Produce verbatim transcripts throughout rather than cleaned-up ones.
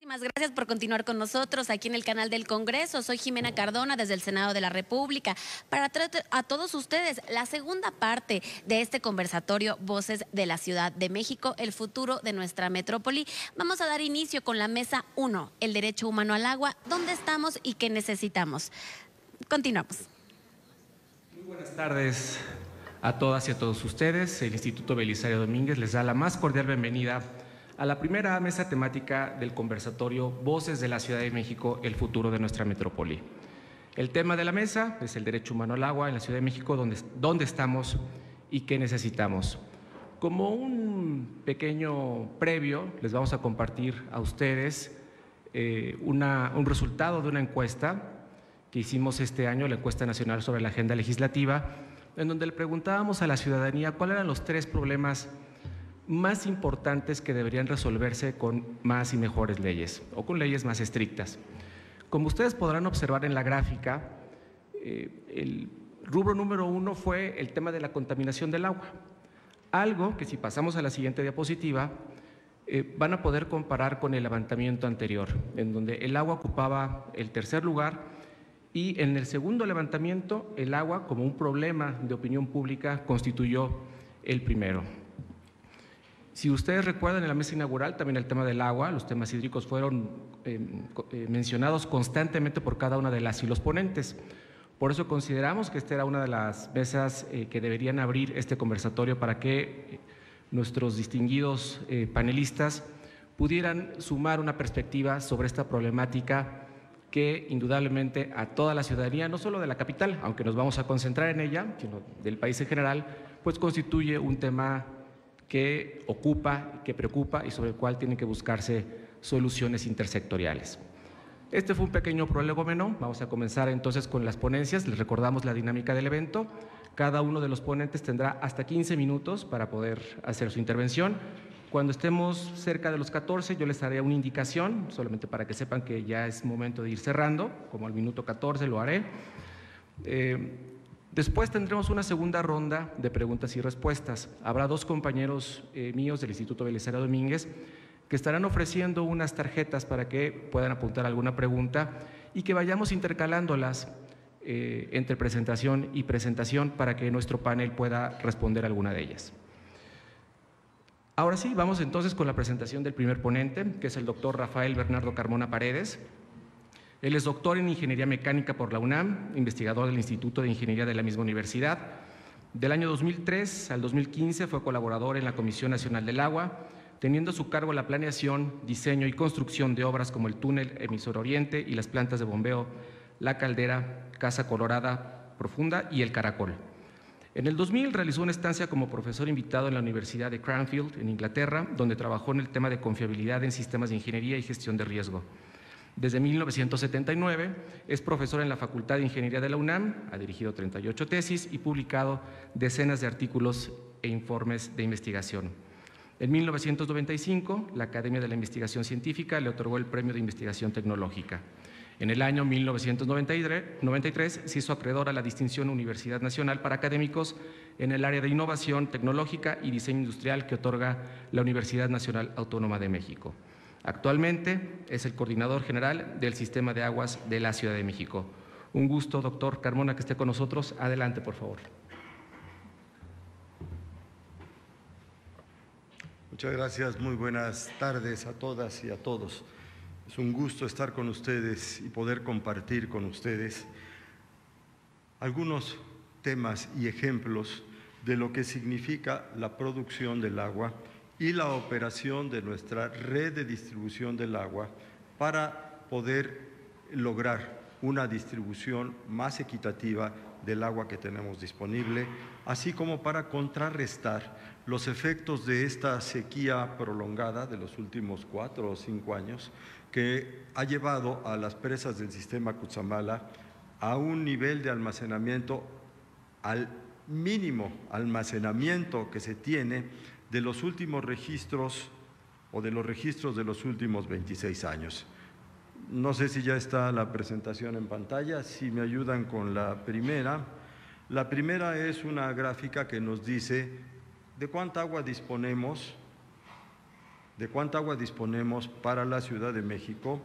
Muchísimas gracias por continuar con nosotros aquí en el canal del Congreso. Soy Jimena Cardona desde el Senado de la República. Para traer a todos ustedes la segunda parte de este conversatorio Voces de la Ciudad de México, el futuro de nuestra metrópoli. Vamos a dar inicio con la mesa uno, el derecho humano al agua, dónde estamos y qué necesitamos. Continuamos. Muy buenas tardes a todas y a todos ustedes. El Instituto Belisario Domínguez les da la más cordial bienvenida a la primera mesa temática del conversatorio Voces de la Ciudad de México, el futuro de nuestra metrópoli. El tema de la mesa es el derecho humano al agua en la Ciudad de México, donde, dónde estamos y qué necesitamos. Como un pequeño previo, les vamos a compartir a ustedes eh, una, un resultado de una encuesta que hicimos este año, la encuesta nacional sobre la agenda legislativa, en donde le preguntábamos a la ciudadanía cuáles eran los tres problemas más importantes que deberían resolverse con más y mejores leyes o con leyes más estrictas. Como ustedes podrán observar en la gráfica, eh, el rubro número uno fue el tema de la contaminación del agua. Algo que si pasamos a la siguiente diapositiva, eh, van a poder comparar con el levantamiento anterior, en donde el agua ocupaba el tercer lugar y en el segundo levantamiento el agua como un problema de opinión pública constituyó el primero. Si ustedes recuerdan, en la mesa inaugural también el tema del agua, los temas hídricos fueron eh, eh, mencionados constantemente por cada una de las y los ponentes. Por eso consideramos que esta era una de las mesas eh, que deberían abrir este conversatorio para que eh, nuestros distinguidos eh, panelistas pudieran sumar una perspectiva sobre esta problemática que indudablemente a toda la ciudadanía, no solo de la capital, aunque nos vamos a concentrar en ella, sino del país en general, pues constituye un tema que ocupa, que preocupa y sobre el cual tienen que buscarse soluciones intersectoriales. Este fue un pequeño prolegómeno. Vamos a comenzar entonces con las ponencias. Les recordamos la dinámica del evento. Cada uno de los ponentes tendrá hasta quince minutos para poder hacer su intervención. Cuando estemos cerca de los catorce, yo les daré una indicación, solamente para que sepan que ya es momento de ir cerrando, como al minuto catorce lo haré. Eh, Después tendremos una segunda ronda de preguntas y respuestas. Habrá dos compañeros eh, míos del Instituto Belisario Domínguez que estarán ofreciendo unas tarjetas para que puedan apuntar alguna pregunta y que vayamos intercalándolas eh, entre presentación y presentación para que nuestro panel pueda responder alguna de ellas. Ahora sí, vamos entonces con la presentación del primer ponente, que es el doctor Rafael Bernardo Carmona Paredes. Él es doctor en Ingeniería Mecánica por la UNAM, investigador del Instituto de Ingeniería de la misma universidad. Del año dos mil tres al dos mil quince fue colaborador en la Comisión Nacional del Agua, teniendo a su cargo la planeación, diseño y construcción de obras como el túnel Emisor Oriente y las plantas de bombeo La Caldera, Casa Colorada Profunda y El Caracol. En el dos mil realizó una estancia como profesor invitado en la Universidad de Cranfield, en Inglaterra, donde trabajó en el tema de confiabilidad en sistemas de ingeniería y gestión de riesgo. Desde mil novecientos setenta y nueve es profesor en la Facultad de Ingeniería de la UNAM, ha dirigido treinta y ocho tesis y publicado decenas de artículos e informes de investigación. En mil novecientos noventa y cinco, la Academia de la Investigación Científica le otorgó el Premio de Investigación Tecnológica. En el año mil novecientos noventa y tres se hizo acreedor a la distinción Universidad Nacional para Académicos en el área de innovación tecnológica y diseño industrial que otorga la Universidad Nacional Autónoma de México. Actualmente es el coordinador general del Sistema de Aguas de la Ciudad de México. Un gusto, doctor Carmona, que esté con nosotros. Adelante, por favor. Muchas gracias. Muy buenas tardes a todas y a todos. Es un gusto estar con ustedes y poder compartir con ustedes algunos temas y ejemplos de lo que significa la producción del agua y la operación de nuestra red de distribución del agua para poder lograr una distribución más equitativa del agua que tenemos disponible, así como para contrarrestar los efectos de esta sequía prolongada de los últimos cuatro o cinco años que ha llevado a las presas del sistema Cutzamala a un nivel de almacenamiento, al mínimo almacenamiento que se tiene de los últimos registros o de los registros de los últimos veintiséis años. No sé si ya está la presentación en pantalla, si me ayudan con la primera. La primera es una gráfica que nos dice de cuánta agua disponemos de cuánta agua disponemos para la Ciudad de México,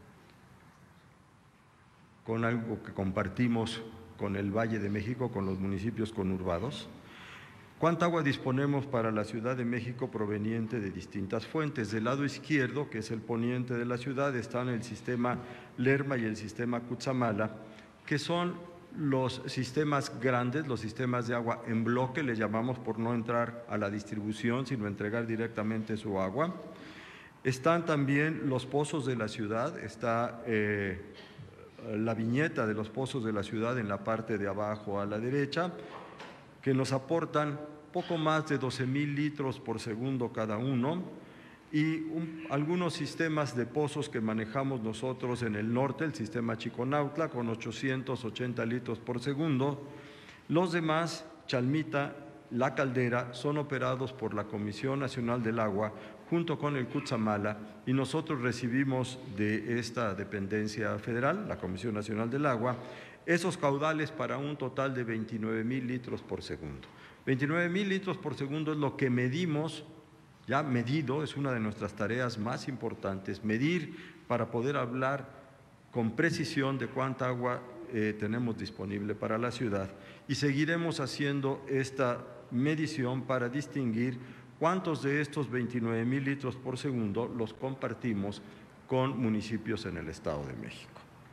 con algo que compartimos con el Valle de México, con los municipios conurbados. ¿Cuánta agua disponemos para la Ciudad de México proveniente de distintas fuentes? Del lado izquierdo, que es el poniente de la ciudad, están el sistema Lerma y el sistema Cutzamala, que son los sistemas grandes, los sistemas de agua en bloque, le llamamos por no entrar a la distribución, sino entregar directamente su agua. Están también los pozos de la ciudad, está eh, la viñeta de los pozos de la ciudad en la parte de abajo a la derecha, que nos aportan poco más de doce mil litros por segundo cada uno, y un, algunos sistemas de pozos que manejamos nosotros en el norte, el sistema Chiconautla, con ochocientos ochenta litros por segundo. Los demás, Chalmita, La Caldera, son operados por la Comisión Nacional del Agua junto con el Cutzamala, y nosotros recibimos de esta dependencia federal, la Comisión Nacional del Agua, esos caudales para un total de veintinueve mil litros por segundo. veintinueve mil litros por segundo es lo que medimos, ya medido, es una de nuestras tareas más importantes, medir para poder hablar con precisión de cuánta agua eh, tenemos disponible para la ciudad, y seguiremos haciendo esta medición para distinguir cuántos de estos veintinueve mil litros por segundo los compartimos con municipios en el Estado de México.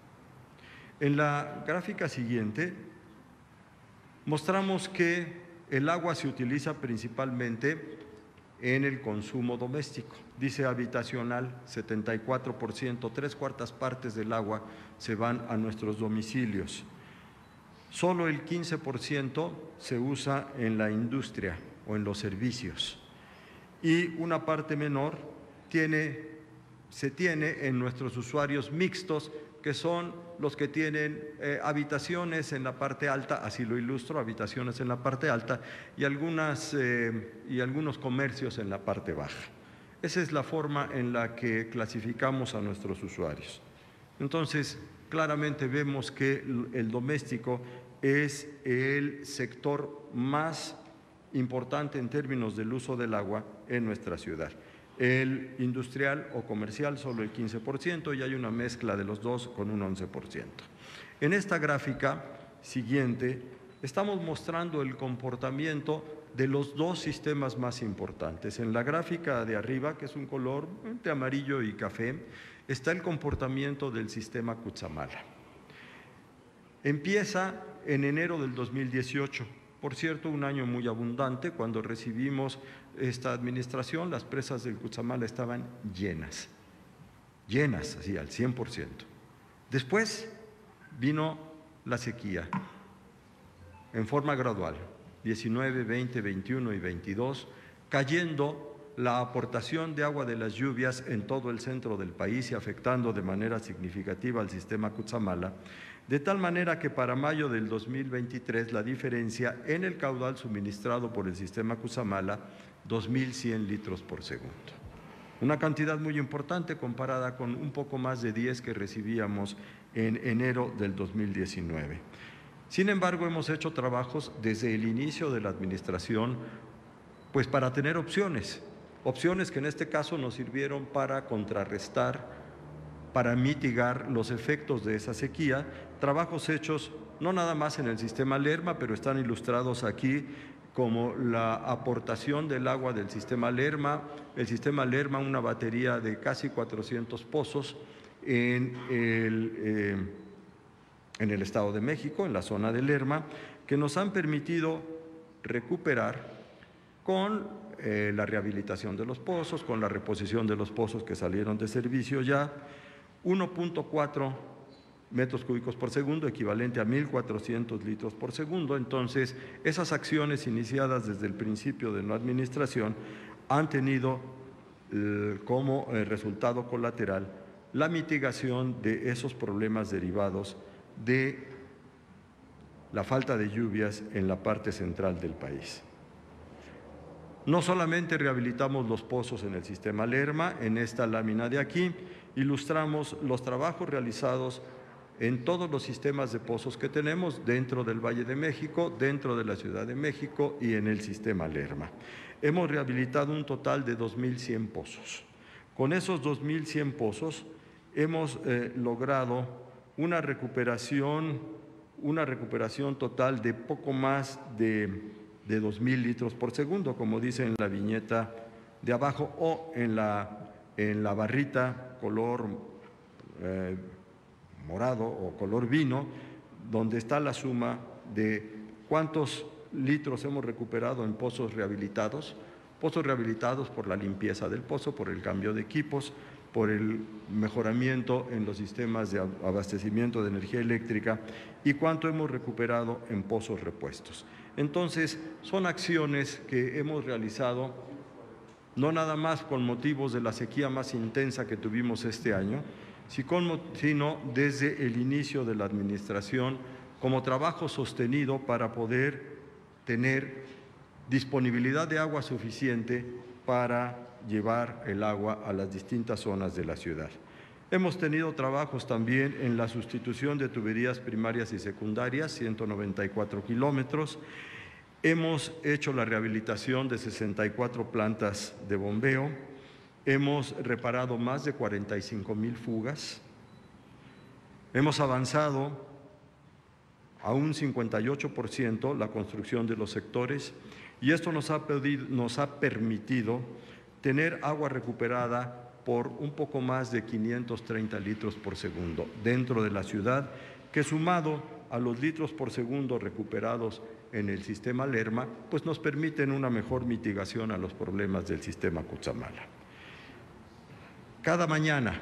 En la gráfica siguiente mostramos que el agua se utiliza principalmente en el consumo doméstico. Dice habitacional, setenta y cuatro por ciento, tres cuartas partes del agua se van a nuestros domicilios. Solo el quince por ciento se usa en la industria o en los servicios. Y una parte menor tiene, se tiene en nuestros usuarios mixtos, que son los que tienen eh, habitaciones en la parte alta, así lo ilustro, habitaciones en la parte alta, y, algunas, eh, y algunos comercios en la parte baja. Esa es la forma en la que clasificamos a nuestros usuarios. Entonces, claramente vemos que el doméstico es el sector más importante en términos del uso del agua en nuestra ciudad. El industrial o comercial solo el quince por ciento, y hay una mezcla de los dos con un once por ciento. En esta gráfica siguiente estamos mostrando el comportamiento de los dos sistemas más importantes. En la gráfica de arriba, que es un color entre amarillo y café, está el comportamiento del sistema Cutzamala. Empieza en enero del dos mil dieciocho. Por cierto, un año muy abundante. Cuando recibimos esta administración, las presas del Cutzamala estaban llenas, llenas, así al cien por ciento. Después vino la sequía, en forma gradual, diecinueve, veinte, veintiuno y veintidós, cayendo la aportación de agua de las lluvias en todo el centro del país y afectando de manera significativa al sistema Cutzamala, de tal manera que para mayo del dos mil veintitrés la diferencia en el caudal suministrado por el sistema Cutzamala, dos mil cien litros por segundo. Una cantidad muy importante comparada con un poco más de diez que recibíamos en enero del dos mil diecinueve. Sin embargo, hemos hecho trabajos desde el inicio de la administración, pues para tener opciones, opciones que en este caso nos sirvieron para contrarrestar, para mitigar los efectos de esa sequía, trabajos hechos no nada más en el sistema Lerma, pero están ilustrados aquí como la aportación del agua del sistema Lerma, el sistema Lerma, una batería de casi cuatrocientos pozos en el, eh, en el Estado de México, en la zona de Lerma, que nos han permitido recuperar con eh, la rehabilitación de los pozos, con la reposición de los pozos que salieron de servicio ya, uno punto cuatro metros cúbicos por segundo, equivalente a mil cuatrocientos litros por segundo. Entonces, esas acciones iniciadas desde el principio de la administración han tenido eh, como eh, resultado colateral la mitigación de esos problemas derivados de la falta de lluvias en la parte central del país. No solamente rehabilitamos los pozos en el sistema Lerma, en esta lámina de aquí ilustramos los trabajos realizados en todos los sistemas de pozos que tenemos dentro del Valle de México, dentro de la Ciudad de México y en el sistema Lerma. Hemos rehabilitado un total de dos mil cien pozos. Con esos dos mil cien pozos hemos eh, logrado una recuperación, una recuperación total de poco más de, de dos mil litros por segundo, como dice en la viñeta de abajo, o en la, en la barrita color eh, morado o color vino, donde está la suma de cuántos litros hemos recuperado en pozos rehabilitados, pozos rehabilitados por la limpieza del pozo, por el cambio de equipos, por el mejoramiento en los sistemas de abastecimiento de energía eléctrica y cuánto hemos recuperado en pozos repuestos. Entonces, son acciones que hemos realizado no nada más con motivos de la sequía más intensa que tuvimos este año, sino desde el inicio de la administración como trabajo sostenido para poder tener disponibilidad de agua suficiente para llevar el agua a las distintas zonas de la ciudad. Hemos tenido trabajos también en la sustitución de tuberías primarias y secundarias, ciento noventa y cuatro kilómetros. Hemos hecho la rehabilitación de sesenta y cuatro plantas de bombeo. Hemos reparado más de cuarenta y cinco mil fugas. Hemos avanzado a un cincuenta y ocho por ciento la construcción de los sectores y esto nos ha, pedido, nos ha permitido tener agua recuperada por un poco más de quinientos treinta litros por segundo dentro de la ciudad, que sumado a los litros por segundo recuperados en el sistema Lerma, pues nos permiten una mejor mitigación a los problemas del sistema Cutzamala. Cada mañana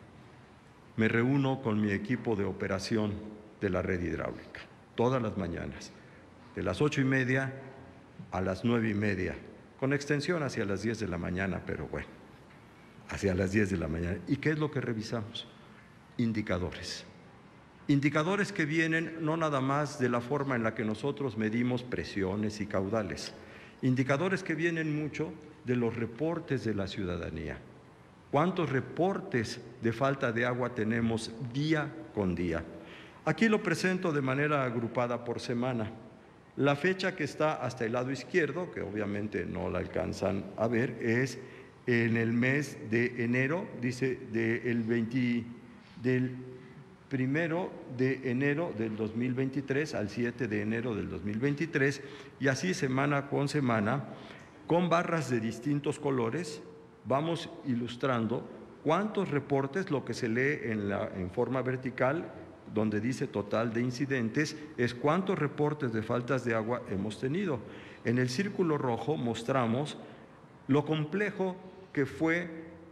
me reúno con mi equipo de operación de la red hidráulica, todas las mañanas, de las ocho y media a las nueve y media, con extensión hacia las diez de la mañana, pero bueno, hacia las diez de la mañana. ¿Y qué es lo que revisamos? Indicadores. Indicadores que vienen no nada más de la forma en la que nosotros medimos presiones y caudales, indicadores que vienen mucho de los reportes de la ciudadanía. ¿Cuántos reportes de falta de agua tenemos día con día? Aquí lo presento de manera agrupada por semana. La fecha que está hasta el lado izquierdo, que obviamente no la alcanzan a ver, es en el mes de enero, dice del veinte, del primero de enero del dos mil veintitrés al siete de enero del dos mil veintitrés, y así semana con semana, con barras de distintos colores, vamos ilustrando cuántos reportes, lo que se lee en, la, en forma vertical, donde dice total de incidentes, es cuántos reportes de faltas de agua hemos tenido. En el círculo rojo mostramos lo complejo que fue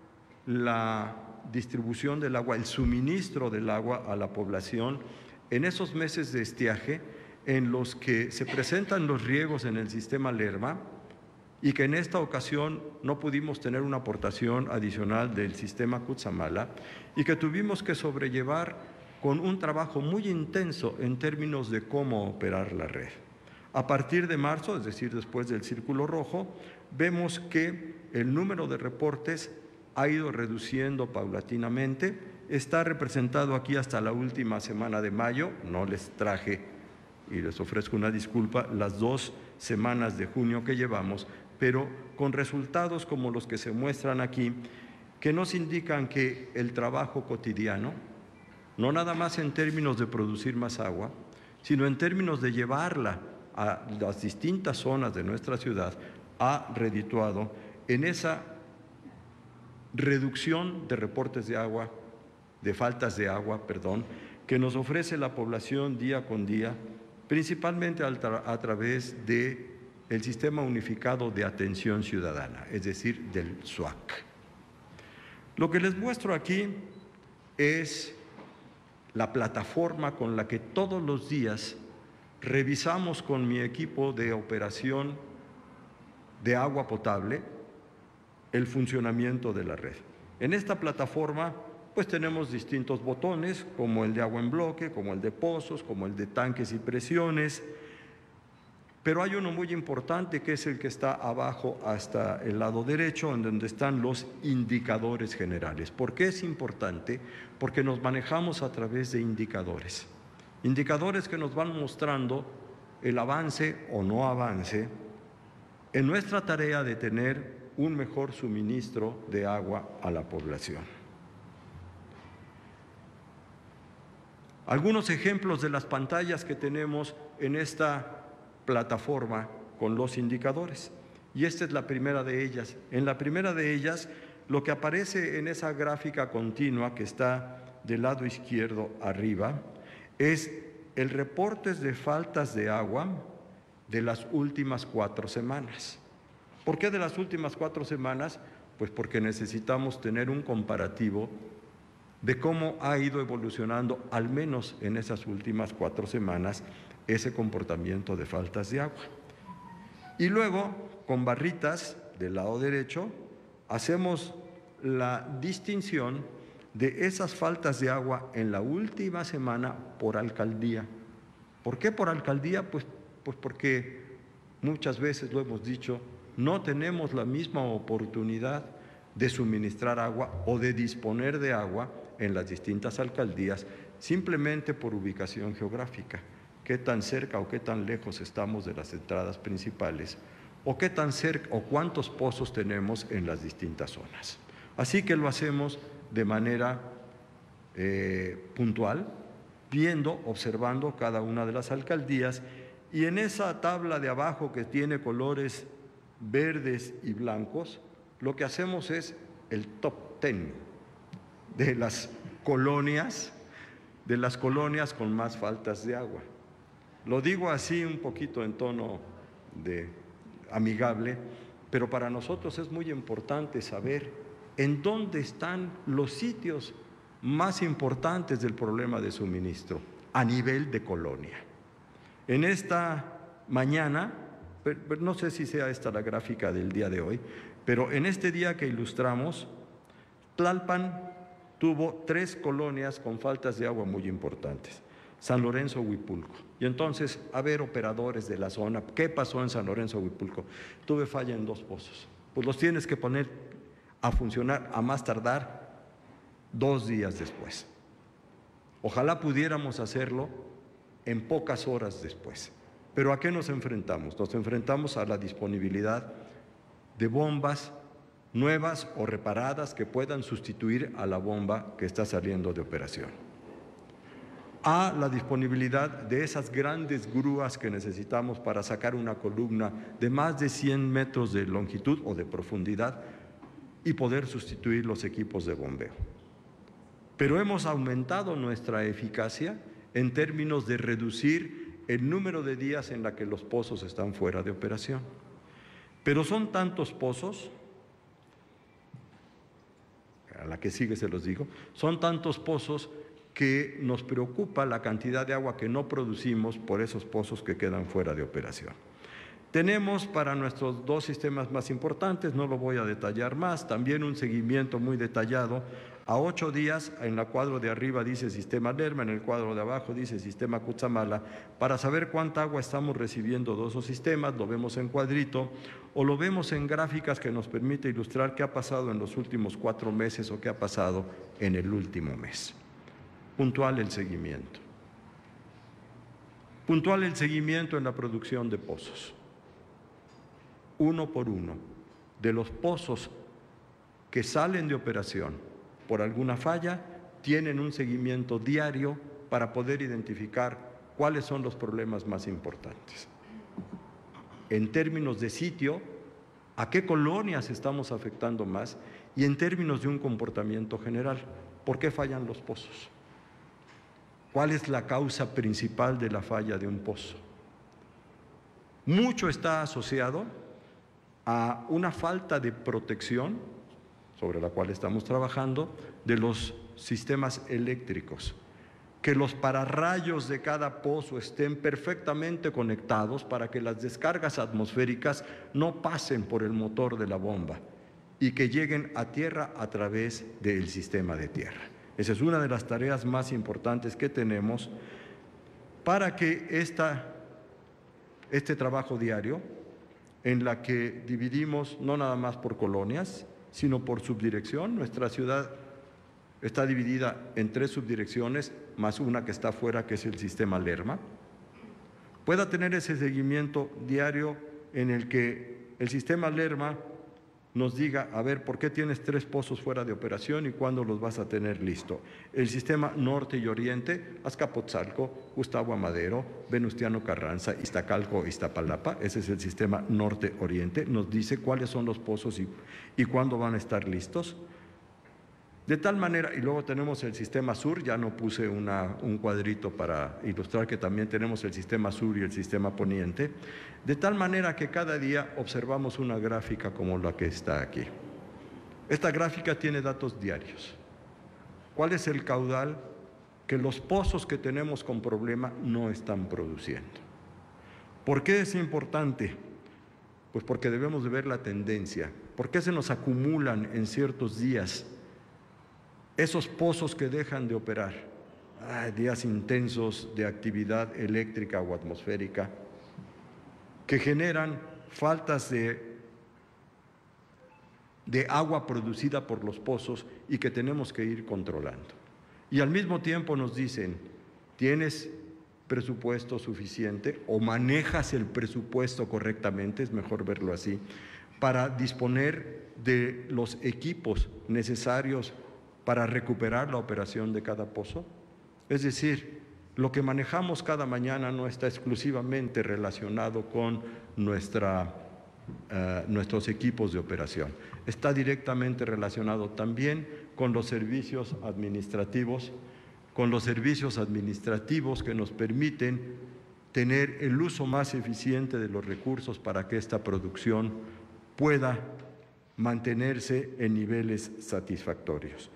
la distribución del agua, el suministro del agua a la población en esos meses de estiaje en los que se presentan los riegos en el sistema Lerma y que en esta ocasión no pudimos tener una aportación adicional del sistema Cutzamala y que tuvimos que sobrellevar con un trabajo muy intenso en términos de cómo operar la red. A partir de marzo, es decir, después del círculo rojo, vemos que el número de reportes ha ido reduciendo paulatinamente, está representado aquí hasta la última semana de mayo, no les traje, y les ofrezco una disculpa, las dos semanas de junio que llevamos, pero con resultados como los que se muestran aquí, que nos indican que el trabajo cotidiano, no nada más en términos de producir más agua, sino en términos de llevarla a las distintas zonas de nuestra ciudad, ha redituado en esa reducción de reportes de agua, de faltas de agua, perdón, que nos ofrece la población día con día, principalmente a, tra a través del Sistema Unificado de Atención Ciudadana, es decir, del S U A C. Lo que les muestro aquí es la plataforma con la que todos los días revisamos con mi equipo de operación de agua potable el funcionamiento de la red. En esta plataforma pues tenemos distintos botones, como el de agua en bloque, como el de pozos, como el de tanques y presiones, pero hay uno muy importante que es el que está abajo hasta el lado derecho, en donde están los indicadores generales. ¿Por qué es importante? Porque nos manejamos a través de indicadores. Indicadores que nos van mostrando el avance o no avance en nuestra tarea de tener un mejor suministro de agua a la población. Algunos ejemplos de las pantallas que tenemos en esta plataforma con los indicadores. Y esta es la primera de ellas. En la primera de ellas, lo que aparece en esa gráfica continua que está del lado izquierdo arriba es el reporte de faltas de agua de las últimas cuatro semanas. ¿Por qué de las últimas cuatro semanas? Pues porque necesitamos tener un comparativo de cómo ha ido evolucionando, al menos en esas últimas cuatro semanas, ese comportamiento de faltas de agua. Y luego, con barritas del lado derecho, hacemos la distinción de esas faltas de agua en la última semana por alcaldía. ¿Por qué por alcaldía? Pues, pues porque muchas veces lo hemos dicho, no tenemos la misma oportunidad de suministrar agua o de disponer de agua en las distintas alcaldías, simplemente por ubicación geográfica. Qué tan cerca o qué tan lejos estamos de las entradas principales, o qué tan cerca o cuántos pozos tenemos en las distintas zonas. Así que lo hacemos de manera eh, puntual, viendo, observando cada una de las alcaldías, y en esa tabla de abajo que tiene colores verdes y blancos, lo que hacemos es el top ten de las colonias, de las colonias con más faltas de agua. Lo digo así un poquito en tono de amigable, pero para nosotros es muy importante saber en dónde están los sitios más importantes del problema de suministro a nivel de colonia. En esta mañana, no sé si sea esta la gráfica del día de hoy, pero en este día que ilustramos, Tlalpan tuvo tres colonias con faltas de agua muy importantes: San Lorenzo, Huipulco. Y entonces, a ver, operadores de la zona, ¿qué pasó en San Lorenzo, Huipulco? Tuve falla en dos pozos. Pues los tienes que poner a funcionar a más tardar dos días después. Ojalá pudiéramos hacerlo en pocas horas después. Pero ¿a qué nos enfrentamos? Nos enfrentamos a la disponibilidad de bombas nuevas o reparadas que puedan sustituir a la bomba que está saliendo de operación, a la disponibilidad de esas grandes grúas que necesitamos para sacar una columna de más de cien metros de longitud o de profundidad y poder sustituir los equipos de bombeo. Pero hemos aumentado nuestra eficacia en términos de reducir el número de días en la que los pozos están fuera de operación. Pero son tantos pozos, a la que sigue se los digo, son tantos pozos que nos preocupa la cantidad de agua que no producimos por esos pozos que quedan fuera de operación. Tenemos para nuestros dos sistemas más importantes, no lo voy a detallar más, también un seguimiento muy detallado. A ocho días, en el cuadro de arriba dice sistema Lerma, en el cuadro de abajo dice sistema Cutzamala, para saber cuánta agua estamos recibiendo de esos sistemas, lo vemos en cuadrito, o lo vemos en gráficas que nos permite ilustrar qué ha pasado en los últimos cuatro meses o qué ha pasado en el último mes. Puntual el seguimiento. Puntual el seguimiento en la producción de pozos. Uno por uno, de los pozos que salen de operación por alguna falla, tienen un seguimiento diario para poder identificar cuáles son los problemas más importantes. En términos de sitio, a qué colonias estamos afectando más, y en términos de un comportamiento general, ¿por qué fallan los pozos? ¿Cuál es la causa principal de la falla de un pozo? Mucho está asociado a una falta de protección, sobre la cual estamos trabajando, de los sistemas eléctricos. Que los pararrayos de cada pozo estén perfectamente conectados para que las descargas atmosféricas no pasen por el motor de la bomba y que lleguen a tierra a través del sistema de tierra. Esa es una de las tareas más importantes que tenemos para que esta, este trabajo diario, en la que dividimos no nada más por colonias, sino por subdirección. Nuestra ciudad está dividida en tres subdirecciones, más una que está afuera, que es el sistema Lerma. Pueda tener ese seguimiento diario en el que el sistema Lerma nos diga, a ver, ¿por qué tienes tres pozos fuera de operación y cuándo los vas a tener listo? El sistema norte y oriente, Azcapotzalco, Gustavo Amadero, Venustiano Carranza, Iztacalco, Iztapalapa, ese es el sistema norte-oriente, nos dice cuáles son los pozos y, y cuándo van a estar listos. De tal manera, y luego tenemos el sistema sur, ya no puse una, un cuadrito para ilustrar que también tenemos el sistema sur y el sistema poniente, de tal manera que cada día observamos una gráfica como la que está aquí. Esta gráfica tiene datos diarios. ¿Cuál es el caudal que los pozos que tenemos con problema no están produciendo? ¿Por qué es importante? Pues porque debemos de ver la tendencia. ¿Por qué se nos acumulan en ciertos días esos pozos que dejan de operar? Ay, días intensos de actividad eléctrica o atmosférica que generan faltas de, de agua producida por los pozos y que tenemos que ir controlando. Y al mismo tiempo nos dicen, ¿tienes presupuesto suficiente o manejas el presupuesto correctamente? Es mejor verlo así, para disponer de los equipos necesarios para recuperar la operación de cada pozo. Es decir, lo que manejamos cada mañana no está exclusivamente relacionado con nuestra, uh, nuestros equipos de operación. Está directamente relacionado también con los servicios administrativos, con los servicios administrativos que nos permiten tener el uso más eficiente de los recursos para que esta producción pueda mantenerse en niveles satisfactorios.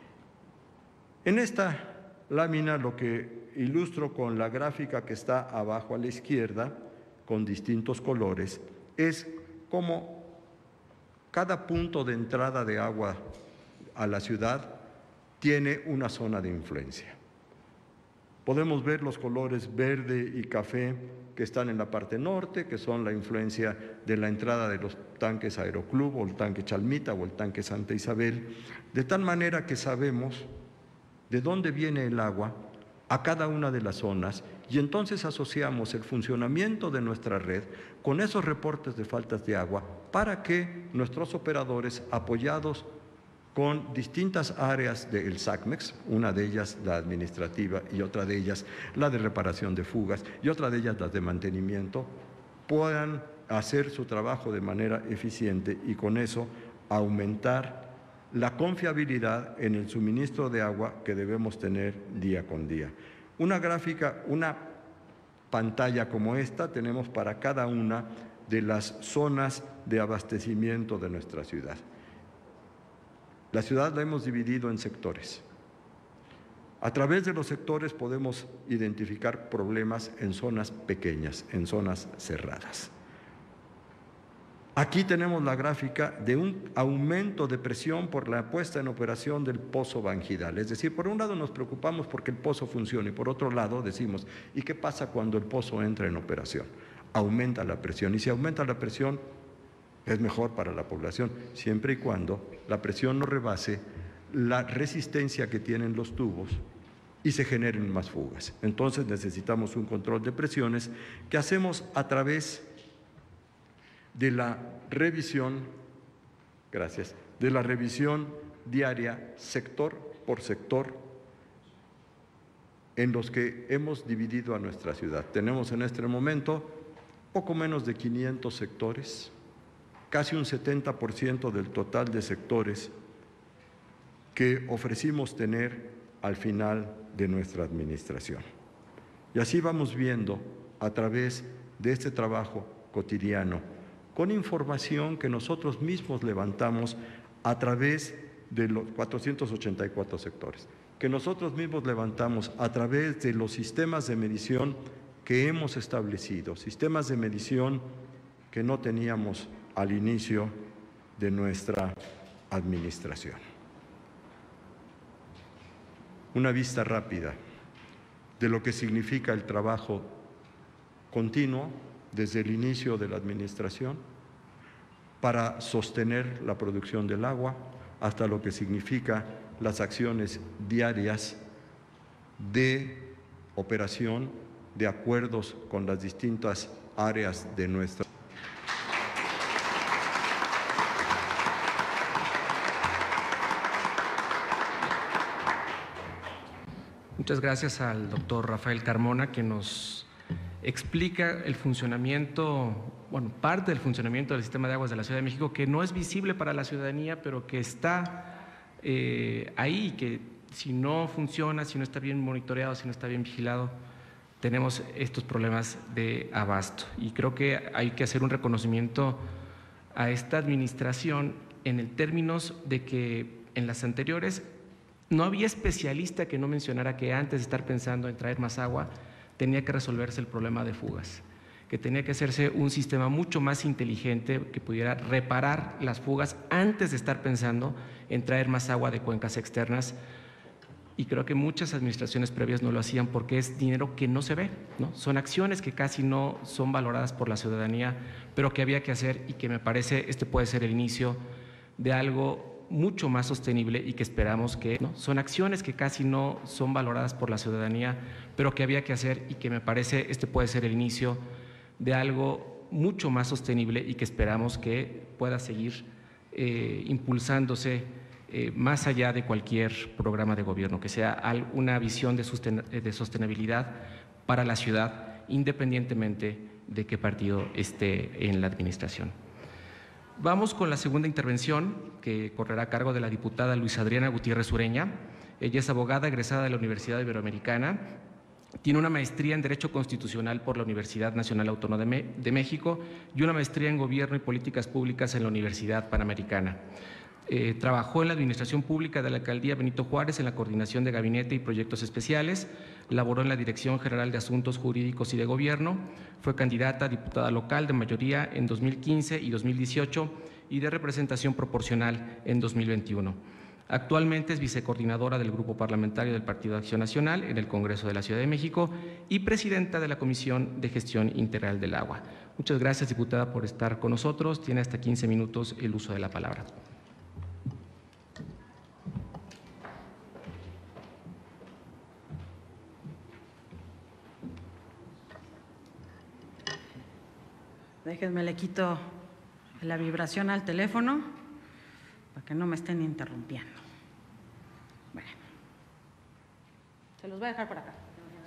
En esta lámina lo que ilustro con la gráfica que está abajo a la izquierda, con distintos colores, es cómo cada punto de entrada de agua a la ciudad tiene una zona de influencia. Podemos ver los colores verde y café que están en la parte norte, que son la influencia de la entrada de los tanques Aeroclub o el tanque Chalmita o el tanque Santa Isabel, de tal manera que sabemos de dónde viene el agua a cada una de las zonas y entonces asociamos el funcionamiento de nuestra red con esos reportes de faltas de agua para que nuestros operadores, apoyados con distintas áreas del SACMEX, una de ellas la administrativa y otra de ellas la de reparación de fugas y otra de ellas la de mantenimiento, puedan hacer su trabajo de manera eficiente y con eso aumentar la confiabilidad en el suministro de agua que debemos tener día con día. Una gráfica, una pantalla como esta tenemos para cada una de las zonas de abastecimiento de nuestra ciudad. La ciudad la hemos dividido en sectores. A través de los sectores podemos identificar problemas en zonas pequeñas, en zonas cerradas. Aquí tenemos la gráfica de un aumento de presión por la puesta en operación del pozo Bangidal. Es decir, por un lado nos preocupamos porque el pozo funcione y por otro lado decimos, ¿y qué pasa cuando el pozo entra en operación? Aumenta la presión y si aumenta la presión es mejor para la población, siempre y cuando la presión no rebase la resistencia que tienen los tubos y se generen más fugas. Entonces necesitamos un control de presiones que hacemos a través de la revisión, gracias, de la revisión diaria sector por sector en los que hemos dividido a nuestra ciudad. Tenemos en este momento poco menos de quinientos sectores, casi un setenta por ciento del total de sectores que ofrecimos tener al final de nuestra administración. Y así vamos viendo a través de este trabajo cotidiano, con información que nosotros mismos levantamos a través de los cuatrocientos ochenta y cuatro sectores, que nosotros mismos levantamos a través de los sistemas de medición que hemos establecido, sistemas de medición que no teníamos al inicio de nuestra administración. Una vista rápida de lo que significa el trabajo continuo desde el inicio de la administración para sostener la producción del agua hasta lo que significa las acciones diarias de operación, de acuerdos con las distintas áreas de nuestra. Muchas gracias al doctor Rafael Carmona, que nos explica el funcionamiento, bueno, parte del funcionamiento del sistema de aguas de la Ciudad de México, que no es visible para la ciudadanía, pero que está eh, ahí, que si no funciona, si no está bien monitoreado, si no está bien vigilado, tenemos estos problemas de abasto. Y creo que hay que hacer un reconocimiento a esta administración en el términos de que en las anteriores no había especialista que no mencionara que antes de estar pensando en traer más agua tenía que resolverse el problema de fugas, que tenía que hacerse un sistema mucho más inteligente que pudiera reparar las fugas antes de estar pensando en traer más agua de cuencas externas. Y creo que muchas administraciones previas no lo hacían porque es dinero que no se ve, ¿no? Son acciones que casi no son valoradas por la ciudadanía, pero que había que hacer y que me parece este puede ser el inicio de algo mucho más sostenible y que esperamos que, ¿no? Son acciones que casi no son valoradas por la ciudadanía, pero que había que hacer y que me parece este puede ser el inicio de algo mucho más sostenible y que esperamos que pueda seguir eh, impulsándose Eh, más allá de cualquier programa de gobierno, que sea una visión de, sosten de sostenibilidad para la ciudad, independientemente de qué partido esté en la administración. Vamos con la segunda intervención, que correrá a cargo de la diputada Luisa Adriana Gutiérrez Ureña. Ella es abogada egresada de la Universidad Iberoamericana, tiene una maestría en Derecho Constitucional por la Universidad Nacional Autónoma de, de México y una maestría en Gobierno y Políticas Públicas en la Universidad Panamericana. Eh, trabajó en la Administración Pública de la Alcaldía Benito Juárez en la Coordinación de Gabinete y Proyectos Especiales, laboró en la Dirección General de Asuntos Jurídicos y de Gobierno, fue candidata a diputada local de mayoría en dos mil quince y dos mil dieciocho y de representación proporcional en dos mil veintiuno. Actualmente es vicecoordinadora del Grupo Parlamentario del Partido de Acción Nacional en el Congreso de la Ciudad de México y presidenta de la Comisión de Gestión Integral del Agua. Muchas gracias, diputada, por estar con nosotros. Tiene hasta quince minutos el uso de la palabra. Déjenme, le quito la vibración al teléfono para que no me estén interrumpiendo. Bueno, se los voy a dejar por acá.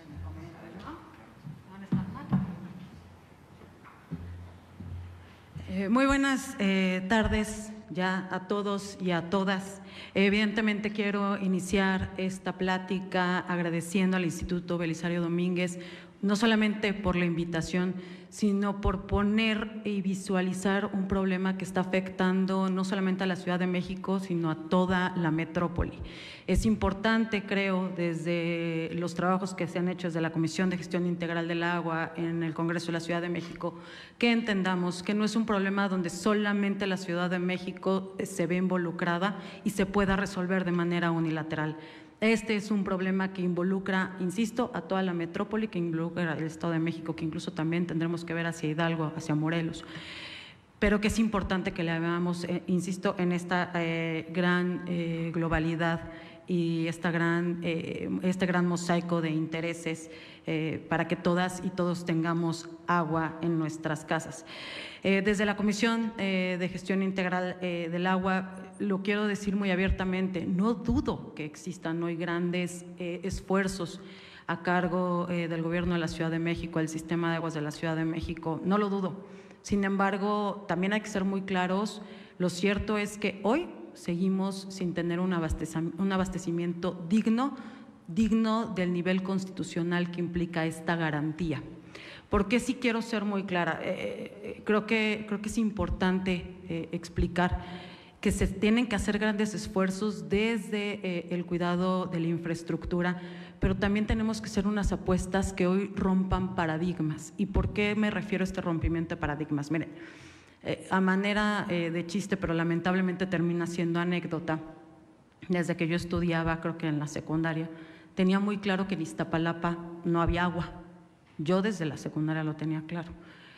Eh, muy buenas eh, tardes ya a todos y a todas. Evidentemente quiero iniciar esta plática agradeciendo al Instituto Belisario Domínguez, no solamente por la invitación, sino por poner y visualizar un problema que está afectando no solamente a la Ciudad de México, sino a toda la metrópoli. Es importante, creo, desde los trabajos que se han hecho desde la Comisión de Gestión Integral del Agua en el Congreso de la Ciudad de México, que entendamos que no es un problema donde solamente la Ciudad de México se ve involucrada y se pueda resolver de manera unilateral. Este es un problema que involucra, insisto, a toda la metrópoli, que involucra al Estado de México, que incluso también tendremos que ver hacia Hidalgo, hacia Morelos, pero que es importante que le veamos, eh, insisto, en esta eh, gran eh, globalidad y esta gran, eh, este gran mosaico de intereses eh, para que todas y todos tengamos agua en nuestras casas. Eh, desde la Comisión eh, de Gestión Integral eh, del Agua, lo quiero decir muy abiertamente, no dudo que existan hoy grandes eh, esfuerzos a cargo eh, del Gobierno de la Ciudad de México, el Sistema de Aguas de la Ciudad de México, no lo dudo. Sin embargo, también hay que ser muy claros, lo cierto es que hoy seguimos sin tener un abastecimiento, un abastecimiento digno, digno del nivel constitucional que implica esta garantía. Porque sí quiero ser muy clara, eh, creo, que, creo que es importante eh, explicar que se tienen que hacer grandes esfuerzos desde eh, el cuidado de la infraestructura, pero también tenemos que hacer unas apuestas que hoy rompan paradigmas. ¿Y por qué me refiero a este rompimiento de paradigmas? Miren, eh, a manera eh, de chiste, pero lamentablemente termina siendo anécdota, desde que yo estudiaba, creo que en la secundaria, tenía muy claro que en Iztapalapa no había agua. Yo desde la secundaria lo tenía claro.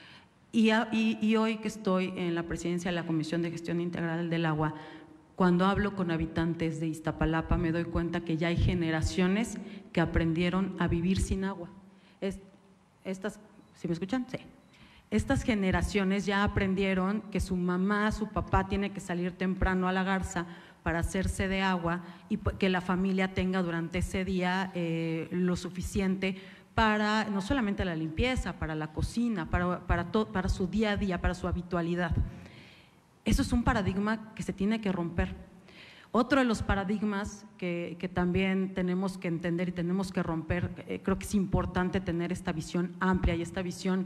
Y, a, y, y hoy que estoy en la presidencia de la Comisión de Gestión Integral del Agua, cuando hablo con habitantes de Iztapalapa me doy cuenta que ya hay generaciones que aprendieron a vivir sin agua. Es, estas, ¿sí me escuchan? Sí. Estas generaciones ya aprendieron que su mamá, su papá tiene que salir temprano a la garza para hacerse de agua y que la familia tenga durante ese día eh, lo suficiente para no solamente la limpieza, para la cocina, para, para, to, para su día a día, para su habitualidad. Eso es un paradigma que se tiene que romper. Otro de los paradigmas que, que también tenemos que entender y tenemos que romper, eh, creo que es importante tener esta visión amplia y esta visión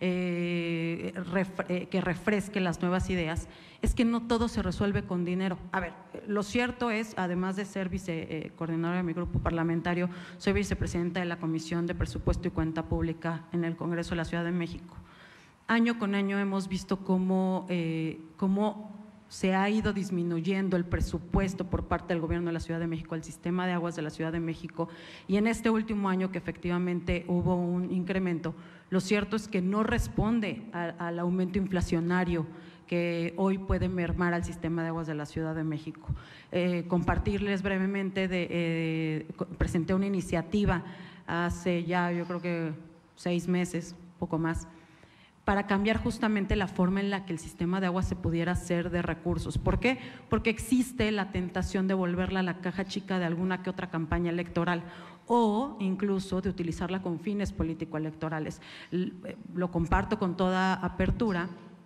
eh, ref, eh, que refresque las nuevas ideas, es que no todo se resuelve con dinero. A ver, lo cierto es, además de ser vicecoordinadora de mi grupo parlamentario, soy vicepresidenta de la Comisión de Presupuesto y Cuenta Pública en el Congreso de la Ciudad de México. Año con año hemos visto cómo, eh, cómo se ha ido disminuyendo el presupuesto por parte del Gobierno de la Ciudad de México al sistema de aguas de la Ciudad de México, y en este último año que efectivamente hubo un incremento, lo cierto es que no responde a, al aumento inflacionario que hoy puede mermar al sistema de aguas de la Ciudad de México. Eh, compartirles brevemente, de, eh, presenté una iniciativa hace ya yo creo que seis meses, poco más, para cambiar justamente la forma en la que el sistema de agua se pudiera hacer de recursos. ¿Por qué? Porque existe la tentación de volverla a la caja chica de alguna que otra campaña electoral o incluso de utilizarla con fines político-electorales. Lo comparto con toda apertura.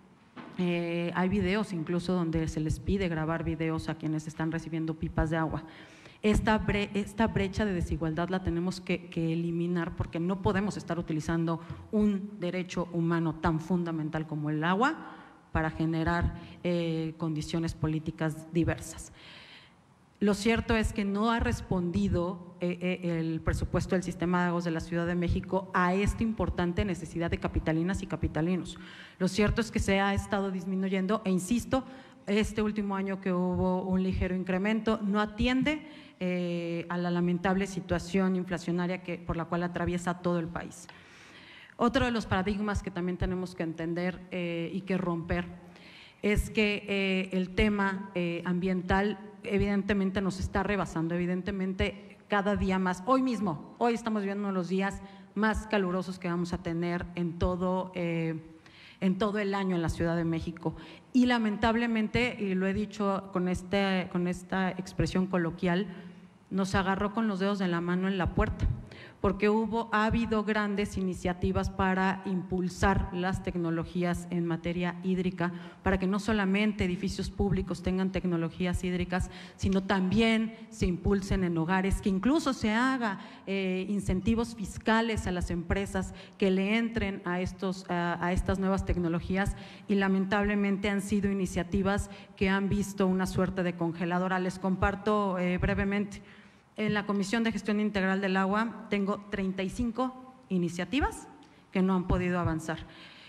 Eh, hay videos incluso donde se les pide grabar videos a quienes están recibiendo pipas de agua. Esta, bre esta brecha de desigualdad la tenemos que, que eliminar, porque no podemos estar utilizando un derecho humano tan fundamental como el agua para generar eh, condiciones políticas diversas. Lo cierto es que no ha respondido eh, eh, el presupuesto del sistema de aguas de la Ciudad de México a esta importante necesidad de capitalinas y capitalinos. Lo cierto es que se ha estado disminuyendo e insisto, este último año que hubo un ligero incremento no atiende eh, a la lamentable situación inflacionaria que, por la cual atraviesa todo el país. Otro de los paradigmas que también tenemos que entender eh, y que romper es que eh, el tema eh, ambiental evidentemente nos está rebasando, evidentemente cada día más. Hoy mismo, hoy estamos viviendo uno de los días más calurosos que vamos a tener en todo, eh, en todo el año en la Ciudad de México. Y lamentablemente, y lo he dicho con, este, con esta expresión coloquial, nos agarró con los dedos de la mano en la puerta, porque hubo, ha habido grandes iniciativas para impulsar las tecnologías en materia hídrica, para que no solamente edificios públicos tengan tecnologías hídricas, sino también se impulsen en hogares, que incluso se haga eh, incentivos fiscales a las empresas que le entren a, estos, a, a estas nuevas tecnologías, y lamentablemente han sido iniciativas que han visto una suerte de congeladora. Les comparto eh, brevemente. En la Comisión de Gestión Integral del Agua tengo treinta y cinco iniciativas que no han podido avanzar.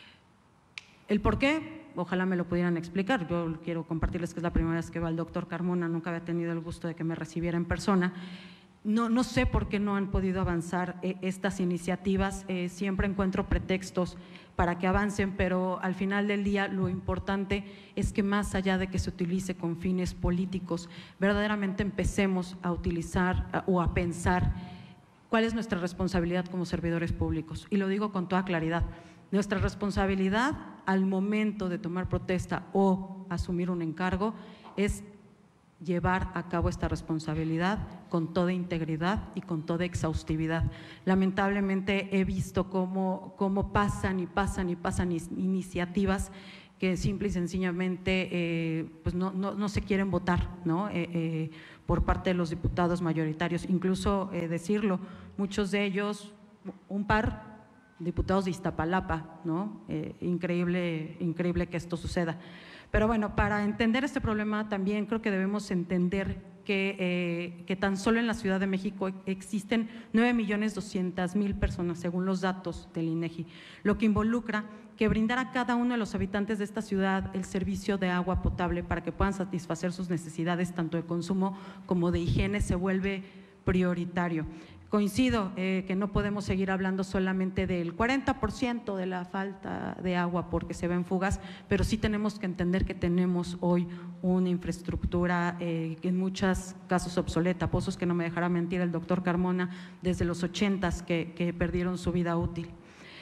¿El por qué? Ojalá me lo pudieran explicar. Yo quiero compartirles que es la primera vez que va el doctor Carmona, nunca había tenido el gusto de que me recibiera en persona. No, no sé por qué no han podido avanzar eh, estas iniciativas, eh, siempre encuentro pretextos para que avancen, pero al final del día lo importante es que más allá de que se utilice con fines políticos, verdaderamente empecemos a utilizar a, o a pensar cuál es nuestra responsabilidad como servidores públicos. Y lo digo con toda claridad, nuestra responsabilidad al momento de tomar protesta o asumir un encargo es llevar a cabo esta responsabilidad con toda integridad y con toda exhaustividad. Lamentablemente he visto cómo, cómo pasan y pasan y pasan iniciativas que simple y sencillamente eh, pues no, no, no se quieren votar, ¿no? Eh, eh, por parte de los diputados mayoritarios. Incluso eh, decirlo, muchos de ellos, un par diputados de Iztapalapa, ¿no? Eh, increíble, increíble que esto suceda. Pero bueno, para entender este problema también creo que debemos entender que, eh, que tan solo en la Ciudad de México existen nueve millones doscientas mil personas, según los datos del INEGI, lo que involucra que brindar a cada uno de los habitantes de esta ciudad el servicio de agua potable para que puedan satisfacer sus necesidades tanto de consumo como de higiene se vuelve prioritario. Coincido eh, que no podemos seguir hablando solamente del cuarenta por ciento de la falta de agua porque se ven fugas, pero sí tenemos que entender que tenemos hoy una infraestructura eh, en muchos casos obsoleta, pozos que no me dejará mentir el doctor Carmona, desde los ochentas que, que perdieron su vida útil.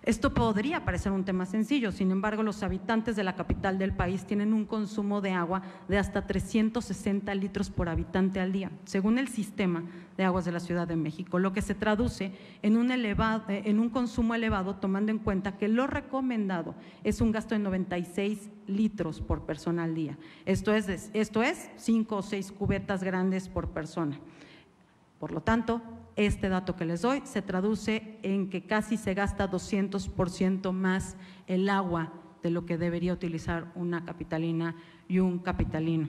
Esto podría parecer un tema sencillo, sin embargo, los habitantes de la capital del país tienen un consumo de agua de hasta trescientos sesenta litros por habitante al día, según el Sistema de Aguas de la Ciudad de México, lo que se traduce en un, elevado, en un consumo elevado, tomando en cuenta que lo recomendado es un gasto de noventa y seis litros por persona al día. Esto es, esto es cinco o seis cubetas grandes por persona. Por lo tanto, este dato que les doy se traduce en que casi se gasta doscientos por ciento más el agua de lo que debería utilizar una capitalina y un capitalino.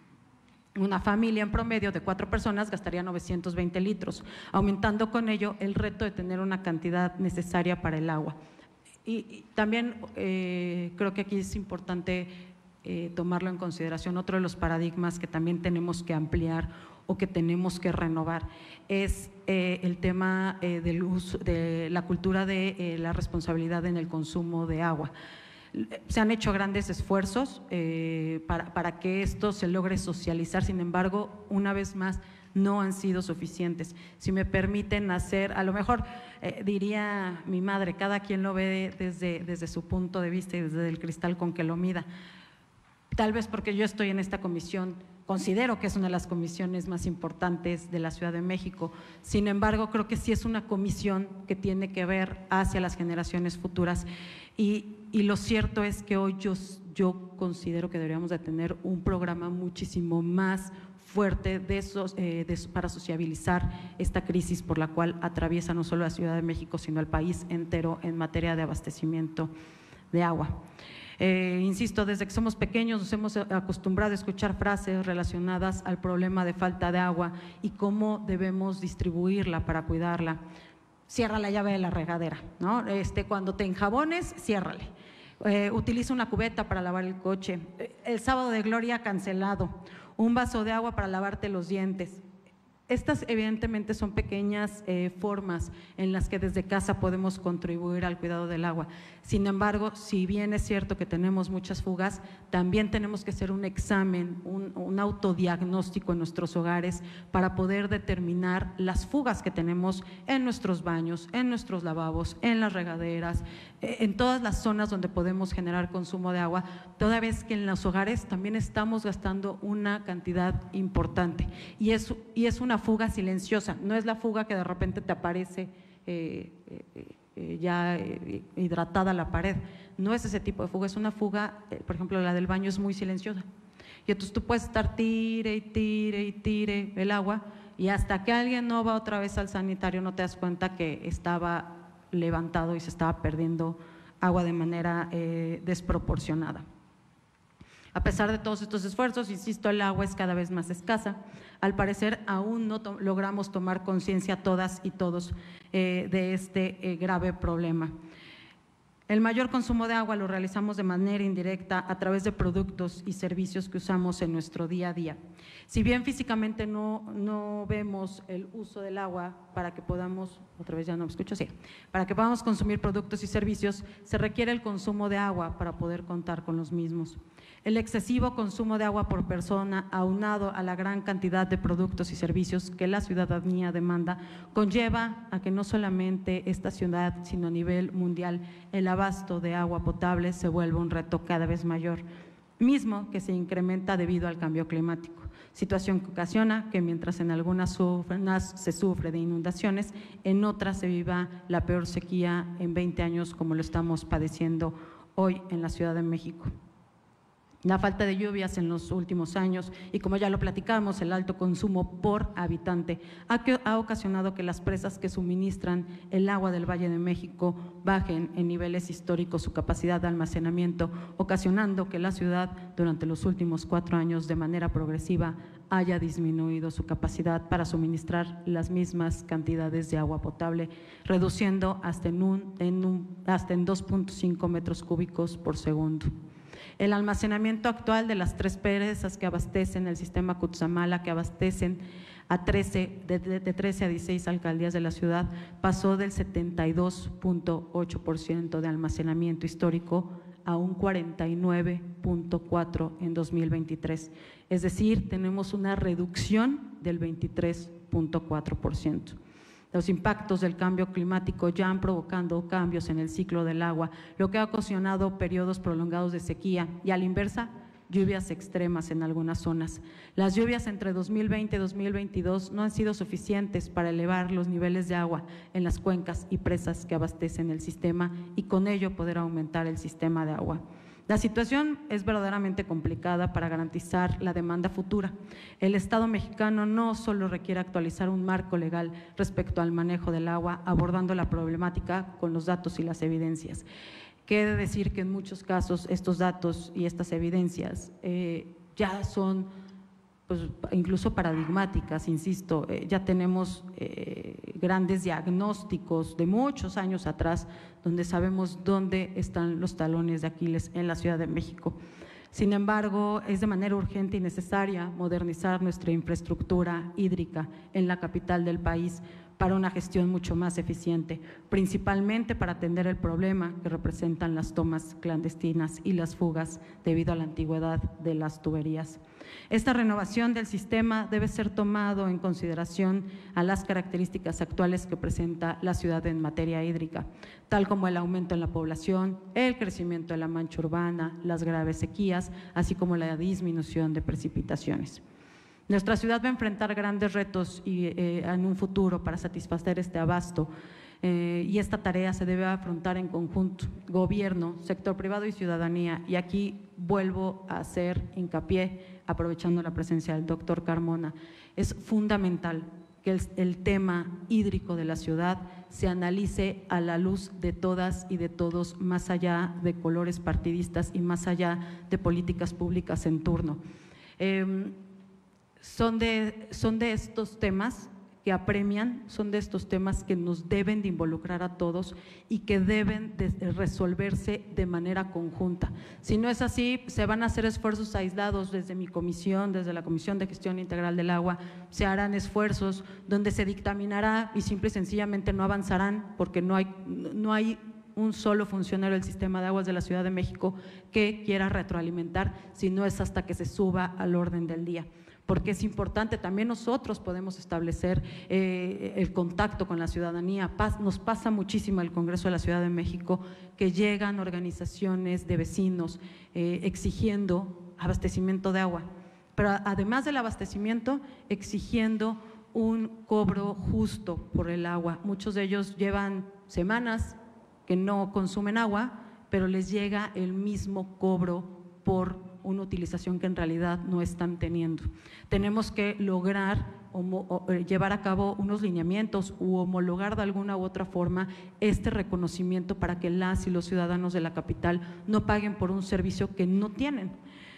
Una familia en promedio de cuatro personas gastaría novecientos veinte litros, aumentando con ello el reto de tener una cantidad necesaria para el agua. Y, y también eh, creo que aquí es importante eh, tomarlo en consideración. Otro de los paradigmas que también tenemos que ampliar o que tenemos que renovar es eh, el tema eh, del uso, de la cultura de eh, la responsabilidad en el consumo de agua. Se han hecho grandes esfuerzos eh, para, para que esto se logre socializar, sin embargo, una vez más, no han sido suficientes. Si me permiten hacer, a lo mejor eh, diría mi madre, cada quien lo ve desde, desde su punto de vista y desde el cristal con que lo mida. Tal vez porque yo estoy en esta comisión, considero que es una de las comisiones más importantes de la Ciudad de México. Sin embargo, creo que sí es una comisión que tiene que ver hacia las generaciones futuras y, y lo cierto es que hoy yo, yo considero que deberíamos de tener un programa muchísimo más fuerte de esos, eh, de, para sociabilizar esta crisis por la cual atraviesa no solo la Ciudad de México, sino el país entero en materia de abastecimiento de agua. Eh, insisto, desde que somos pequeños nos hemos acostumbrado a escuchar frases relacionadas al problema de falta de agua y cómo debemos distribuirla para cuidarla. Cierra la llave de la regadera, ¿no? Este, cuando te enjabones, ciérrale. Eh, utiliza una cubeta para lavar el coche. El sábado de gloria cancelado. Un vaso de agua para lavarte los dientes. Estas evidentemente son pequeñas eh, formas en las que desde casa podemos contribuir al cuidado del agua. Sin embargo, si bien es cierto que tenemos muchas fugas, también tenemos que hacer un examen, un, un autodiagnóstico en nuestros hogares para poder determinar las fugas que tenemos en nuestros baños, en nuestros lavabos, en las regaderas, eh, en todas las zonas donde podemos generar consumo de agua, toda vez que en los hogares también estamos gastando una cantidad importante y es, y es una fuga silenciosa, no es la fuga que de repente te aparece eh, eh, eh, ya eh, hidratada la pared, no es ese tipo de fuga, es una fuga, eh, por ejemplo la del baño es muy silenciosa y entonces tú puedes estar tire y tire y tire el agua y hasta que alguien no va otra vez al sanitario no te das cuenta que estaba levantado y se estaba perdiendo agua de manera eh, desproporcionada. A pesar de todos estos esfuerzos, insisto, el agua es cada vez más escasa. Al parecer, aún no to- logramos tomar conciencia todas y todos eh, de este eh, grave problema. El mayor consumo de agua lo realizamos de manera indirecta a través de productos y servicios que usamos en nuestro día a día. Si bien físicamente no, no vemos el uso del agua para que podamos, otra vez ya no me escucho, sí, para que podamos consumir productos y servicios, se requiere el consumo de agua para poder contar con los mismos. El excesivo consumo de agua por persona, aunado a la gran cantidad de productos y servicios que la ciudadanía demanda, conlleva a que no solamente esta ciudad, sino a nivel mundial, el abasto de agua potable se vuelva un reto cada vez mayor, mismo que se incrementa debido al cambio climático, situación que ocasiona que mientras en algunas zonas se sufre de inundaciones, en otras se viva la peor sequía en veinte años como lo estamos padeciendo hoy en la Ciudad de México. La falta de lluvias en los últimos años y, como ya lo platicamos, el alto consumo por habitante ha, que, ha ocasionado que las presas que suministran el agua del Valle de México bajen en niveles históricos su capacidad de almacenamiento, ocasionando que la ciudad durante los últimos cuatro años de manera progresiva haya disminuido su capacidad para suministrar las mismas cantidades de agua potable, reduciendo hasta en, un, en, un, hasta en dos punto cinco metros cúbicos por segundo. El almacenamiento actual de las tres presas que abastecen el sistema Cutzamala, que abastecen a trece, de, de, de trece a dieciséis alcaldías de la ciudad, pasó del setenta y dos punto ocho por ciento de almacenamiento histórico a un cuarenta y nueve punto cuatro por ciento en dos mil veintitrés. Es decir, tenemos una reducción del veintitrés punto cuatro por ciento. Los impactos del cambio climático ya han provocado cambios en el ciclo del agua, lo que ha ocasionado periodos prolongados de sequía y, a la inversa, lluvias extremas en algunas zonas. Las lluvias entre dos mil veinte y dos mil veintidós no han sido suficientes para elevar los niveles de agua en las cuencas y presas que abastecen el sistema y con ello poder aumentar el sistema de agua. La situación es verdaderamente complicada para garantizar la demanda futura. El Estado mexicano no solo requiere actualizar un marco legal respecto al manejo del agua, abordando la problemática con los datos y las evidencias. Quiere decir que en muchos casos estos datos y estas evidencias eh, ya son pues, incluso paradigmáticas, insisto, eh, ya tenemos eh, grandes diagnósticos de muchos años atrás donde sabemos dónde están los talones de Aquiles en la Ciudad de México. Sin embargo, es de manera urgente y necesaria modernizar nuestra infraestructura hídrica en la capital del país para una gestión mucho más eficiente, principalmente para atender el problema que representan las tomas clandestinas y las fugas debido a la antigüedad de las tuberías. Esta renovación del sistema debe ser tomado en consideración a las características actuales que presenta la ciudad en materia hídrica, tal como el aumento en la población, el crecimiento de la mancha urbana, las graves sequías, así como la disminución de precipitaciones. Nuestra ciudad va a enfrentar grandes retos y, eh, en un futuro para satisfacer este abasto eh, y esta tarea se debe afrontar en conjunto, gobierno, sector privado y ciudadanía. Y aquí vuelvo a hacer hincapié, aprovechando la presencia del doctor Carmona, es fundamental que el, el tema hídrico de la ciudad se analice a la luz de todas y de todos, más allá de colores partidistas y más allá de políticas públicas en turno. Eh, Son de, son de estos temas que apremian, son de estos temas que nos deben de involucrar a todos y que deben de resolverse de manera conjunta. Si no es así, se van a hacer esfuerzos aislados desde mi comisión, desde la Comisión de Gestión Integral del Agua, se harán esfuerzos donde se dictaminará y simple y sencillamente no avanzarán porque no hay, no hay un solo funcionario del sistema de aguas de la Ciudad de México que quiera retroalimentar, si no es hasta que se suba al orden del día. Porque es importante, también nosotros podemos establecer eh, el contacto con la ciudadanía. Pas, nos pasa muchísimo el Congreso de la Ciudad de México que llegan organizaciones de vecinos eh, exigiendo abastecimiento de agua, pero además del abastecimiento, exigiendo un cobro justo por el agua. Muchos de ellos llevan semanas que no consumen agua, pero les llega el mismo cobro por una utilización que en realidad no están teniendo. Tenemos que lograr homo, o, llevar a cabo unos lineamientos u homologar de alguna u otra forma este reconocimiento para que las y los ciudadanos de la capital no paguen por un servicio que no tienen.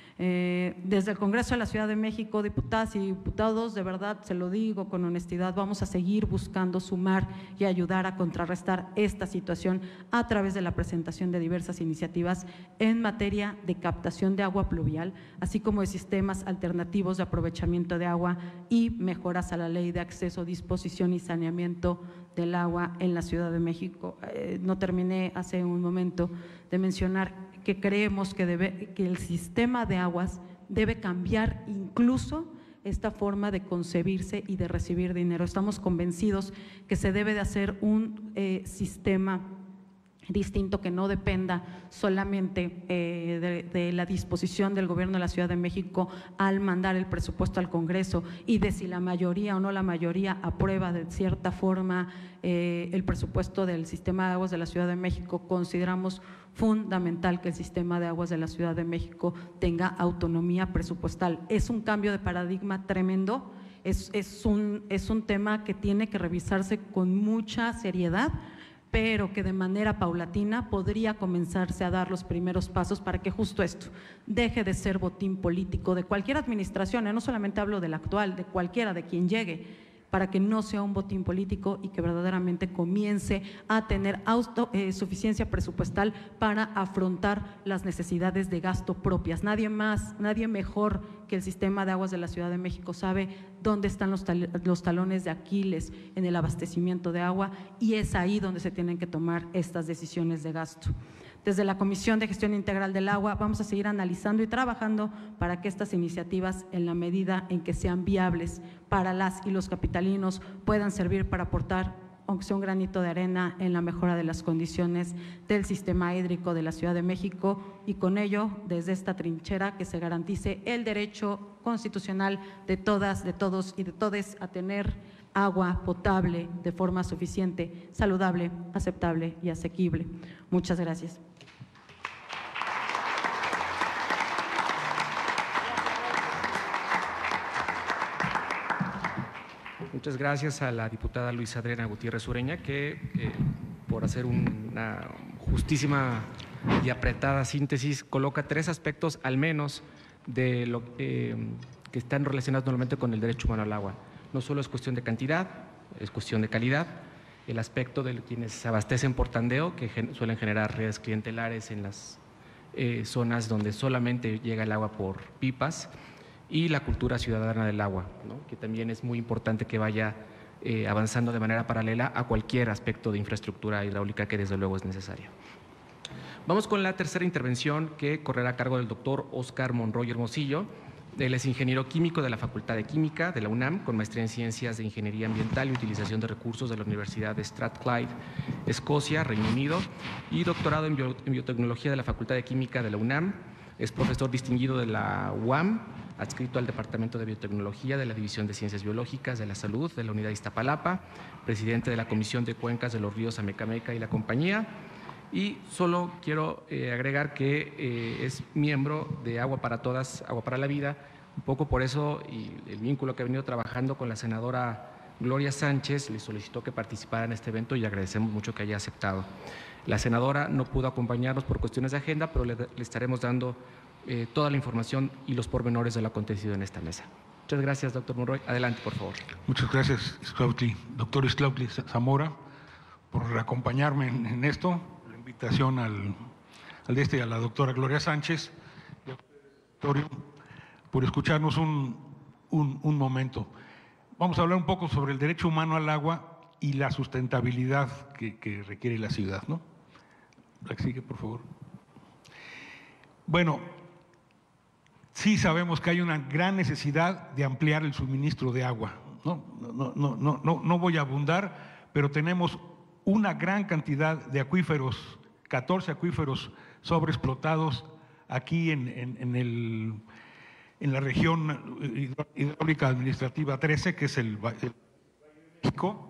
Eh, desde el Congreso de la Ciudad de México, diputadas y diputados, de verdad se lo digo con honestidad, vamos a seguir buscando sumar y ayudar a contrarrestar esta situación a través de la presentación de diversas iniciativas en materia de captación de agua pluvial, así como de sistemas alternativos de aprovechamiento de agua y mejoras a la ley de acceso, disposición y saneamiento del agua en la Ciudad de México. Eh, no terminé hace un momento de mencionar que creemos que, debe, que el sistema de aguas debe cambiar incluso esta forma de concebirse y de recibir dinero. Estamos convencidos que se debe de hacer un eh, sistema distinto que no dependa solamente eh, de, de la disposición del gobierno de la Ciudad de México al mandar el presupuesto al Congreso y de si la mayoría o no la mayoría aprueba de cierta forma eh, el presupuesto del sistema de aguas de la Ciudad de México. Consideramos fundamental que el sistema de aguas de la Ciudad de México tenga autonomía presupuestal. Es un cambio de paradigma tremendo, es, es, un, es un tema que tiene que revisarse con mucha seriedad, pero que de manera paulatina podría comenzarse a dar los primeros pasos para que justo esto deje de ser botín político de cualquier administración, no solamente hablo de la actual, de cualquiera, de quien llegue, para que no sea un botín político y que verdaderamente comience a tener autosuficiencia eh, presupuestal para afrontar las necesidades de gasto propias. Nadie más, nadie mejor que el sistema de aguas de la Ciudad de México sabe dónde están los, tal, los talones de Aquiles en el abastecimiento de agua y es ahí donde se tienen que tomar estas decisiones de gasto. Desde la Comisión de Gestión Integral del Agua vamos a seguir analizando y trabajando para que estas iniciativas, en la medida en que sean viables para las y los capitalinos, puedan servir para aportar, aunque sea un granito de arena, en la mejora de las condiciones del sistema hídrico de la Ciudad de México, y con ello, desde esta trinchera, que se garantice el derecho constitucional de todas, de todos y de todes a tener agua potable de forma suficiente, saludable, aceptable y asequible. Muchas gracias. Muchas gracias a la diputada Luisa Adriana Gutiérrez Ureña, que eh, por hacer una justísima y apretada síntesis coloca tres aspectos al menos de lo eh, que están relacionados normalmente con el derecho humano al agua. No solo es cuestión de cantidad, es cuestión de calidad. El aspecto de quienes se abastecen por tandeo, que gen suelen generar redes clientelares en las eh, zonas donde solamente llega el agua por pipas, y la cultura ciudadana del agua, ¿no? Que también es muy importante que vaya eh, avanzando de manera paralela a cualquier aspecto de infraestructura hidráulica que desde luego es necesario. Vamos con la tercera intervención, que correrá a cargo del doctor Óscar Monroy Hermosillo. Él es ingeniero químico de la Facultad de Química de la UNAM, con maestría en Ciencias de Ingeniería Ambiental y Utilización de Recursos de la Universidad de Strathclyde, Escocia, Reino Unido, y doctorado en, bio en Biotecnología de la Facultad de Química de la UNAM. Es profesor distinguido de la U A M, adscrito al Departamento de Biotecnología de la División de Ciencias Biológicas de la Salud de la Unidad de Iztapalapa, presidente de la Comisión de Cuencas de los Ríos Amecameca y la Compañía. Y solo quiero eh, agregar que eh, es miembro de Agua para Todas, Agua para la Vida, un poco por eso, y el vínculo que ha venido trabajando con la senadora Gloria Sánchez, le solicitó que participara en este evento y agradecemos mucho que haya aceptado. La senadora no pudo acompañarnos por cuestiones de agenda, pero le, le estaremos dando eh, toda la información y los pormenores de lo acontecido en esta mesa. Muchas gracias, doctor Monroy. Adelante, por favor. Muchas gracias, Xcuautli. Doctor Xcuautli Zamora, por acompañarme en, en esto. La invitación al, al este y a la doctora Gloria Sánchez, por escucharnos un, un, un momento. Vamos a hablar un poco sobre el derecho humano al agua y la sustentabilidad que, que requiere la ciudad, ¿no? La que sigue, por favor. Bueno, sí sabemos que hay una gran necesidad de ampliar el suministro de agua, ¿no? No, no, no, no, no voy a abundar, pero tenemos una gran cantidad de acuíferos, catorce acuíferos sobreexplotados aquí en, en, en, el, en la región hidráulica administrativa trece, que es el, el México.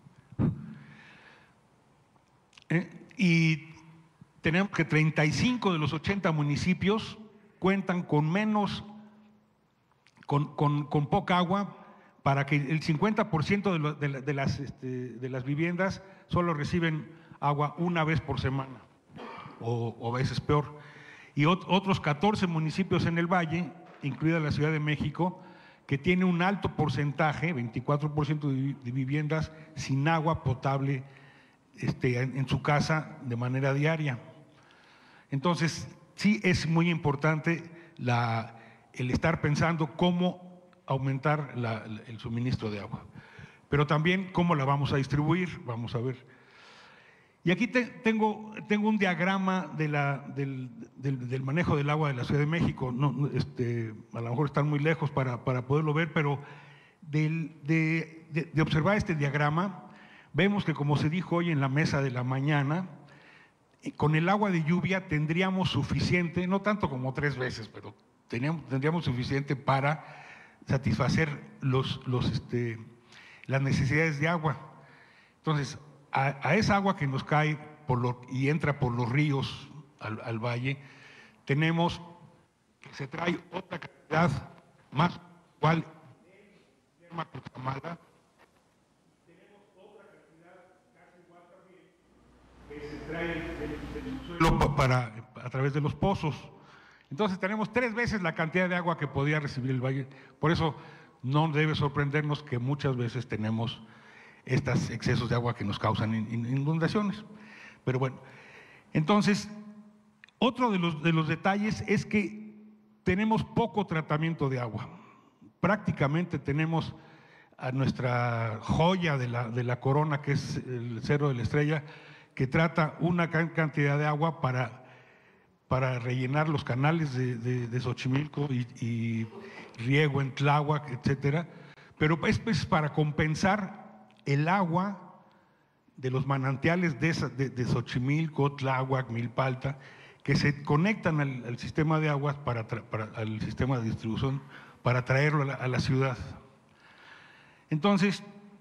Eh, y tenemos que treinta y cinco de los ochenta municipios cuentan con menos, con, con, con poca agua, para que el cincuenta por ciento de, lo, de, la, de, las, este, de las viviendas solo reciben agua una vez por semana, o, o a veces peor. Y ot, otros catorce municipios en el Valle, incluida la Ciudad de México, que tiene un alto porcentaje, veinticuatro por ciento de, de viviendas sin agua potable este, en, en su casa de manera diaria. Entonces, sí es muy importante la, el estar pensando cómo aumentar la, el suministro de agua, pero también cómo la vamos a distribuir, vamos a ver. Y aquí te, tengo, tengo un diagrama de la, del, del, del manejo del agua de la Ciudad de México. No, este, a lo mejor están muy lejos para, para poderlo ver, pero del, de, de, de observar este diagrama, vemos que, como se dijo hoy en la mesa de la mañana, con el agua de lluvia tendríamos suficiente, no tanto como tres veces, pero teníamos, tendríamos suficiente para satisfacer los, los, este, las necesidades de agua. Entonces, a, a esa agua que nos cae por lo, y entra por los ríos al, al valle, tenemos que se trae otra cantidad más igual tenemos otra cantidad casi igual también que se trae del, del suelo para, a través de los pozos. Entonces tenemos tres veces la cantidad de agua que podía recibir el valle. Por eso no debe sorprendernos que muchas veces tenemos estos excesos de agua que nos causan inundaciones. Pero bueno, entonces, otro de los, de los detalles es que tenemos poco tratamiento de agua. Prácticamente tenemos a nuestra joya de la, de la corona, que es el Cerro de la Estrella, que trata una gran cantidad de agua para para rellenar los canales de, de, de Xochimilco y, y riego en Tláhuac, etcétera, pero es pues, para compensar el agua de los manantiales de, esa, de, de Xochimilco, Tláhuac, Milpalta, que se conectan al, al sistema de aguas, para, para al sistema de distribución, para traerlo a la, a la ciudad. Entonces,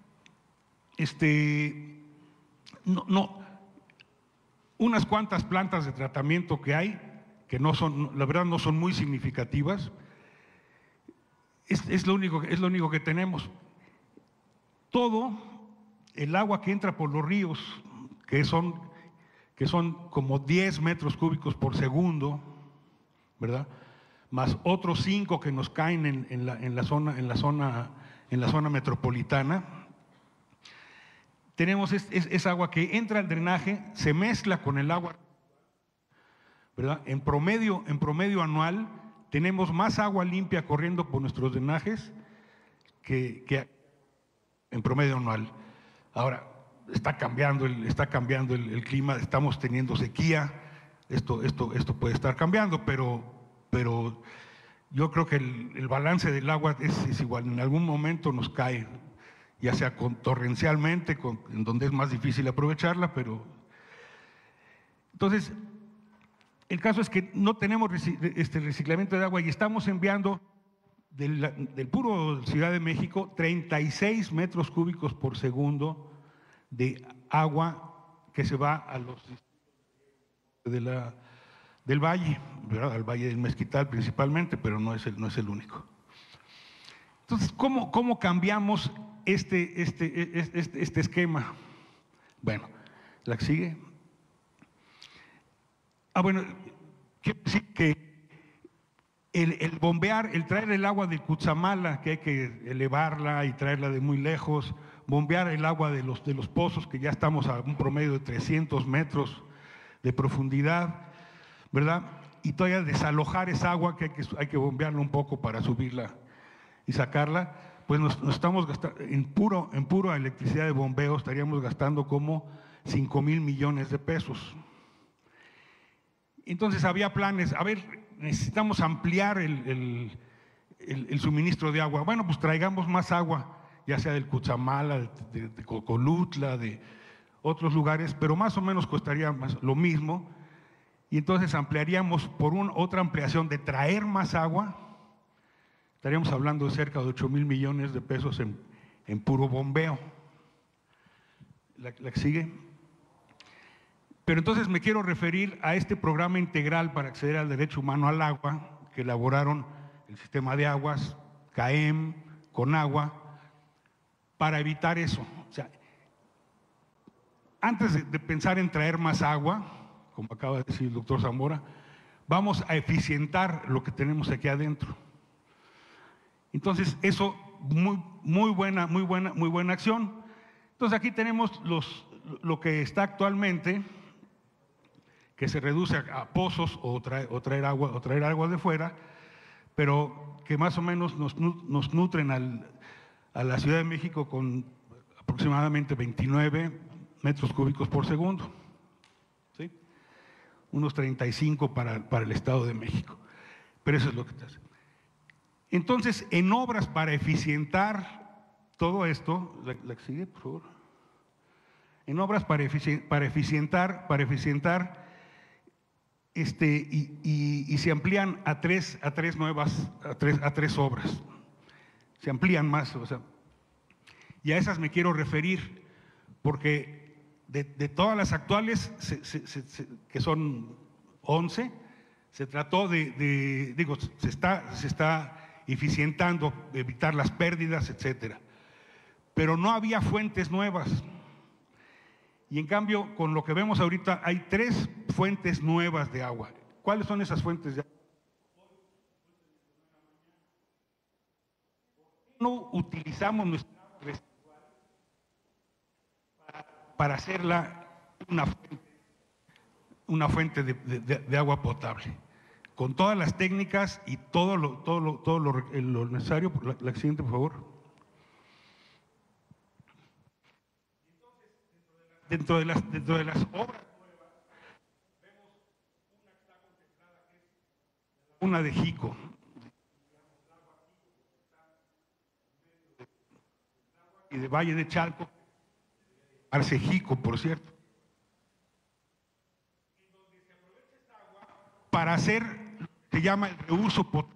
este, no, no, unas cuantas plantas de tratamiento que hay, que no son, la verdad no son muy significativas, es, es, lo único, es lo único que tenemos. Todo el agua que entra por los ríos, que son, que son como diez metros cúbicos por segundo, ¿verdad? Más otros cinco que nos caen en, en, la, en, la zona, en, la zona, en la zona metropolitana. Tenemos es, es, es agua que entra al drenaje, se mezcla con el agua, ¿verdad? En promedio, en promedio anual tenemos más agua limpia corriendo por nuestros drenajes que, que en promedio anual. Ahora, está cambiando el, está cambiando el, el clima, estamos teniendo sequía, esto, esto, esto puede estar cambiando, pero, pero yo creo que el, el balance del agua es, es igual, en algún momento nos cae, ya sea con, torrencialmente, con, en donde es más difícil aprovecharla, pero… Entonces, el caso es que no tenemos este reciclamiento de agua y estamos enviando del, del puro Ciudad de México treinta y seis metros cúbicos por segundo de agua que se va a los de la, del valle, ¿verdad? Al Valle del Mezquital principalmente, pero no es el, no es el único. Entonces, ¿cómo, cómo cambiamos este, este, este, este esquema? Bueno, la que sigue. Ah, bueno, quiero decir que el, el bombear, el traer el agua de Cutzamala, que hay que elevarla y traerla de muy lejos, bombear el agua de los, de los pozos, que ya estamos a un promedio de trescientos metros de profundidad, ¿verdad? Y todavía desalojar esa agua, que hay que, hay que bombearla un poco para subirla y sacarla, pues nos, nos estamos gastando, en puro, en pura electricidad de bombeo, estaríamos gastando como cinco mil millones de pesos. Entonces había planes, a ver, necesitamos ampliar el, el, el, el suministro de agua. Bueno, pues traigamos más agua, ya sea del Cutzamala, de, de, de Cocolutla, de otros lugares, pero más o menos costaría más, lo mismo. Y entonces ampliaríamos por un, otra ampliación de traer más agua, estaríamos hablando de cerca de ocho mil millones de pesos en, en puro bombeo. La, la que sigue. Pero entonces me quiero referir a este programa integral para acceder al derecho humano al agua que elaboraron el Sistema de Aguas, CAEM, Conagua, para evitar eso. O sea, antes de, de pensar en traer más agua, como acaba de decir el doctor Zamora, vamos a eficientar lo que tenemos aquí adentro. Entonces, eso, muy, muy buena, muy buena, muy buena acción. Entonces, aquí tenemos los, lo que está actualmente, que se reduce a, a pozos o traer, o traer agua o traer agua de fuera, pero que más o menos nos, nos nutren al, a la Ciudad de México con aproximadamente veintinueve metros cúbicos por segundo, ¿sí? Unos treinta y cinco para, para el Estado de México, pero eso es lo que te hace. Entonces, en obras para eficientar todo esto, la, la que sigue, por favor, en obras para, efici para eficientar, para eficientar Este, y, y, y se amplían a tres, a tres nuevas, a tres, a tres obras. Se amplían más, o sea, y a esas me quiero referir, porque de, de todas las actuales, se, se, se, se, que son once, se trató de, de digo, se está, se está eficientando, evitar las pérdidas, etcétera. Pero no había fuentes nuevas. Y en cambio, con lo que vemos ahorita, hay tres fuentes nuevas de agua. ¿Cuáles son esas fuentes de agua? No utilizamos nuestra agua residual para, para hacerla una fuente, una fuente de, de, de agua potable, con todas las técnicas y todo lo, todo lo, todo lo, lo necesario. La, la siguiente, por favor. Dentro de las, dentro de las obras nuevas, vemos una que está contemplada laguna de Jico. Y de Valle de Chalco, Arce Jico, por cierto. Para hacer lo que se llama el reuso potable.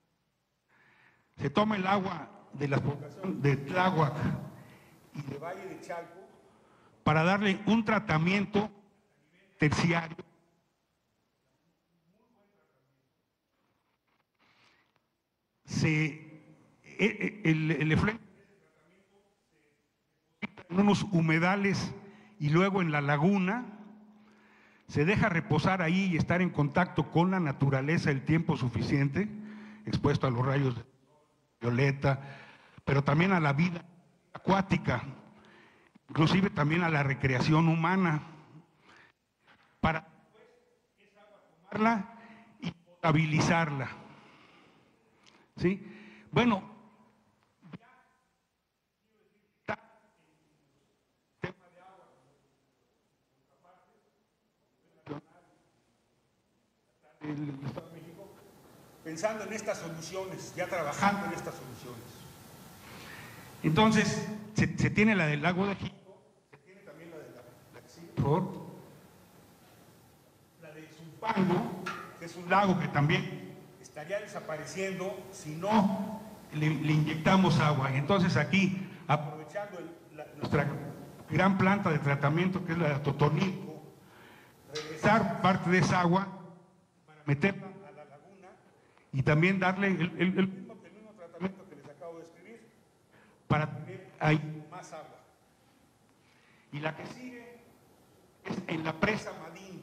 Se toma el agua de la población de Tláhuac y de Valle de Chalco para darle un tratamiento terciario. Se, el, el efluente en unos humedales y luego en la laguna, se deja reposar ahí y estar en contacto con la naturaleza el tiempo suficiente, expuesto a los rayos de violeta, pero también a la vida acuática, inclusive también a la recreación humana, para esa agua tomarla y potabilizarla. ¿Sí? Bueno, el Estado de México, pensando en estas soluciones, ya trabajando en estas soluciones. Entonces, se, se tiene la del lago de Jico, se tiene también la de la, la, sí, por favor, la de Zumpango, que es un lago que también estaría desapareciendo si no le, le inyectamos agua. Y entonces aquí, aprovechando el, la, nuestra gran planta de tratamiento, que es la de Totonilco, regresar parte de esa agua, meterla a la laguna y también darle el, el, el, mismo, el mismo tratamiento que les acabo de escribir para tener ahí más agua. Y la que sigue es en la presa Madín.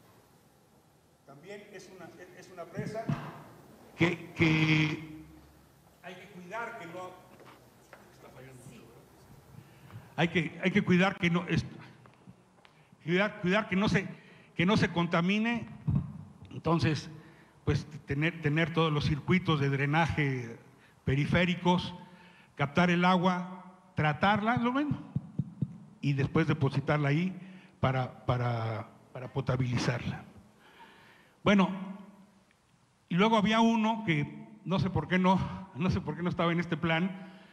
También es una, es una presa que, que hay que cuidar que no... Está fallando mucho, ¿verdad? Hay que, hay que cuidar que no... Es, cuidar, cuidar que no se, que no se contamine. Entonces, pues tener, tener todos los circuitos de drenaje periféricos, captar el agua, tratarla, ¿lo ven? Y después depositarla ahí para, para, para potabilizarla. Bueno, y luego había uno que no sé por qué no, no sé por qué no estaba en este plan,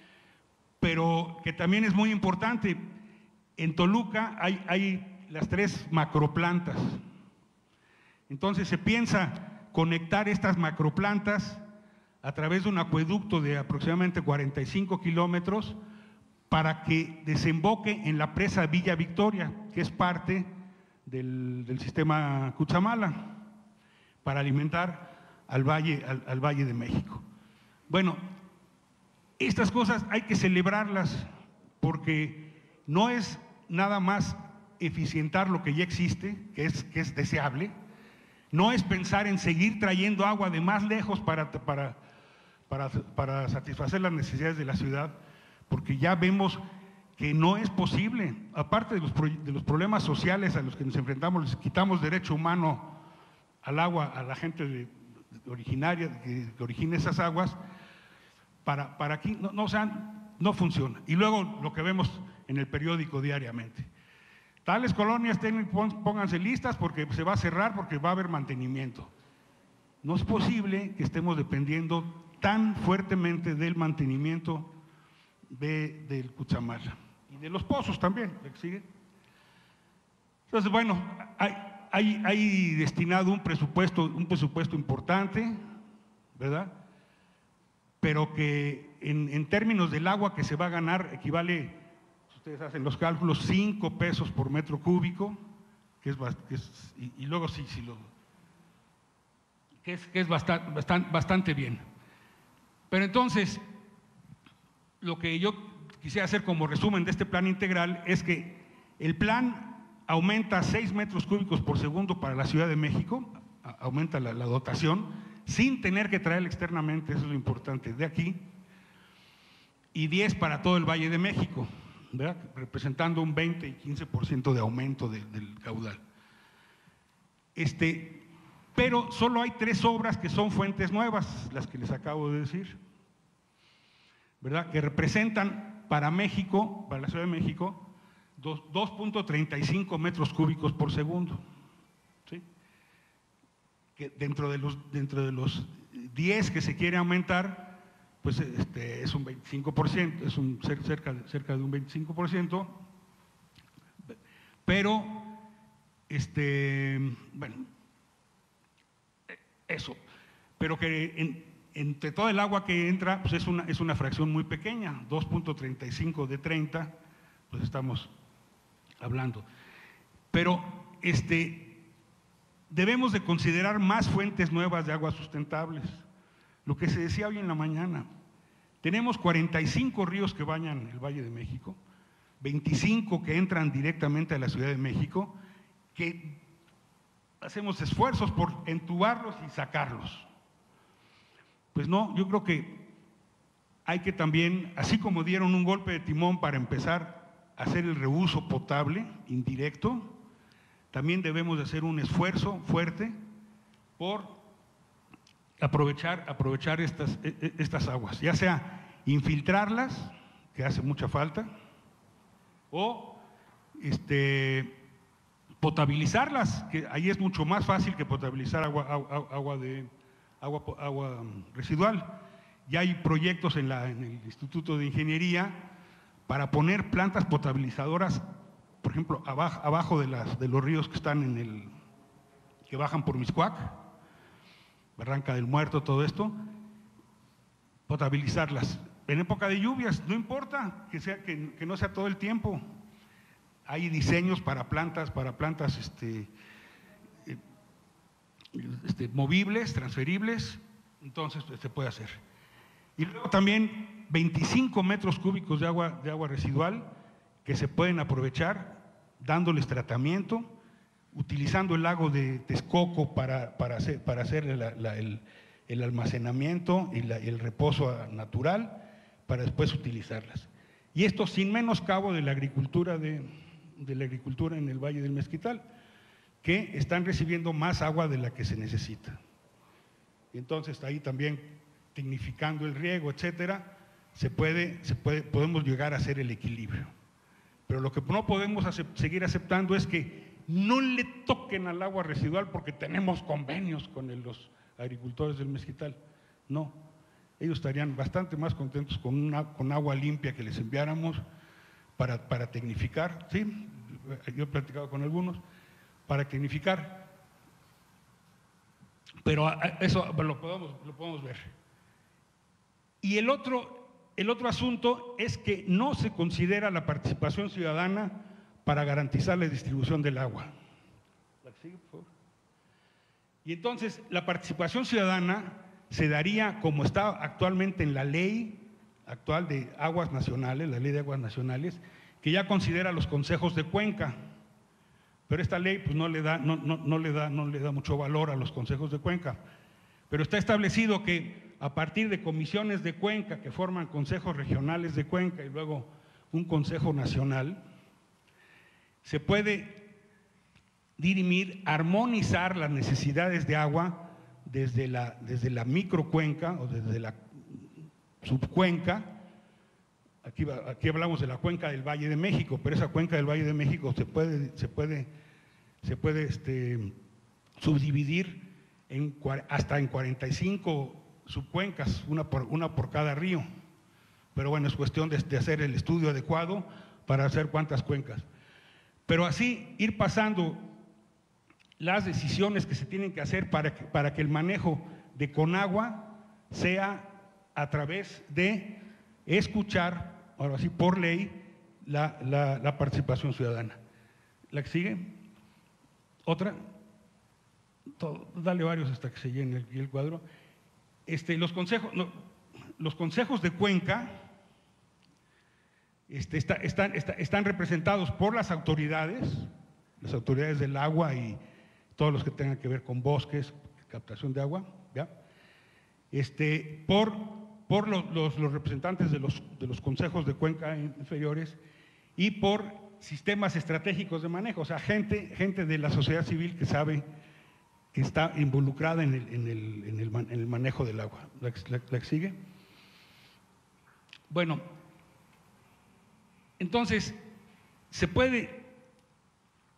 pero que también es muy importante. En Toluca hay, hay las tres macroplantas. Entonces se piensa conectar estas macroplantas a través de un acueducto de aproximadamente cuarenta y cinco kilómetros para que desemboque en la presa Villa Victoria, que es parte del, del sistema Cutzamala, para alimentar al Valle, al, al Valle de México. Bueno, estas cosas hay que celebrarlas porque no es nada más eficientar lo que ya existe, que es, que es deseable. No es pensar en seguir trayendo agua de más lejos para, para, para, para satisfacer las necesidades de la ciudad, porque ya vemos que no es posible. Aparte de los, de los problemas sociales a los que nos enfrentamos, les quitamos derecho humano al agua, a la gente de, de originaria, que, que origina esas aguas, para, para aquí no, no, o sea, no funciona. Y luego lo que vemos en el periódico diariamente. Tales colonias tienen, pónganse listas porque se va a cerrar, porque va a haber mantenimiento. No es posible que estemos dependiendo tan fuertemente del mantenimiento de, del Cutzamala y de los pozos también. ¿Sigue? Entonces, bueno, hay, hay, hay destinado un presupuesto, un presupuesto importante, ¿verdad? Pero que en, en términos del agua que se va a ganar equivale, ustedes hacen los cálculos, cinco pesos por metro cúbico, que es, que es y, y luego sí, sí lo, que es, que es bastante, bastante, bastante bien. Pero entonces, lo que yo quisiera hacer como resumen de este plan integral es que el plan aumenta seis metros cúbicos por segundo para la Ciudad de México, aumenta la, la dotación, sin tener que traer externamente, eso es lo importante, de aquí, y diez para todo el Valle de México, ¿verdad? Representando un veinte y quince por ciento de aumento de, del caudal. Este, pero solo hay tres obras que son fuentes nuevas, las que les acabo de decir, ¿verdad? Que representan para México, para la Ciudad de México, dos punto treinta y cinco metros cúbicos por segundo, ¿sí? Que dentro de los, dentro de los diez que se quiere aumentar, pues este, es un veinticinco por ciento, es un, cerca, cerca de un veinticinco por ciento, pero, este, bueno, eso, pero que en, entre todo el agua que entra, pues es una, es una fracción muy pequeña, dos punto treinta y cinco de treinta, pues estamos hablando. Pero este, debemos de considerar más fuentes nuevas de aguas sustentables. Lo que se decía hoy en la mañana, tenemos cuarenta y cinco ríos que bañan el Valle de México, veinticinco que entran directamente a la Ciudad de México, que hacemos esfuerzos por entubarlos y sacarlos. Pues no, yo creo que hay que también, así como dieron un golpe de timón para empezar a hacer el reuso potable indirecto, también debemos de hacer un esfuerzo fuerte por aprovechar, aprovechar estas, estas aguas, ya sea infiltrarlas, que hace mucha falta, o este, potabilizarlas, que ahí es mucho más fácil que potabilizar agua, agua, agua, de, agua, agua residual. Ya hay proyectos en, la, en el Instituto de Ingeniería para poner plantas potabilizadoras, por ejemplo, abajo, abajo de, las, de los ríos que están en el, que bajan por Mixcoac, Barranca del Muerto, todo esto, potabilizarlas. En época de lluvias, no importa que, sea, que, que no sea todo el tiempo. Hay diseños para plantas, para plantas este, este, movibles, transferibles, entonces se puede hacer. Y luego también veinticinco metros cúbicos de agua, de agua residual que se pueden aprovechar dándoles tratamiento, utilizando el lago de Texcoco para, para hacer, para hacer la, la, el, el almacenamiento y, la, y el reposo natural, para después utilizarlas. Y esto sin menoscabo de la agricultura de, de la agricultura en el Valle del Mezquital, que están recibiendo más agua de la que se necesita. Y entonces ahí también, tecnificando el riego, etcétera, se puede, se puede, podemos llegar a hacer el equilibrio. Pero lo que no podemos acept, seguir aceptando es que no le toquen al agua residual porque tenemos convenios con el, los agricultores del Mezquital. No, ellos estarían bastante más contentos con, una, con agua limpia que les enviáramos para, para tecnificar, ¿sí? Yo he platicado con algunos, para tecnificar, pero eso lo podemos, lo podemos ver. Y el otro, el otro asunto es que no se considera la participación ciudadana para garantizar la distribución del agua. Y entonces la participación ciudadana se daría como está actualmente en la ley actual de aguas nacionales, la ley de aguas nacionales, que ya considera los consejos de cuenca. Pero esta ley pues, no, le da, no, no, no, le da, no le da mucho valor a los consejos de cuenca. Pero está establecido que a partir de comisiones de cuenca que forman consejos regionales de cuenca y luego un consejo nacional, se puede dirimir, armonizar las necesidades de agua desde la, desde la microcuenca o desde la subcuenca. Aquí, aquí hablamos de la cuenca del Valle de México, pero esa cuenca del Valle de México se puede, se puede, se puede este, subdividir en, hasta en cuarenta y cinco subcuencas, una por, una por cada río. Pero bueno, es cuestión de, de hacer el estudio adecuado para hacer cuántas cuencas. Pero así ir pasando las decisiones que se tienen que hacer para que, para que el manejo de Conagua sea a través de escuchar, ahora sí, por ley, la, la, la participación ciudadana. ¿La que sigue? ¿Otra? Todo, dale varios hasta que se llene el, el cuadro. Este, los, consejos, no, los consejos de cuenca este, está, están, está, están representados por las autoridades, las autoridades del agua y todos los que tengan que ver con bosques, captación de agua, ¿ya? Este, por, por los, los, los representantes de los, de los consejos de cuenca inferiores y por sistemas estratégicos de manejo, o sea, gente, gente de la sociedad civil que sabe que está involucrada en el, en el, en el, en el manejo del agua. ¿La, la, la que sigue? Bueno, entonces, se puede,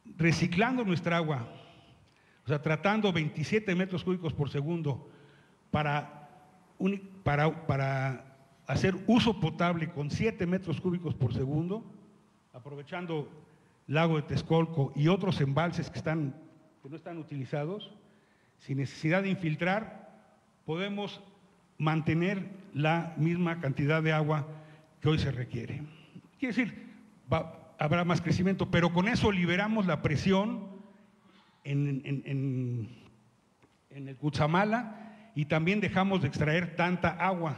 reciclando nuestra agua, o sea, tratando veintisiete metros cúbicos por segundo para, un, para, para hacer uso potable con siete metros cúbicos por segundo, aprovechando Lago de Texcoco y otros embalses que, están, que no están utilizados, sin necesidad de infiltrar, podemos mantener la misma cantidad de agua que hoy se requiere. Quiere decir, va, habrá más crecimiento, pero con eso liberamos la presión en, en, en, en el Cutzamala y también dejamos de extraer tanta agua.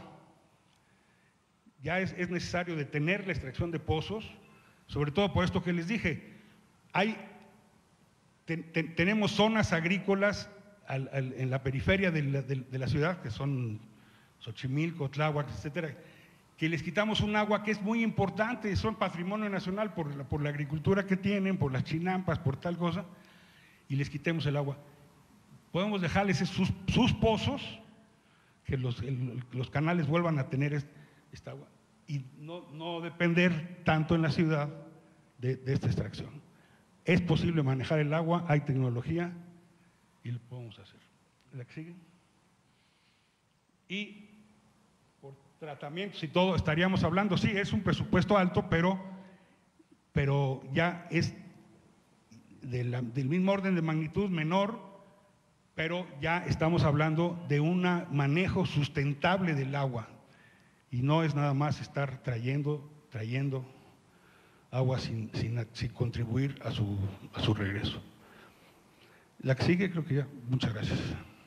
Ya es, es necesario detener la extracción de pozos, sobre todo por esto que les dije. Hay, te, te, tenemos zonas agrícolas al, al, en la periferia de la, de, de la ciudad, que son Xochimilco, Tláhuac, etcétera, que les quitamos un agua que es muy importante, son patrimonio nacional por la, por la agricultura que tienen, por las chinampas, por tal cosa, y les quitemos el agua. Podemos dejarles sus, sus pozos, que los, el, los canales vuelvan a tener esta agua, y no, no depender tanto en la ciudad de, de esta extracción. Es posible manejar el agua, hay tecnología y lo podemos hacer. ¿La que sigue? Y por tratamientos y todo estaríamos hablando, sí, es un presupuesto alto, pero, pero ya es de la, del mismo orden de magnitud, menor, pero ya estamos hablando de un manejo sustentable del agua. Y no es nada más estar trayendo, trayendo agua sin, sin, sin contribuir a su, a su regreso. La que sigue, creo que ya. Muchas gracias.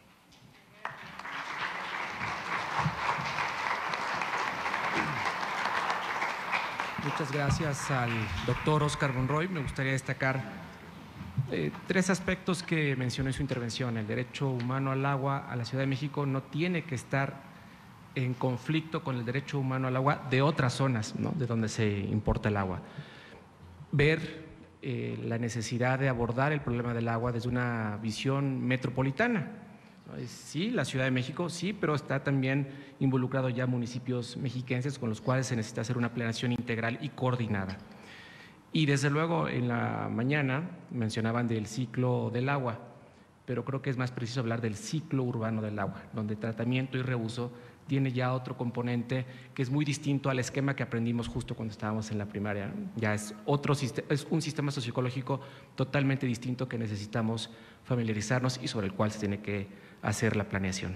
Muchas gracias al doctor Óscar Monroy. Me gustaría destacar eh, tres aspectos que mencionó en su intervención. El derecho humano al agua a la Ciudad de México no tiene que estar en conflicto con el derecho humano al agua de otras zonas, ¿no?, de donde se importa el agua. Ver eh, la necesidad de abordar el problema del agua desde una visión metropolitana. Sí, la Ciudad de México, sí, pero está también involucrado ya municipios mexiquenses con los cuales se necesita hacer una planeación integral y coordinada. Y desde luego en la mañana mencionaban del ciclo del agua, pero creo que es más preciso hablar del ciclo urbano del agua, donde tratamiento y reuso tiene ya otro componente que es muy distinto al esquema que aprendimos justo cuando estábamos en la primaria. Ya es, otro, es un sistema socioecológico totalmente distinto que necesitamos familiarizarnos y sobre el cual se tiene que hacer la planeación.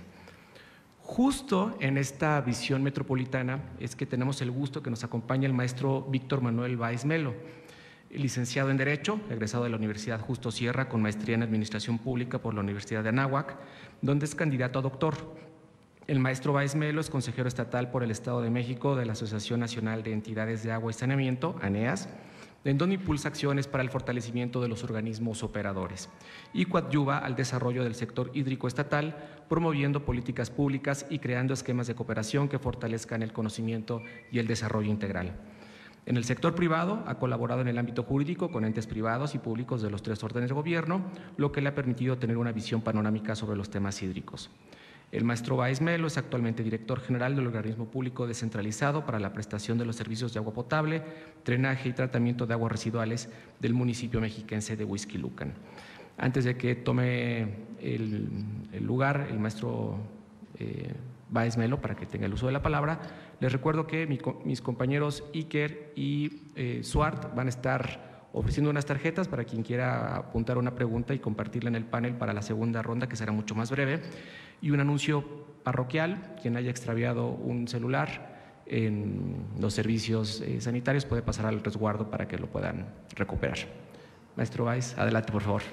Justo en esta visión metropolitana es que tenemos el gusto que nos acompañe el maestro Víctor Manuel Báez Melo, licenciado en Derecho, egresado de la Universidad Justo Sierra con maestría en Administración Pública por la Universidad de Anáhuac, donde es candidato a doctor. El maestro Báez Melo es consejero estatal por el Estado de México de la Asociación Nacional de Entidades de Agua y Saneamiento, ANEAS, en donde impulsa acciones para el fortalecimiento de los organismos operadores y coadyuva al desarrollo del sector hídrico estatal, promoviendo políticas públicas y creando esquemas de cooperación que fortalezcan el conocimiento y el desarrollo integral. En el sector privado ha colaborado en el ámbito jurídico con entes privados y públicos de los tres órdenes de gobierno, lo que le ha permitido tener una visión panorámica sobre los temas hídricos. El maestro Báez Melo es actualmente director general del organismo público descentralizado para la prestación de los servicios de agua potable, drenaje y tratamiento de aguas residuales del municipio mexiquense de Huixquilucan. Antes de que tome el, el lugar el maestro eh, Báez Melo, para que tenga el uso de la palabra, les recuerdo que mi, mis compañeros Iker y eh, Suart van a estar ofreciendo unas tarjetas para quien quiera apuntar una pregunta y compartirla en el panel para la segunda ronda, que será mucho más breve. Y un anuncio parroquial: quien haya extraviado un celular en los servicios eh, sanitarios puede pasar al resguardo para que lo puedan recuperar. Maestro Báez, adelante, por favor.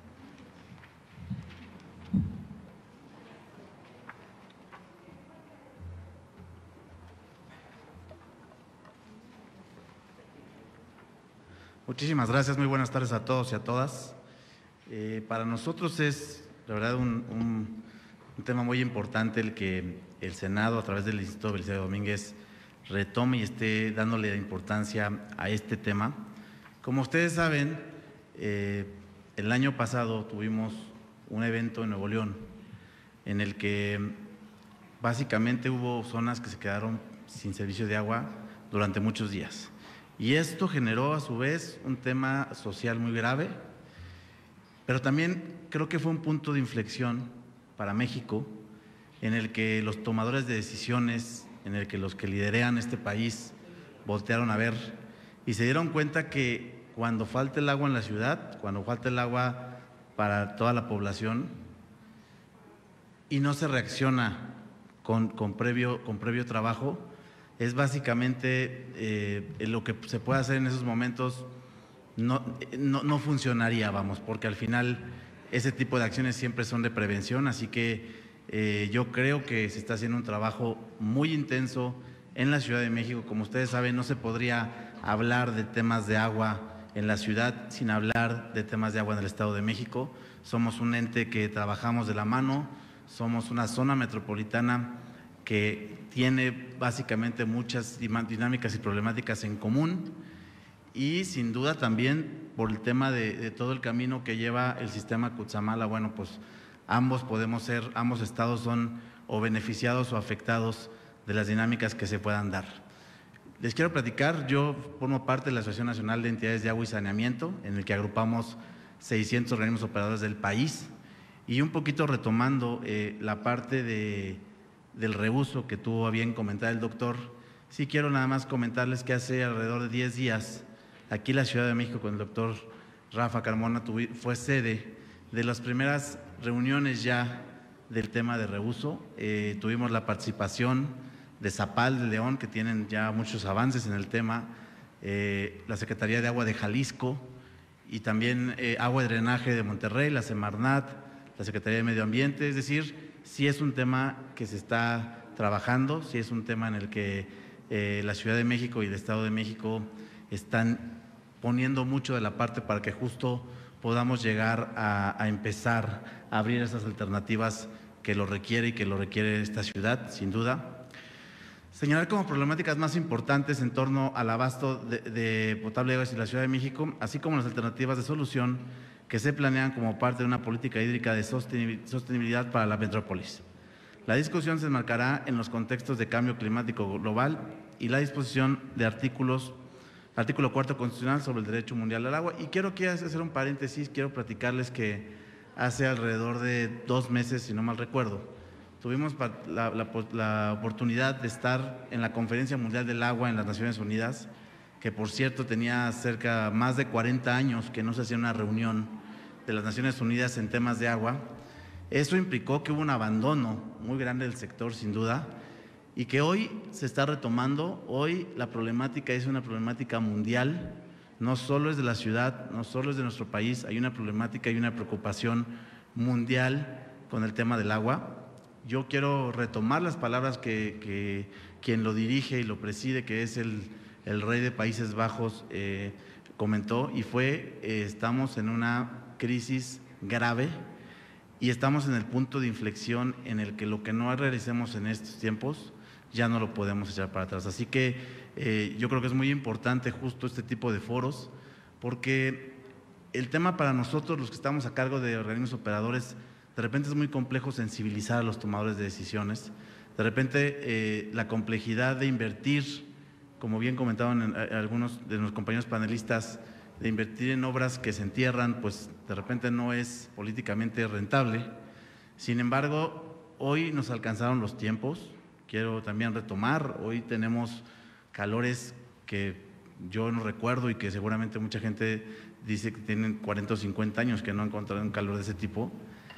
Muchísimas gracias, muy buenas tardes a todos y a todas. Eh, para nosotros es, la verdad, un, un, un tema muy importante el que el Senado, a través del Instituto Belisario Domínguez, retome y esté dándole importancia a este tema. Como ustedes saben, eh, el año pasado tuvimos un evento en Nuevo León en el que básicamente hubo zonas que se quedaron sin servicio de agua durante muchos días. Y esto generó a su vez un tema social muy grave, pero también creo que fue un punto de inflexión para México en el que los tomadores de decisiones, en el que los que liderean este país voltearon a ver y se dieron cuenta que cuando falta el agua en la ciudad, cuando falta el agua para toda la población y no se reacciona con, con, previo, con previo trabajo, es básicamente eh, lo que se puede hacer en esos momentos no, no, no funcionaría, vamos, porque al final ese tipo de acciones siempre son de prevención, así que eh, yo creo que se está haciendo un trabajo muy intenso en la Ciudad de México. Como ustedes saben, no se podría hablar de temas de agua en la ciudad sin hablar de temas de agua en el Estado de México. Somos un ente que trabajamos de la mano, somos una zona metropolitana que tiene básicamente muchas dinámicas y problemáticas en común y sin duda también por el tema de, de todo el camino que lleva el sistema Cutzamala, bueno, pues ambos podemos ser, ambos estados son o beneficiados o afectados de las dinámicas que se puedan dar. Les quiero platicar, yo formo parte de la Asociación Nacional de Entidades de Agua y Saneamiento, en el que agrupamos seiscientos organismos operadores del país, y un poquito retomando eh, la parte de, del reuso que tuvo a bien comentar el doctor, sí quiero nada más comentarles que hace alrededor de diez días, aquí en la Ciudad de México, con el doctor Rafa Carmona, tuvi, fue sede de las primeras reuniones ya del tema de reuso. Eh, tuvimos la participación de Zapal de León, que tienen ya muchos avances en el tema, eh, la Secretaría de Agua de Jalisco y también eh, Agua y Drenaje de Monterrey, la Semarnat, la Secretaría de Medio Ambiente. Es decir, sí es un tema que se está trabajando, sí es un tema en el que eh, la Ciudad de México y el Estado de México están poniendo mucho de la parte para que justo podamos llegar a, a empezar a abrir esas alternativas que lo requiere y que lo requiere esta ciudad, sin duda. Señalar como problemáticas más importantes en torno al abasto de, de potable de aguas en la Ciudad de México, así como las alternativas de solución que se planean como parte de una política hídrica de sostenibilidad para la metrópolis. La discusión se enmarcará en los contextos de cambio climático global y la disposición de artículos, artículo cuarto constitucional sobre el derecho mundial al agua. Y quiero aquí hacer un paréntesis, quiero platicarles que hace alrededor de dos meses, si no mal recuerdo, tuvimos la, la, la oportunidad de estar en la Conferencia Mundial del Agua en las Naciones Unidas, que por cierto tenía cerca más de cuarenta años que no se hacía una reunión de las Naciones Unidas en temas de agua. Eso implicó que hubo un abandono muy grande del sector, sin duda, y que hoy se está retomando. Hoy la problemática es una problemática mundial, no solo es de la ciudad, no solo es de nuestro país, hay una problemática y una preocupación mundial con el tema del agua. Yo quiero retomar las palabras que, que quien lo dirige y lo preside, que es el, el rey de Países Bajos, eh, comentó, y fue, eh, estamos en una crisis grave y estamos en el punto de inflexión en el que lo que no realicemos en estos tiempos ya no lo podemos echar para atrás. Así que eh, yo creo que es muy importante justo este tipo de foros, porque el tema para nosotros, los que estamos a cargo de organismos operadores, de repente es muy complejo sensibilizar a los tomadores de decisiones. De repente eh, la complejidad de invertir, como bien comentaban en, en, algunos de los compañeros panelistas, de invertir en obras que se entierran, pues de repente no es políticamente rentable. Sin embargo, hoy nos alcanzaron los tiempos. Quiero también retomar, hoy tenemos calores que yo no recuerdo y que seguramente mucha gente dice que tienen cuarenta o cincuenta años que no han encontrado un calor de ese tipo.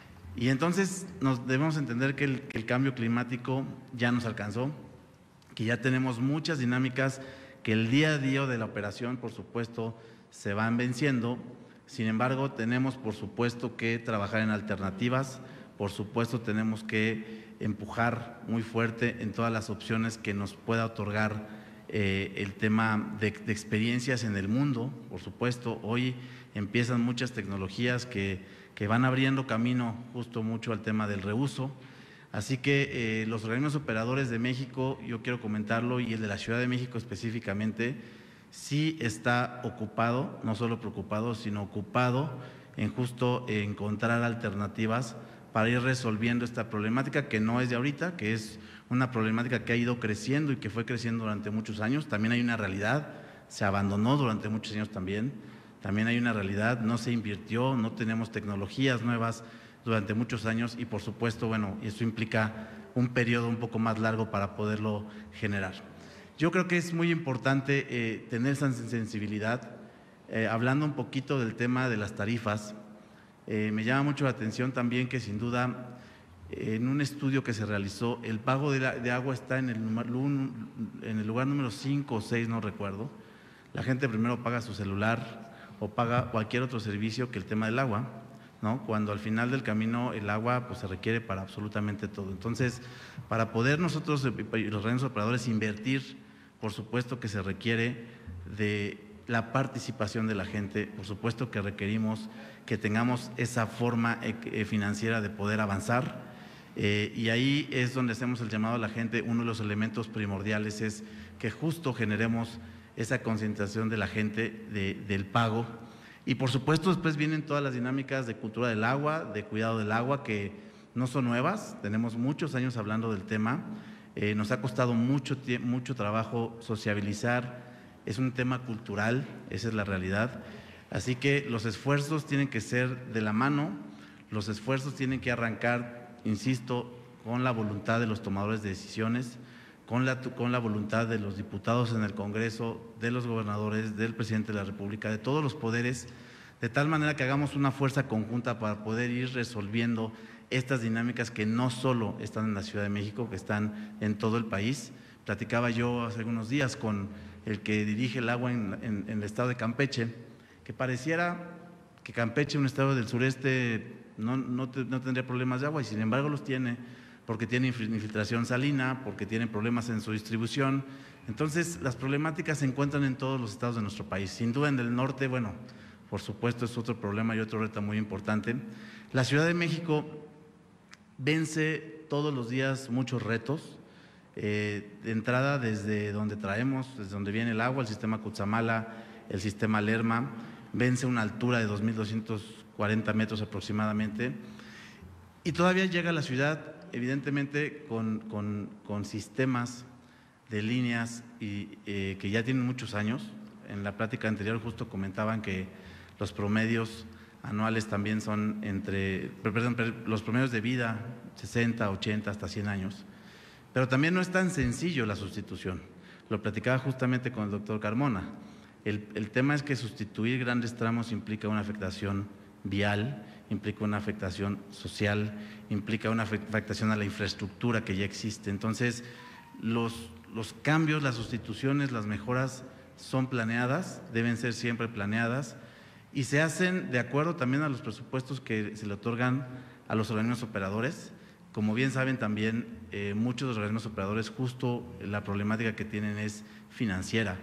Y entonces nos debemos entender que el, que el cambio climático ya nos alcanzó, que ya tenemos muchas dinámicas que el día a día de la operación, por supuesto, se van venciendo. Sin embargo, tenemos, por supuesto, que trabajar en alternativas, por supuesto, tenemos que empujar muy fuerte en todas las opciones que nos pueda otorgar eh, el tema de, de experiencias en el mundo. Por supuesto, hoy empiezan muchas tecnologías que, que van abriendo camino justo mucho al tema del reuso. Así que eh, los organismos operadores de México, yo quiero comentarlo, y el de la Ciudad de México específicamente, sí está ocupado, no solo preocupado, sino ocupado en justo encontrar alternativas para ir resolviendo esta problemática que no es de ahorita, que es una problemática que ha ido creciendo y que fue creciendo durante muchos años. También hay una realidad, se abandonó durante muchos años también, también hay una realidad, no se invirtió, no tenemos tecnologías nuevas durante muchos años y por supuesto, bueno, eso implica un periodo un poco más largo para poderlo generar. Yo creo que es muy importante eh, tener esa sensibilidad. Eh, hablando un poquito del tema de las tarifas, eh, me llama mucho la atención también que sin duda en un estudio que se realizó, el pago de, la, de agua está en el, en el lugar número cinco o seis, no recuerdo. La gente primero paga su celular o paga cualquier otro servicio que el tema del agua, ¿no? Cuando al final del camino el agua pues, se requiere para absolutamente todo. Entonces, para poder nosotros, los organismos operadores, invertir, por supuesto que se requiere de la participación de la gente, por supuesto que requerimos que tengamos esa forma financiera de poder avanzar. Eh, y ahí es donde hacemos el llamado a la gente. Uno de los elementos primordiales es que justo generemos esa concientización de la gente de, del pago. Y por supuesto después vienen todas las dinámicas de cultura del agua, de cuidado del agua, que no son nuevas, tenemos muchos años hablando del tema, eh, nos ha costado mucho, mucho trabajo sociabilizar, es un tema cultural, esa es la realidad. Así que los esfuerzos tienen que ser de la mano, los esfuerzos tienen que arrancar, insisto, con la voluntad de los tomadores de decisiones, con la, con la voluntad de los diputados en el Congreso, de los gobernadores, del presidente de la República, de todos los poderes, de tal manera que hagamos una fuerza conjunta para poder ir resolviendo estas dinámicas que no solo están en la Ciudad de México, que están en todo el país. Platicaba yo hace algunos días con el que dirige el agua en, en, en el estado de Campeche, que pareciera que Campeche, un estado del sureste, no, no, te, no tendría problemas de agua, y sin embargo los tiene, porque tiene infiltración salina, porque tiene problemas en su distribución. Entonces, las problemáticas se encuentran en todos los estados de nuestro país. Sin duda en el norte, bueno, por supuesto es otro problema y otro reto muy importante. La Ciudad de México vence todos los días muchos retos, eh, de entrada desde donde traemos, desde donde viene el agua, el sistema Cutzamala, el sistema Lerma, vence una altura de dos mil doscientos cuarenta metros aproximadamente, y todavía llega a la ciudad, evidentemente, con, con, con sistemas de líneas y, eh, que ya tienen muchos años. En la plática anterior justo comentaban que los promedios anuales también son entre, perdón, los promedios de vida, sesenta, ochenta, hasta cien años. Pero también no es tan sencillo la sustitución. Lo platicaba justamente con el doctor Carmona. El, el tema es que sustituir grandes tramos implica una afectación vial, implica una afectación social, implica una afectación a la infraestructura que ya existe. Entonces, los, los cambios, las sustituciones, las mejoras son planeadas, deben ser siempre planeadas y se hacen de acuerdo también a los presupuestos que se le otorgan a los organismos operadores. Como bien saben también, eh, muchos de los organismos operadores, justo la problemática que tienen es financiera.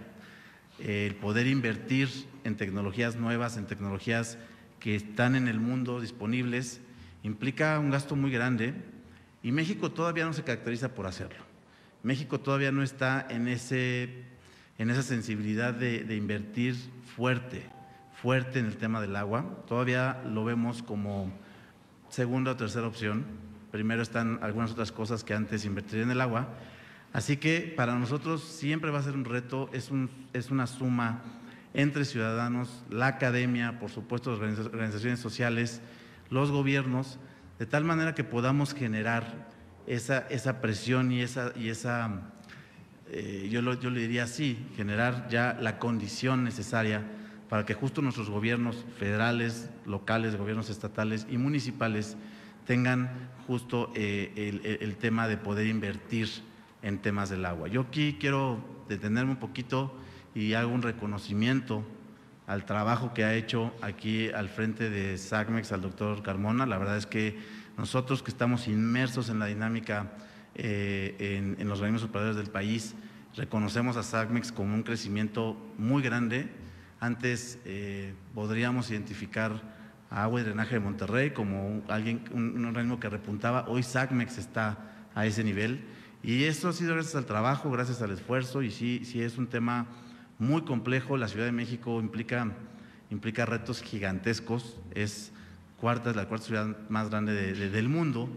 Eh, el poder invertir en tecnologías nuevas, en tecnologías que están en el mundo disponibles, implica un gasto muy grande y México todavía no se caracteriza por hacerlo. México todavía no está en, ese, en esa sensibilidad de, de invertir fuerte, fuerte en el tema del agua. Todavía lo vemos como segunda o tercera opción. Primero están algunas otras cosas que antes invertir en el agua. Así que para nosotros siempre va a ser un reto, es, un, es una suma entre ciudadanos, la academia, por supuesto las organizaciones sociales, los gobiernos, de tal manera que podamos generar esa, esa presión y esa, y esa eh, yo, lo, yo le diría así, generar ya la condición necesaria para que justo nuestros gobiernos federales, locales, gobiernos estatales y municipales tengan justo eh, el, el, el tema de poder invertir en temas del agua. Yo aquí quiero detenerme un poquito y hago un reconocimiento al trabajo que ha hecho aquí al frente de SACMEX, al doctor Carmona. La verdad es que nosotros que estamos inmersos en la dinámica eh, en, en los organismos operadores del país, reconocemos a SACMEX como un crecimiento muy grande. Antes eh, podríamos identificar a Agua y Drenaje de Monterrey como un, alguien, un, un organismo que repuntaba. Hoy SACMEX está a ese nivel y esto ha sido gracias al trabajo, gracias al esfuerzo, y sí, sí es un tema muy complejo. La Ciudad de México implica, implica retos gigantescos, es cuarta, es la cuarta ciudad más grande de, de, del mundo,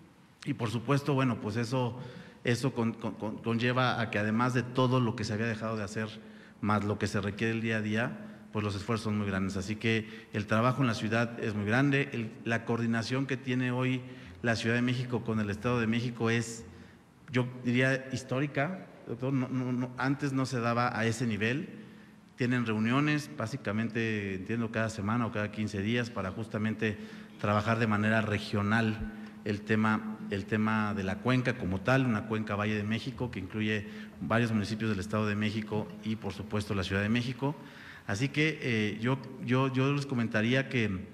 y por supuesto, bueno, pues eso, eso con, con, conlleva a que además de todo lo que se había dejado de hacer, más lo que se requiere el día a día, pues los esfuerzos son muy grandes. Así que el trabajo en la ciudad es muy grande, el, la coordinación que tiene hoy la Ciudad de México con el Estado de México es yo diría histórica, doctor, no, no, no, antes no se daba a ese nivel. Tienen reuniones, básicamente, entiendo, cada semana o cada quince días para justamente trabajar de manera regional el tema, el tema de la cuenca como tal, una cuenca Valle de México que incluye varios municipios del Estado de México y, por supuesto, la Ciudad de México. Así que eh, yo, yo, yo les comentaría que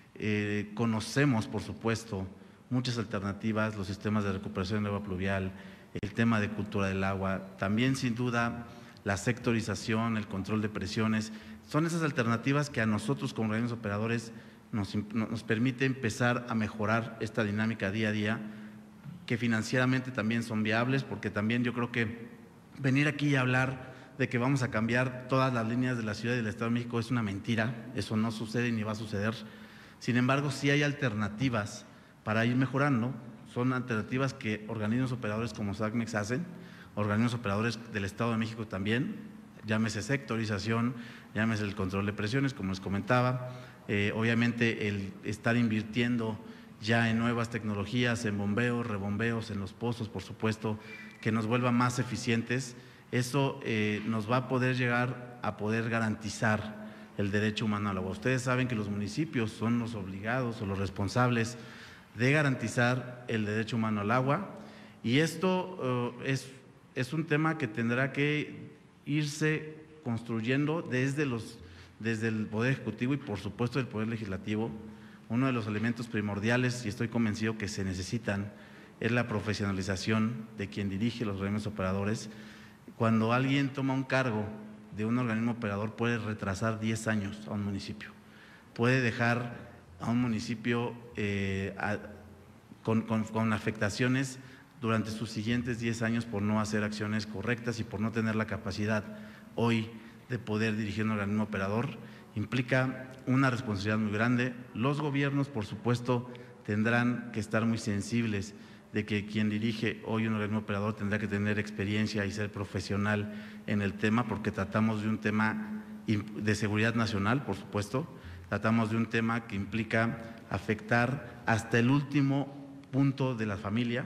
eh, conocemos, por supuesto, muchas alternativas, los sistemas de recuperación de agua pluvial, el tema de cultura del agua, también sin duda la sectorización, el control de presiones, son esas alternativas que a nosotros como organismos operadores nos, nos permite empezar a mejorar esta dinámica día a día, que financieramente también son viables, porque también yo creo que venir aquí y hablar de que vamos a cambiar todas las líneas de la Ciudad y del Estado de México es una mentira, eso no sucede ni va a suceder. Sin embargo, sí hay alternativas para ir mejorando, son alternativas que organismos operadores como SACMEX hacen, organismos operadores del Estado de México también, llámese sectorización, llámese el control de presiones, como les comentaba, eh, obviamente el estar invirtiendo ya en nuevas tecnologías, en bombeos, rebombeos, en los pozos, por supuesto, que nos vuelvan más eficientes. Eso eh, nos va a poder llegar a poder garantizar el derecho humano al agua. Ustedes saben que los municipios son los obligados o los responsables de garantizar el derecho humano al agua, y esto uh, es, es un tema que tendrá que irse construyendo desde, los, desde el Poder Ejecutivo y, por supuesto, el Poder Legislativo. Uno de los elementos primordiales, y estoy convencido que se necesitan, es la profesionalización de quien dirige los organismos operadores. Cuando alguien toma un cargo de un organismo operador, puede retrasar diez años a un municipio, puede dejar a un municipio eh, a, con, con, con afectaciones durante sus siguientes diez años por no hacer acciones correctas y por no tener la capacidad hoy de poder dirigir un organismo operador. Implica una responsabilidad muy grande. Los gobiernos, por supuesto, tendrán que estar muy sensibles de que quien dirige hoy un organismo operador tendrá que tener experiencia y ser profesional en el tema, porque tratamos de un tema de seguridad nacional, por supuesto, tratamos de un tema que implica afectar hasta el último punto de la familia,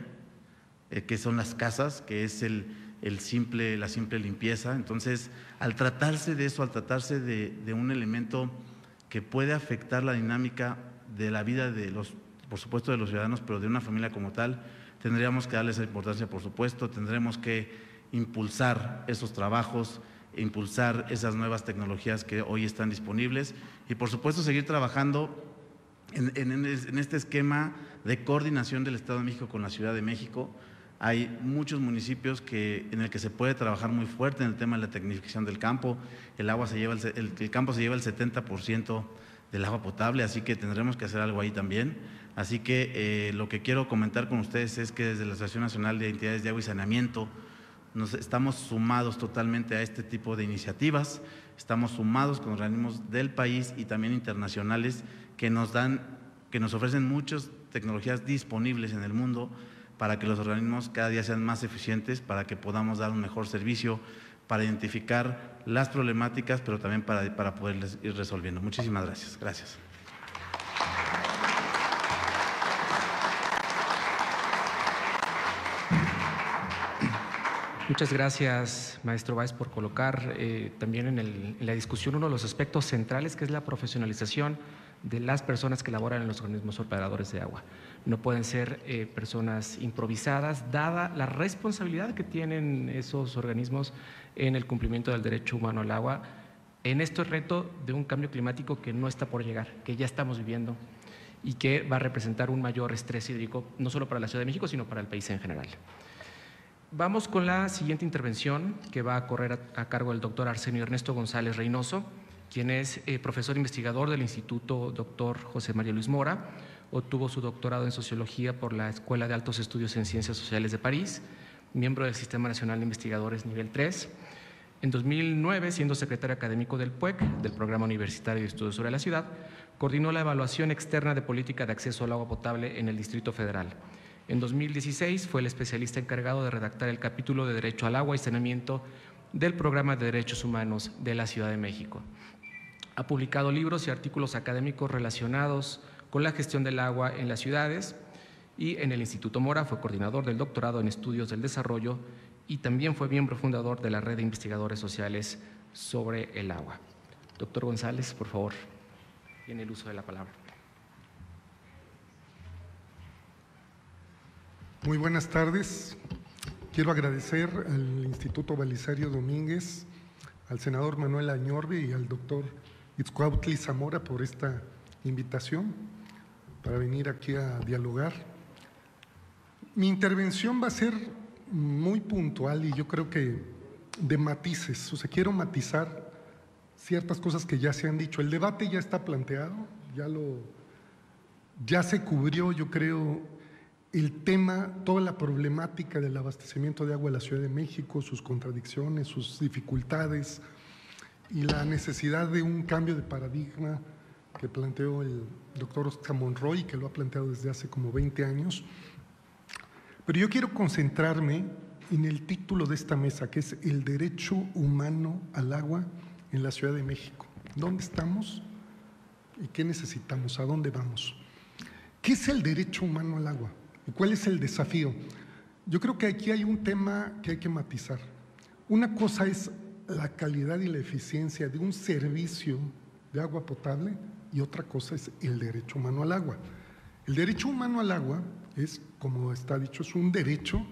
eh, que son las casas, que es el, el simple, la simple limpieza. Entonces, al tratarse de eso, al tratarse de, de un elemento que puede afectar la dinámica de la vida de los, por supuesto, de los ciudadanos, pero de una familia como tal, tendríamos que darle esa importancia, por supuesto, tendremos que impulsar esos trabajos, impulsar esas nuevas tecnologías que hoy están disponibles y, por supuesto, seguir trabajando en, en, en este esquema de coordinación del Estado de México con la Ciudad de México. Hay muchos municipios que, en el que se puede trabajar muy fuerte en el tema de la tecnificación del campo. El, agua se lleva el, el, el campo se lleva el setenta por ciento del agua potable, así que tendremos que hacer algo ahí también. Así que eh, lo que quiero comentar con ustedes es que desde la Asociación Nacional de Entidades de Agua y Saneamiento nos estamos sumados totalmente a este tipo de iniciativas, estamos sumados con organismos del país y también internacionales que nos dan, que nos ofrecen muchas tecnologías disponibles en el mundo para que los organismos cada día sean más eficientes, para que podamos dar un mejor servicio, para identificar las problemáticas, pero también para, para poderles ir resolviendo. Muchísimas gracias. Gracias. Muchas gracias, maestro Báez, por colocar eh, también en, el, en la discusión uno de los aspectos centrales, que es la profesionalización de las personas que laboran en los organismos operadores de agua. No pueden ser eh, personas improvisadas, dada la responsabilidad que tienen esos organismos en el cumplimiento del derecho humano al agua, en este reto de un cambio climático que no está por llegar, que ya estamos viviendo y que va a representar un mayor estrés hídrico, no solo para la Ciudad de México, sino para el país en general. Vamos con la siguiente intervención, que va a correr a, a cargo del doctor Arsenio Ernesto González Reynoso, quien es eh, profesor investigador del Instituto Doctor José María Luis Mora, obtuvo su doctorado en Sociología por la Escuela de Altos Estudios en Ciencias Sociales de París, miembro del Sistema Nacional de Investigadores Nivel tres. En dos mil nueve, siendo secretario académico del P U E C, del Programa Universitario de Estudios sobre la Ciudad, coordinó la evaluación externa de política de acceso al agua potable en el Distrito Federal. En dos mil dieciséis fue el especialista encargado de redactar el capítulo de Derecho al Agua y Saneamiento del Programa de Derechos Humanos de la Ciudad de México. Ha publicado libros y artículos académicos relacionados con la gestión del agua en las ciudades y en el Instituto Mora fue coordinador del doctorado en Estudios del Desarrollo y también fue miembro fundador de la Red de Investigadores Sociales sobre el Agua. Doctor González, por favor, tiene el uso de la palabra. Muy buenas tardes. Quiero agradecer al Instituto Belisario Domínguez, al senador Manuel Añorbe y al doctor Itzcuautli Zamora por esta invitación para venir aquí a dialogar. Mi intervención va a ser muy puntual y yo creo que de matices, o sea, quiero matizar ciertas cosas que ya se han dicho. El debate ya está planteado, ya, lo, ya se cubrió, yo creo, el tema, toda la problemática del abastecimiento de agua en la Ciudad de México, sus contradicciones, sus dificultades y la necesidad de un cambio de paradigma que planteó el doctor Oscar Monroy, que lo ha planteado desde hace como veinte años. Pero yo quiero concentrarme en el título de esta mesa, que es el derecho humano al agua en la Ciudad de México. ¿Dónde estamos y qué necesitamos? ¿A dónde vamos? ¿Qué es el derecho humano al agua? ¿Y cuál es el desafío? Yo creo que aquí hay un tema que hay que matizar. Una cosa es la calidad y la eficiencia de un servicio de agua potable y otra cosa es el derecho humano al agua. El derecho humano al agua es, como está dicho, es un derecho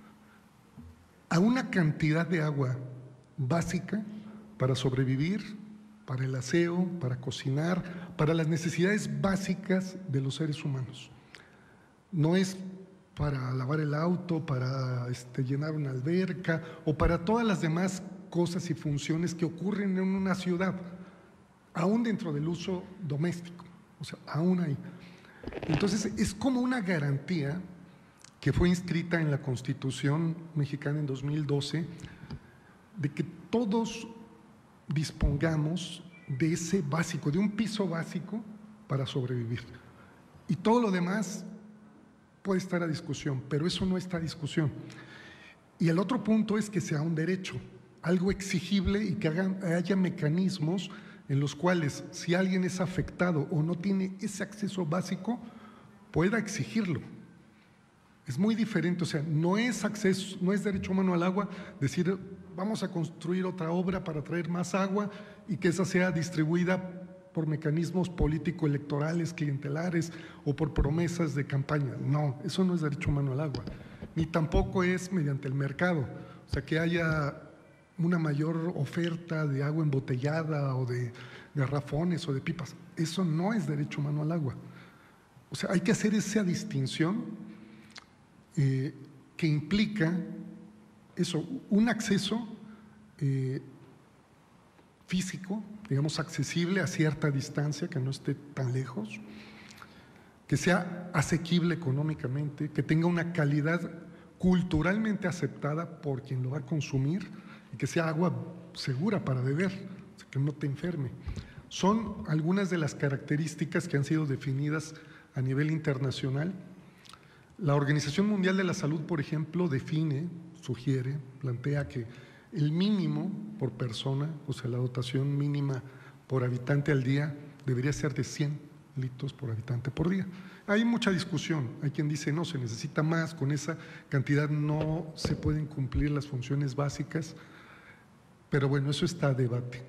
a una cantidad de agua básica para sobrevivir, para el aseo, para cocinar, para las necesidades básicas de los seres humanos. No es para lavar el auto, para este, llenar una alberca o para todas las demás cosas y funciones que ocurren en una ciudad, aún dentro del uso doméstico, o sea, aún ahí. Entonces, es como una garantía que fue inscrita en la Constitución mexicana en dos mil doce, de que todos dispongamos de ese básico, de un piso básico para sobrevivir. Y todo lo demás puede estar a discusión, pero eso no está a discusión. Y el otro punto es que sea un derecho, algo exigible y que hagan, haya mecanismos en los cuales si alguien es afectado o no tiene ese acceso básico, pueda exigirlo. Es muy diferente, o sea, no es acceso, no es derecho humano al agua decir vamos a construir otra obra para traer más agua y que esa sea distribuida por mecanismos político-electorales, clientelares o por promesas de campaña. No, eso no es derecho humano al agua, ni tampoco es mediante el mercado, o sea, que haya una mayor oferta de agua embotellada o de garrafones o de pipas. Eso no es derecho humano al agua. O sea, hay que hacer esa distinción eh, que implica eso, un acceso eh, físico, digamos, accesible a cierta distancia, que no esté tan lejos, que sea asequible económicamente, que tenga una calidad culturalmente aceptada por quien lo va a consumir y que sea agua segura para beber, o sea, que no te enferme. Son algunas de las características que han sido definidas a nivel internacional. La Organización Mundial de la Salud, por ejemplo, define, sugiere, plantea que el mínimo por persona, o sea, la dotación mínima por habitante al día debería ser de cien litros por habitante por día. Hay mucha discusión, hay quien dice no, se necesita más, con esa cantidad no se pueden cumplir las funciones básicas, pero bueno, eso está a debate.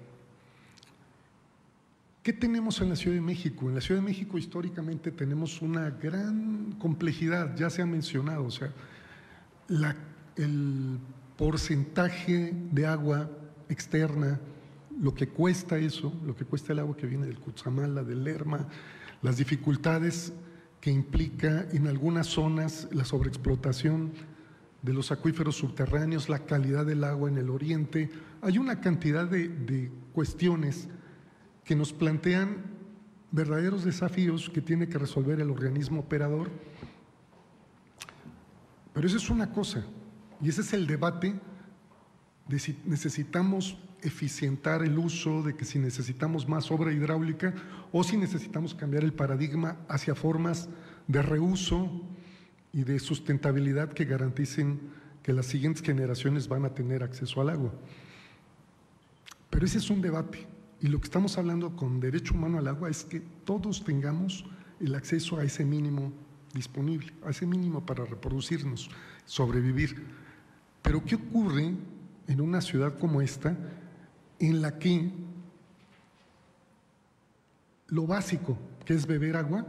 ¿Qué tenemos en la Ciudad de México? En la Ciudad de México históricamente tenemos una gran complejidad, ya se ha mencionado, o sea, la, el porcentaje de agua externa, lo que cuesta eso, lo que cuesta el agua que viene del Cutzamala, del Lerma, las dificultades que implica en algunas zonas la sobreexplotación de los acuíferos subterráneos, la calidad del agua en el oriente. Hay una cantidad de, de cuestiones que nos plantean verdaderos desafíos que tiene que resolver el organismo operador. Pero eso es una cosa, y ese es el debate de si necesitamos eficientar el uso, de que si necesitamos más obra hidráulica o si necesitamos cambiar el paradigma hacia formas de reuso y de sustentabilidad que garanticen que las siguientes generaciones van a tener acceso al agua. Pero ese es un debate. Y lo que estamos hablando con derecho humano al agua es que todos tengamos el acceso a ese mínimo disponible, a ese mínimo para reproducirnos, sobrevivir. Pero ¿qué ocurre en una ciudad como esta en la que lo básico, que es beber agua,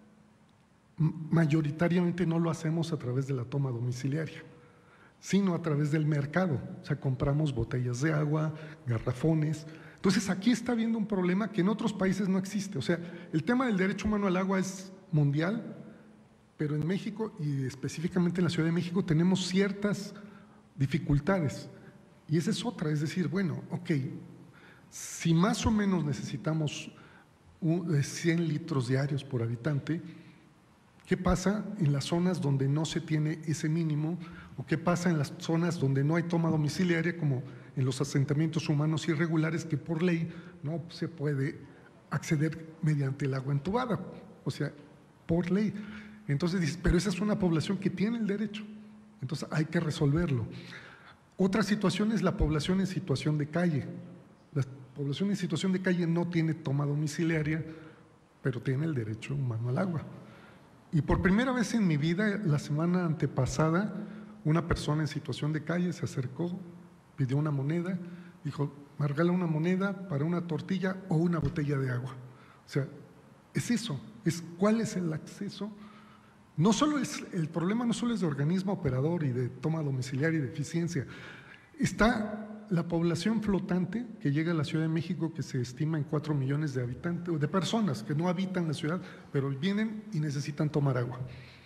mayoritariamente no lo hacemos a través de la toma domiciliaria, sino a través del mercado? O sea, compramos botellas de agua, garrafones. Entonces aquí está habiendo un problema que en otros países no existe. O sea, el tema del derecho humano al agua es mundial, pero en México y específicamente en la Ciudad de México tenemos ciertas dificultades. Y esa es otra, es decir, bueno, ok, si más o menos necesitamos cien litros diarios por habitante, ¿qué pasa en las zonas donde no se tiene ese mínimo? ¿O qué pasa en las zonas donde no hay toma domiciliaria, como en los asentamientos humanos irregulares, que por ley no se puede acceder mediante el agua entubada? O sea, por ley. Entonces dices, pero esa es una población que tiene el derecho, entonces hay que resolverlo. Otra situación es la población en situación de calle. La población en situación de calle no tiene toma domiciliaria, pero tiene el derecho humano al agua. Y por primera vez en mi vida, la semana antepasada, una persona en situación de calle se acercó, pidió una moneda, dijo, me regala una moneda para una tortilla o una botella de agua. O sea, es eso, es cuál es el acceso. No solo es, el problema no solo es de organismo operador y de toma domiciliaria y de eficiencia, está la población flotante que llega a la Ciudad de México, que se estima en cuatro millones de habitantes, de personas que no habitan la ciudad, pero vienen y necesitan tomar agua.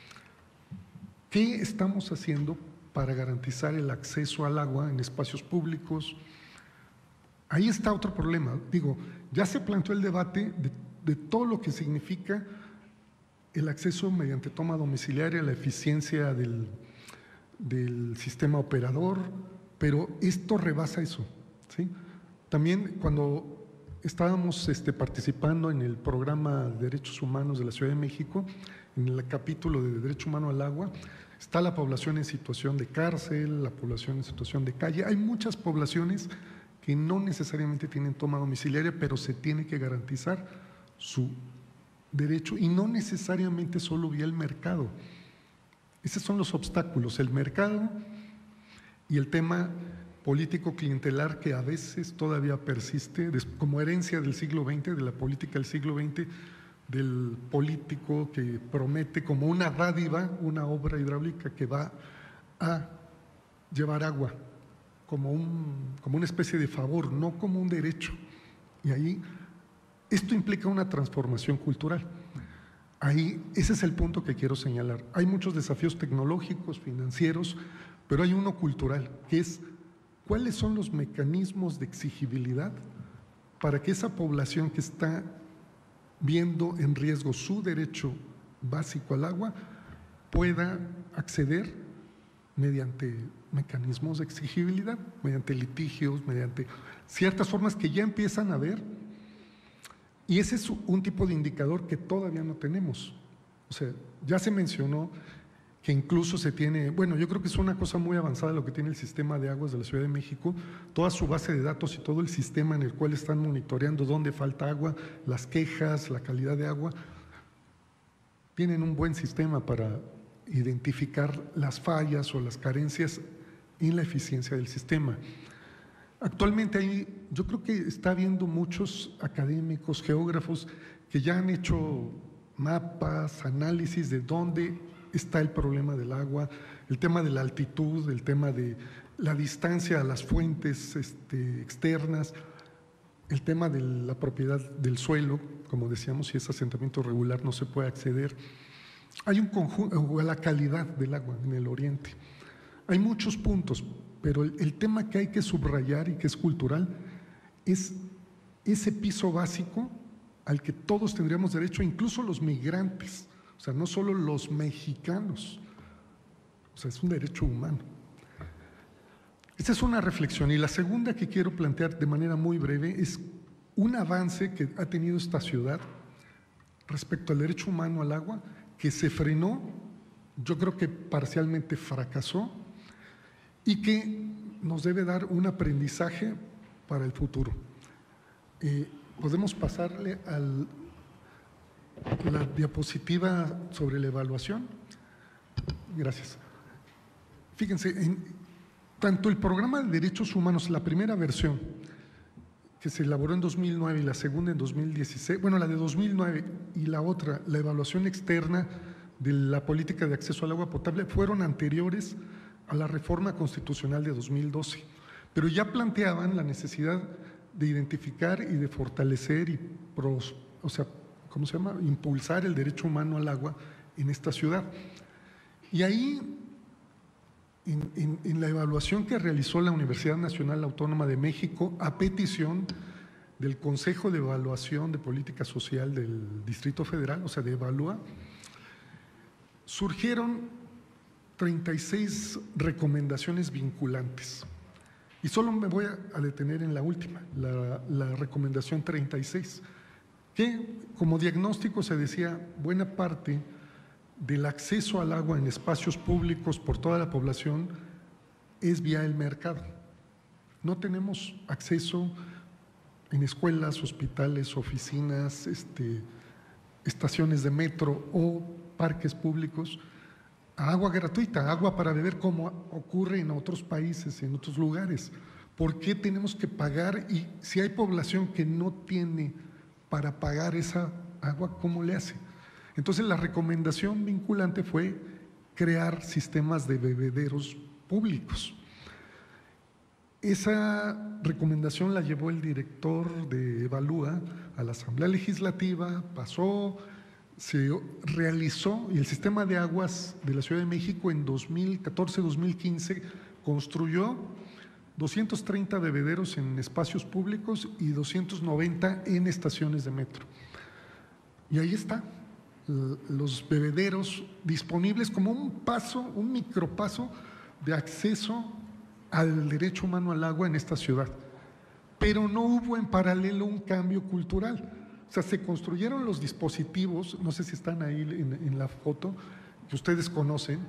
¿Qué estamos haciendo para garantizar el acceso al agua en espacios públicos? Ahí está otro problema. Digo, ya se planteó el debate de, de todo lo que significa el acceso mediante toma domiciliaria, la eficiencia del, del sistema operador, pero esto rebasa eso, ¿sí? También cuando estábamos este, participando en el programa de Derechos Humanos de la Ciudad de México, en el capítulo de Derecho Humano al Agua, está la población en situación de cárcel, la población en situación de calle. Hay muchas poblaciones que no necesariamente tienen toma domiciliaria, pero se tiene que garantizar su derecho, y no necesariamente solo vía el mercado. Esos son los obstáculos, el mercado y el tema político clientelar que a veces todavía persiste como herencia del siglo veinte, de la política del siglo veinte, del político que promete como una dádiva una obra hidráulica que va a llevar agua como, un, como una especie de favor, no como un derecho. Y ahí esto implica una transformación cultural. Ahí, ese es el punto que quiero señalar. Hay muchos desafíos tecnológicos, financieros, pero hay uno cultural, que es cuáles son los mecanismos de exigibilidad para que esa población que está viendo en riesgo su derecho básico al agua pueda acceder mediante mecanismos de exigibilidad, mediante litigios, mediante ciertas formas que ya empiezan a ver. Y ese es un tipo de indicador que todavía no tenemos. O sea, ya se mencionó que incluso se tiene, bueno, yo creo que es una cosa muy avanzada lo que tiene el sistema de aguas de la Ciudad de México, toda su base de datos y todo el sistema en el cual están monitoreando dónde falta agua, las quejas, la calidad de agua. Tienen un buen sistema para identificar las fallas o las carencias en la eficiencia del sistema. Actualmente hay, yo creo que está habiendo muchos académicos, geógrafos que ya han hecho mapas, análisis de dónde está el problema del agua, el tema de la altitud, el tema de la distancia a las fuentes este, externas, el tema de la propiedad del suelo, como decíamos, si es asentamiento regular no se puede acceder. Hay un conjunto, o la calidad del agua en el oriente. Hay muchos puntos, pero el, el tema que hay que subrayar y que es cultural es ese piso básico al que todos tendríamos derecho, incluso los migrantes, o sea, no solo los mexicanos, o sea, es un derecho humano. Esta es una reflexión, y la segunda que quiero plantear de manera muy breve es un avance que ha tenido esta ciudad respecto al derecho humano al agua, que se frenó, yo creo que parcialmente fracasó, y que nos debe dar un aprendizaje para el futuro. Eh, podemos pasarle al la diapositiva sobre la evaluación. Gracias. Fíjense, en, tanto el programa de derechos humanos, la primera versión, que se elaboró en dos mil nueve y la segunda en dos mil dieciséis, bueno, la de dos mil nueve y la otra, la evaluación externa de la política de acceso al agua potable, fueron anteriores a la reforma constitucional de dos mil doce, pero ya planteaban la necesidad de identificar y de fortalecer y, pros, o sea, ¿cómo se llama?, impulsar el derecho humano al agua en esta ciudad. Y ahí, en, en, en la evaluación que realizó la Universidad Nacional Autónoma de México a petición del Consejo de Evaluación de Política Social del Distrito Federal, o sea, de Evalúa, surgieron treinta y seis recomendaciones vinculantes. Y solo me voy a detener en la última, la, la recomendación treinta y seis, que como diagnóstico se decía buena parte del acceso al agua en espacios públicos por toda la población es vía el mercado. No tenemos acceso en escuelas, hospitales, oficinas, este, estaciones de metro o parques públicos a agua gratuita, agua para beber, como ocurre en otros países, en otros lugares. ¿Por qué tenemos que pagar? Y si hay población que no tiene para pagar esa agua, ¿cómo le hace? Entonces la recomendación vinculante fue crear sistemas de bebederos públicos. Esa recomendación la llevó el director de Evalúa a la Asamblea Legislativa, pasó, se realizó, y el sistema de aguas de la Ciudad de México en dos mil catorce dos mil quince construyó doscientos treinta bebederos en espacios públicos y doscientos noventa en estaciones de metro. Y ahí está, los bebederos disponibles como un paso, un micropaso de acceso al derecho humano al agua en esta ciudad. Pero no hubo en paralelo un cambio cultural. O sea, se construyeron los dispositivos, no sé si están ahí en, en la foto, que ustedes conocen,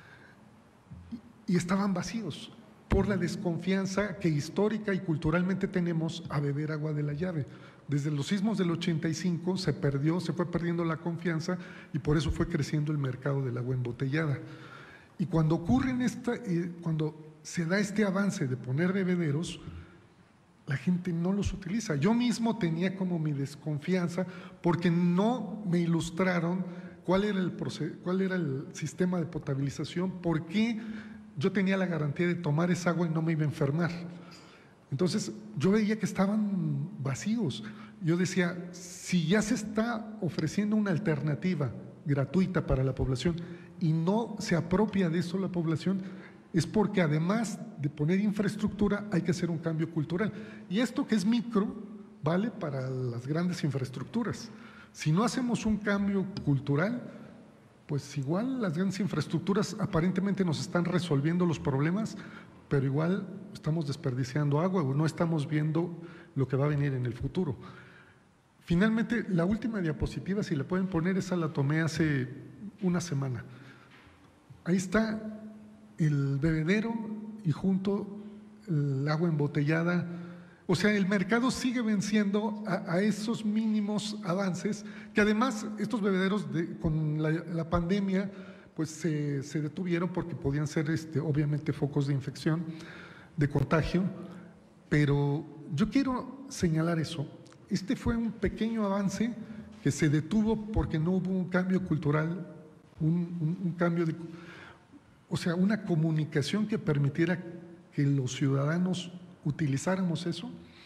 y estaban vacíos por la desconfianza que histórica y culturalmente tenemos a beber agua de la llave. Desde los sismos del ochenta y cinco se perdió, se fue perdiendo la confianza y por eso fue creciendo el mercado del agua embotellada. Y cuando ocurre en esta, eh, cuando se da este avance de poner bebederos, la gente no los utiliza. Yo mismo tenía como mi desconfianza porque no me ilustraron cuál era el, cuál era el sistema de potabilización, por qué yo tenía la garantía de tomar esa agua y no me iba a enfermar. Entonces yo veía que estaban vacíos. Yo decía, si ya se está ofreciendo una alternativa gratuita para la población y no se apropia de eso la población, es porque además de poner infraestructura hay que hacer un cambio cultural. Y esto que es micro vale para las grandes infraestructuras. Si no hacemos un cambio cultural, pues igual las grandes infraestructuras aparentemente nos están resolviendo los problemas, pero igual estamos desperdiciando agua o no estamos viendo lo que va a venir en el futuro. Finalmente, la última diapositiva, si la pueden poner, esa la tomé hace una semana. Ahí está el bebedero y junto el agua embotellada. O sea, el mercado sigue venciendo a, a esos mínimos avances, que además estos bebederos de, con la, la pandemia pues se, se detuvieron porque podían ser este, obviamente focos de infección, de contagio, pero yo quiero señalar eso. Este fue un pequeño avance que se detuvo porque no hubo un cambio cultural, un, un, un cambio de… O sea, una comunicación que permitiera que los ciudadanos utilizáramos eso.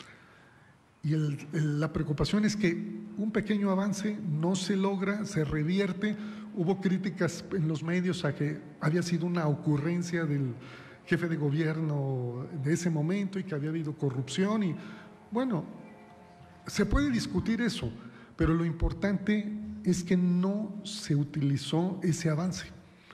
Y el, el, la preocupación es que un pequeño avance no se logra, se revierte. Hubo críticas en los medios a que había sido una ocurrencia del jefe de gobierno de ese momento y que había habido corrupción. Y bueno, se puede discutir eso, pero lo importante es que no se utilizó ese avance.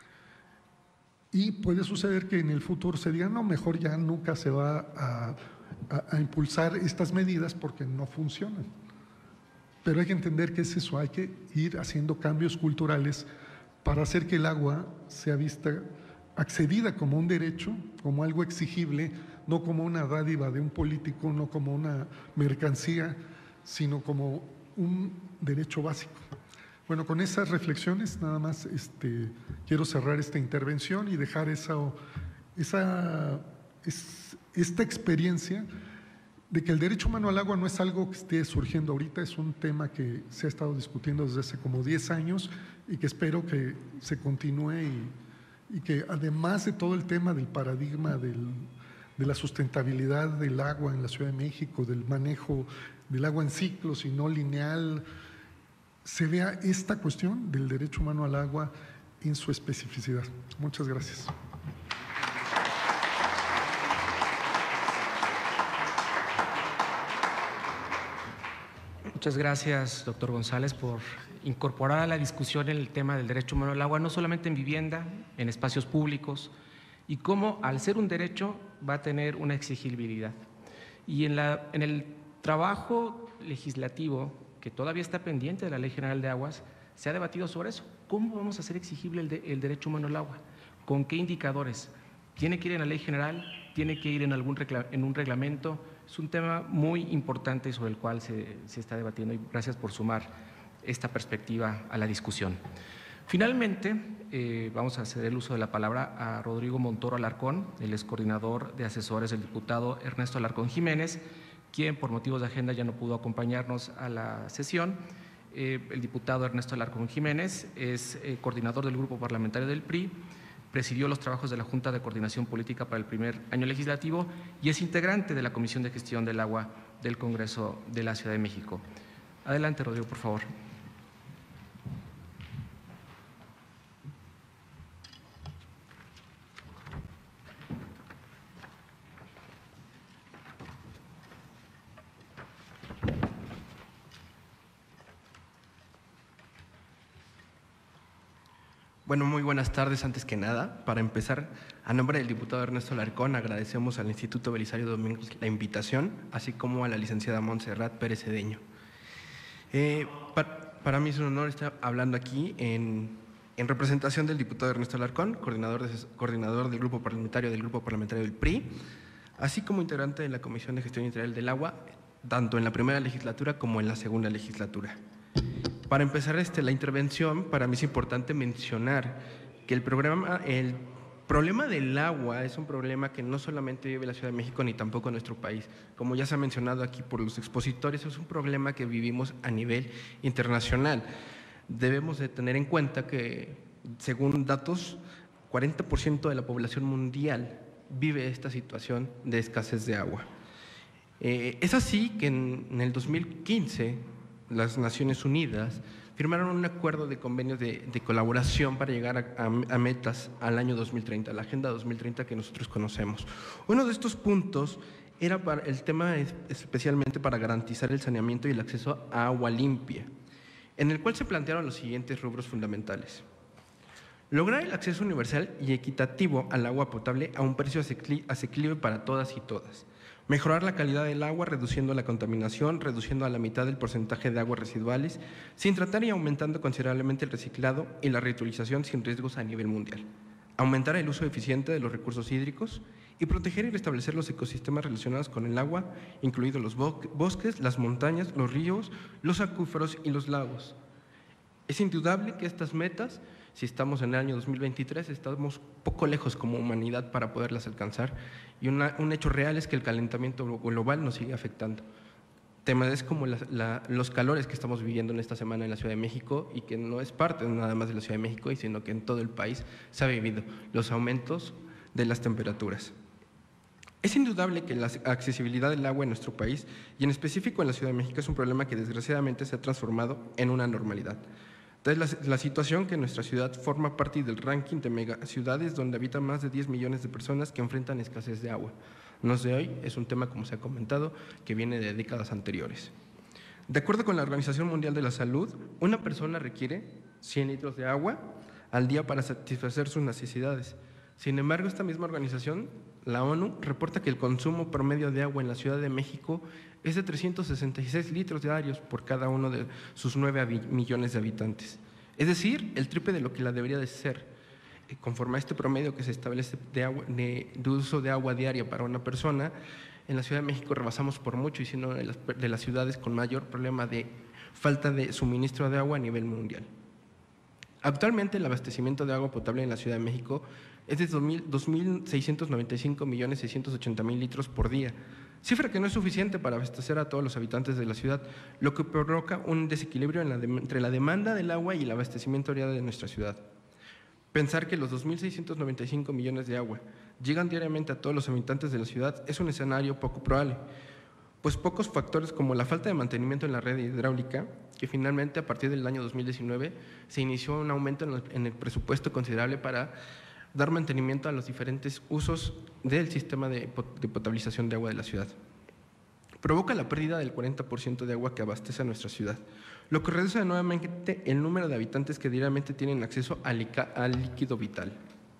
Y puede suceder que en el futuro se diga, no, mejor ya nunca se va a, a, a impulsar estas medidas porque no funcionan. Pero hay que entender que es eso, hay que ir haciendo cambios culturales para hacer que el agua sea vista, accedida como un derecho, como algo exigible, no como una dádiva de un político, no como una mercancía, sino como un derecho básico. Bueno, con esas reflexiones nada más este, quiero cerrar esta intervención y dejar esa, esa, es, esta experiencia de que el derecho humano al agua no es algo que esté surgiendo ahorita, es un tema que se ha estado discutiendo desde hace como diez años y que espero que se continúe y, y que además de todo el tema del paradigma del, de la sustentabilidad del agua en la Ciudad de México, del manejo del agua en ciclos y no lineal, se vea esta cuestión del derecho humano al agua en su especificidad. Muchas gracias. Muchas gracias, doctor González, por incorporar a la discusión el tema del derecho humano al agua, no solamente en vivienda, en espacios públicos, y cómo al ser un derecho va a tener una exigibilidad. Y en, la, en el trabajo legislativo, que todavía está pendiente de la Ley General de Aguas, se ha debatido sobre eso. ¿Cómo vamos a hacer exigible el, de, el derecho humano al agua? ¿Con qué indicadores? ¿Tiene que ir en la Ley General? ¿Tiene que ir en, algún regla, en un reglamento? Es un tema muy importante sobre el cual se, se está debatiendo y gracias por sumar esta perspectiva a la discusión. Finalmente, eh, vamos a ceder el uso de la palabra a Rodrigo Montoro Alarcón, el ex coordinador de asesores del diputado Ernesto Alarcón Jiménez, quien por motivos de agenda ya no pudo acompañarnos a la sesión. Eh, el diputado Ernesto Alarcón Jiménez es eh, coordinador del grupo parlamentario del P R I, presidió los trabajos de la Junta de Coordinación Política para el primer año legislativo y es integrante de la Comisión de Gestión del Agua del Congreso de la Ciudad de México. Adelante, Rodrigo, por favor. Bueno, muy buenas tardes. Antes que nada, para empezar, a nombre del diputado Ernesto Alarcón, agradecemos al Instituto Belisario Domínguez la invitación, así como a la licenciada Montserrat Pérez Cedeño. Eh, para, para mí es un honor estar hablando aquí en, en representación del diputado Ernesto Alarcón, coordinador, de, coordinador del grupo parlamentario del grupo parlamentario del P R I, así como integrante de la Comisión de Gestión Integral del Agua, tanto en la primera legislatura como en la segunda legislatura. Para empezar este, la intervención, para mí es importante mencionar que el, programa, el problema del agua es un problema que no solamente vive la Ciudad de México ni tampoco nuestro país. Como ya se ha mencionado aquí por los expositores, es un problema que vivimos a nivel internacional. Debemos de tener en cuenta que, según datos, cuarenta por ciento de la población mundial vive esta situación de escasez de agua. Eh, es así que en, en el dos mil quince, las Naciones Unidas firmaron un acuerdo de convenios de, de colaboración para llegar a, a, a metas al año dos mil treinta, la Agenda dos mil treinta que nosotros conocemos. Uno de estos puntos era para el tema es, especialmente para garantizar el saneamiento y el acceso a agua limpia, en el cual se plantearon los siguientes rubros fundamentales. Lograr el acceso universal y equitativo al agua potable a un precio asequible para todas y todas. Mejorar la calidad del agua, reduciendo la contaminación, reduciendo a la mitad el porcentaje de aguas residuales, sin tratar y aumentando considerablemente el reciclado y la reutilización sin riesgos a nivel mundial. Aumentar el uso eficiente de los recursos hídricos y proteger y restablecer los ecosistemas relacionados con el agua, incluidos los bosques, las montañas, los ríos, los acuíferos y los lagos. Es indudable que estas metas, si estamos en el año dos mil veintitrés, estamos poco lejos como humanidad para poderlas alcanzar y una, un hecho real es que el calentamiento global nos sigue afectando. Temas como la, la, los calores que estamos viviendo en esta semana en la Ciudad de México y que no es parte nada más de la Ciudad de México, sino que en todo el país se ha vivido los aumentos de las temperaturas. Es indudable que la accesibilidad del agua en nuestro país y en específico en la Ciudad de México es un problema que desgraciadamente se ha transformado en una normalidad. Entonces, la, la situación que nuestra ciudad forma parte del ranking de megaciudades donde habitan más de diez millones de personas que enfrentan escasez de agua. No es de hoy, es un tema, como se ha comentado, que viene de décadas anteriores. De acuerdo con la Organización Mundial de la Salud, una persona requiere cien litros de agua al día para satisfacer sus necesidades. Sin embargo, esta misma organización, la ONU, reporta que el consumo promedio de agua en la Ciudad de México es de trescientos sesenta y seis litros diarios por cada uno de sus nueve millones de habitantes. Es decir, el triple de lo que la debería de ser. Conforme a este promedio que se establece de, agua, de, de uso de agua diaria para una persona, en la Ciudad de México rebasamos por mucho y siendo de las, de las ciudades con mayor problema de falta de suministro de agua a nivel mundial. Actualmente el abastecimiento de agua potable en la Ciudad de México es de dos mil seiscientos noventa y cinco millones seiscientos ochenta mil litros por día, cifra que no es suficiente para abastecer a todos los habitantes de la ciudad, lo que provoca un desequilibrio en la de, entre la demanda del agua y el abastecimiento diario de nuestra ciudad. Pensar que los dos mil seiscientos noventa y cinco millones de agua llegan diariamente a todos los habitantes de la ciudad es un escenario poco probable, pues pocos factores como la falta de mantenimiento en la red hidráulica, que finalmente a partir del año dos mil diecinueve se inició un aumento en el presupuesto considerable para dar mantenimiento a los diferentes usos del sistema de potabilización de agua de la ciudad. Provoca la pérdida del cuarenta por ciento de agua que abastece a nuestra ciudad, lo que reduce nuevamente el número de habitantes que diariamente tienen acceso al líquido vital.